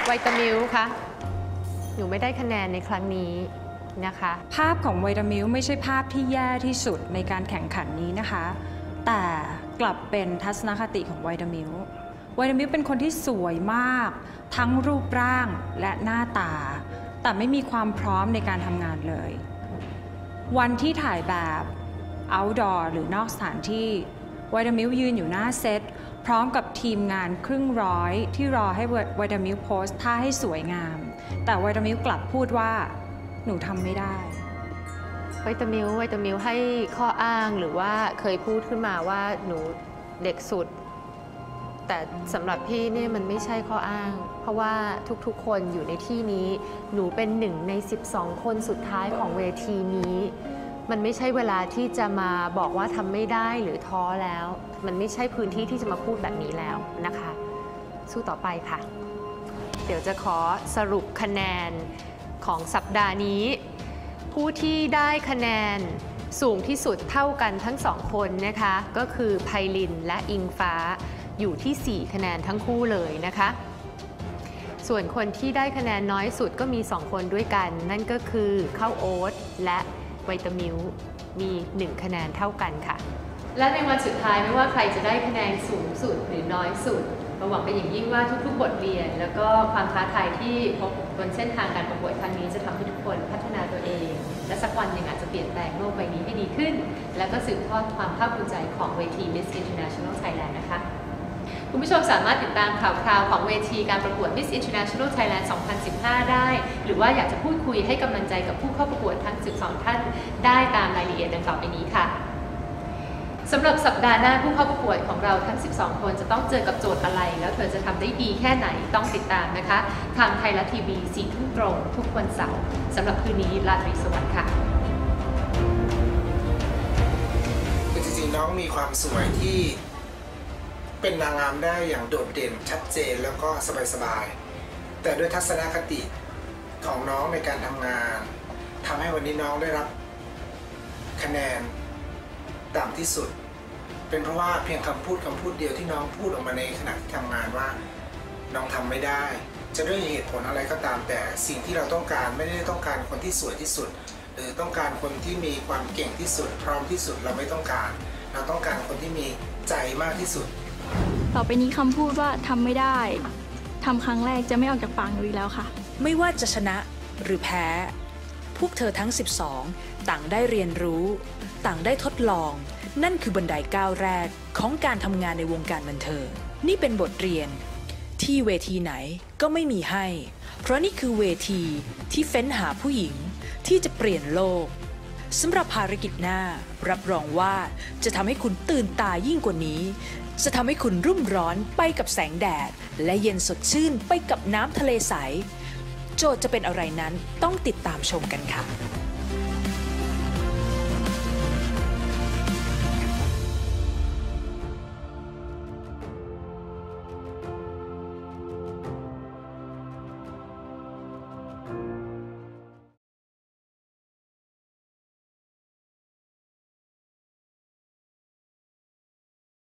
Speaker 3: ไวตามิลคะหนูไม่ได้คะแนนในครั้งนี้นะคะ
Speaker 14: ภาพของไวตามิลไม่ใช่ภาพที่แย่ที่สุดในการแข่งขันนี้นะคะ แต่กลับเป็นทัศนคติของไวตามิลไวตามิลเป็นคนที่สวยมากทั้งรูปร่างและหน้าตาแต่ไม่มีความพร้อมในการทำงานเลยวันที่ถ่ายแบบ outdoor หรือนอกสถานที่ไวตามิลยืนอยู่หน้าเซตพร้อมกับทีมงานครึ่งร้อยที่รอให้ไวตามิลโพสท่าให้สวยงามแต่ไวตามิลกลับพูดว่าหนูทำไม่ได้
Speaker 3: ไวตามิลไวตามิลให้ข้ออ้างหรือว่าเคยพูดขึ้นมาว่าหนูเด็กสุดแต่สำหรับพี่เนี่ยมันไม่ใช่ข้ออ้างเพราะว่าทุกๆคนอยู่ในที่นี้หนูเป็นหนึ่งในสิบสองคนสุดท้ายของเวทีนี้มันไม่ใช่เวลาที่จะมาบอกว่าทำไม่ได้หรือท้อแล้วมันไม่ใช่พื้นที่ที่จะมาพูดแบบนี้แล้วนะคะสู้ต่อไปค่ะเดี๋ยวจะขอสรุปคะแนนของสัปดาห์นี้ผู้ที่ได้คะแนนสูงที่สุดเท่ากันทั้งสองคนนะคะก็คือไพลินและอิงฟ้าอยู่ที่สี่คะแนนทั้งคู่เลยนะคะส่วนคนที่ได้คะแนนน้อยสุดก็มีสองคนด้วยกันนั่นก็คือข้าวโอ๊ตและไวตามิลมีหนึ่งคะแนนเท่ากันค่ะและในวันสุดท้ายไม่ว่าใครจะได้คะแนนสูงสุดหรือน้อยสุดเราหวังเป็นอย่างยิ่งว่าทุกๆบทเรียนแล้วก็ความท้าทายที่พบบนเส้นทางการประกวดครั้งนี้จะทำให้ทุกคนพัฒนาตัวเองและสักวันหนึ่งอาจจะเปลี่ยนแปลงโลกใบนี้ให้ดีขึ้นและก็สืบทอดความภาคภูมิใจของเวที Miss International Thailand นะคะคุณผู้ชมสามารถติดตามข่าวคราวของเวทีการประกวด Miss International Thailand สองพันสิบห้า ได้หรือว่าอยากจะพูดคุยให้กำลังใจกับผู้เข้าประกวดทั้งสิบสองท่านได้ตามรายละเอียดดังต่อไปนี้ค่ะสำหรับสัปดาห์หน้าผู้เข้าประกวดของเราทั้งสิบสองคนจะต้องเจอกับโจทย์อะไรแล้วเธอจะทำได้ดีแค่ไหนต้องติดตามนะคะทางไทยรัฐทีวีสี่ทุ่มตรงทุกวันเสาร์สำหรับคืนนี้ราตรีสวัสดิ์ค่ะ
Speaker 9: จริงๆน้องมีความสวยที่เป็นนางงามได้อย่างโดดเด่นชัดเจนแล้วก็สบายๆแต่ด้วยทัศนคติของน้องในการทำงานทำให้วันนี้น้องได้รับคะแนนต่ำที่สุดเป็นเพราะว่าเพียงคำพูดคำพูดเดียวที่น้องพูดออกมาในขณะที่ทำงานว่าน้องทำไม่ได้จะด้วยเหตุผลอะไรก็ตามแต่สิ่งที่เราต้องการไม่ได้ต้องการคนที่สวยที่สุดหรือต้องการคนที่มีความเก่งที่สุดพร้อมที่สุดเราไม่ต้องการเราต้องการคนที่มีใจมากที่สุด
Speaker 13: ต่อไปนี้คำพูดว่าทำไม่ได้ทำครั้งแรกจะไม่ออกจากปากหนูอีกแล้วค่ะ
Speaker 2: ไม่ว่าจะชนะหรือแพ้พวกเธอทั้งสิบสองต่างได้เรียนรู้ต่างได้ทดลองนั่นคือบันไดก้าวแรกของการทำงานในวงการบันเทิงนี่เป็นบทเรียนที่เวทีไหนก็ไม่มีให้เพราะนี่คือเวทีที่เฟ้นหาผู้หญิงที่จะเปลี่ยนโลกสำหรับภารกิจหน้ารับรองว่าจะทำให้คุณตื่นตายิ่งกว่านี้จะทำให้คุณรุ่มร้อนไปกับแสงแดดและเย็นสดชื่นไปกับน้ำทะเลใสโจทย์จะเป็นอะไรนั้นต้องติดตามชมกันค่ะ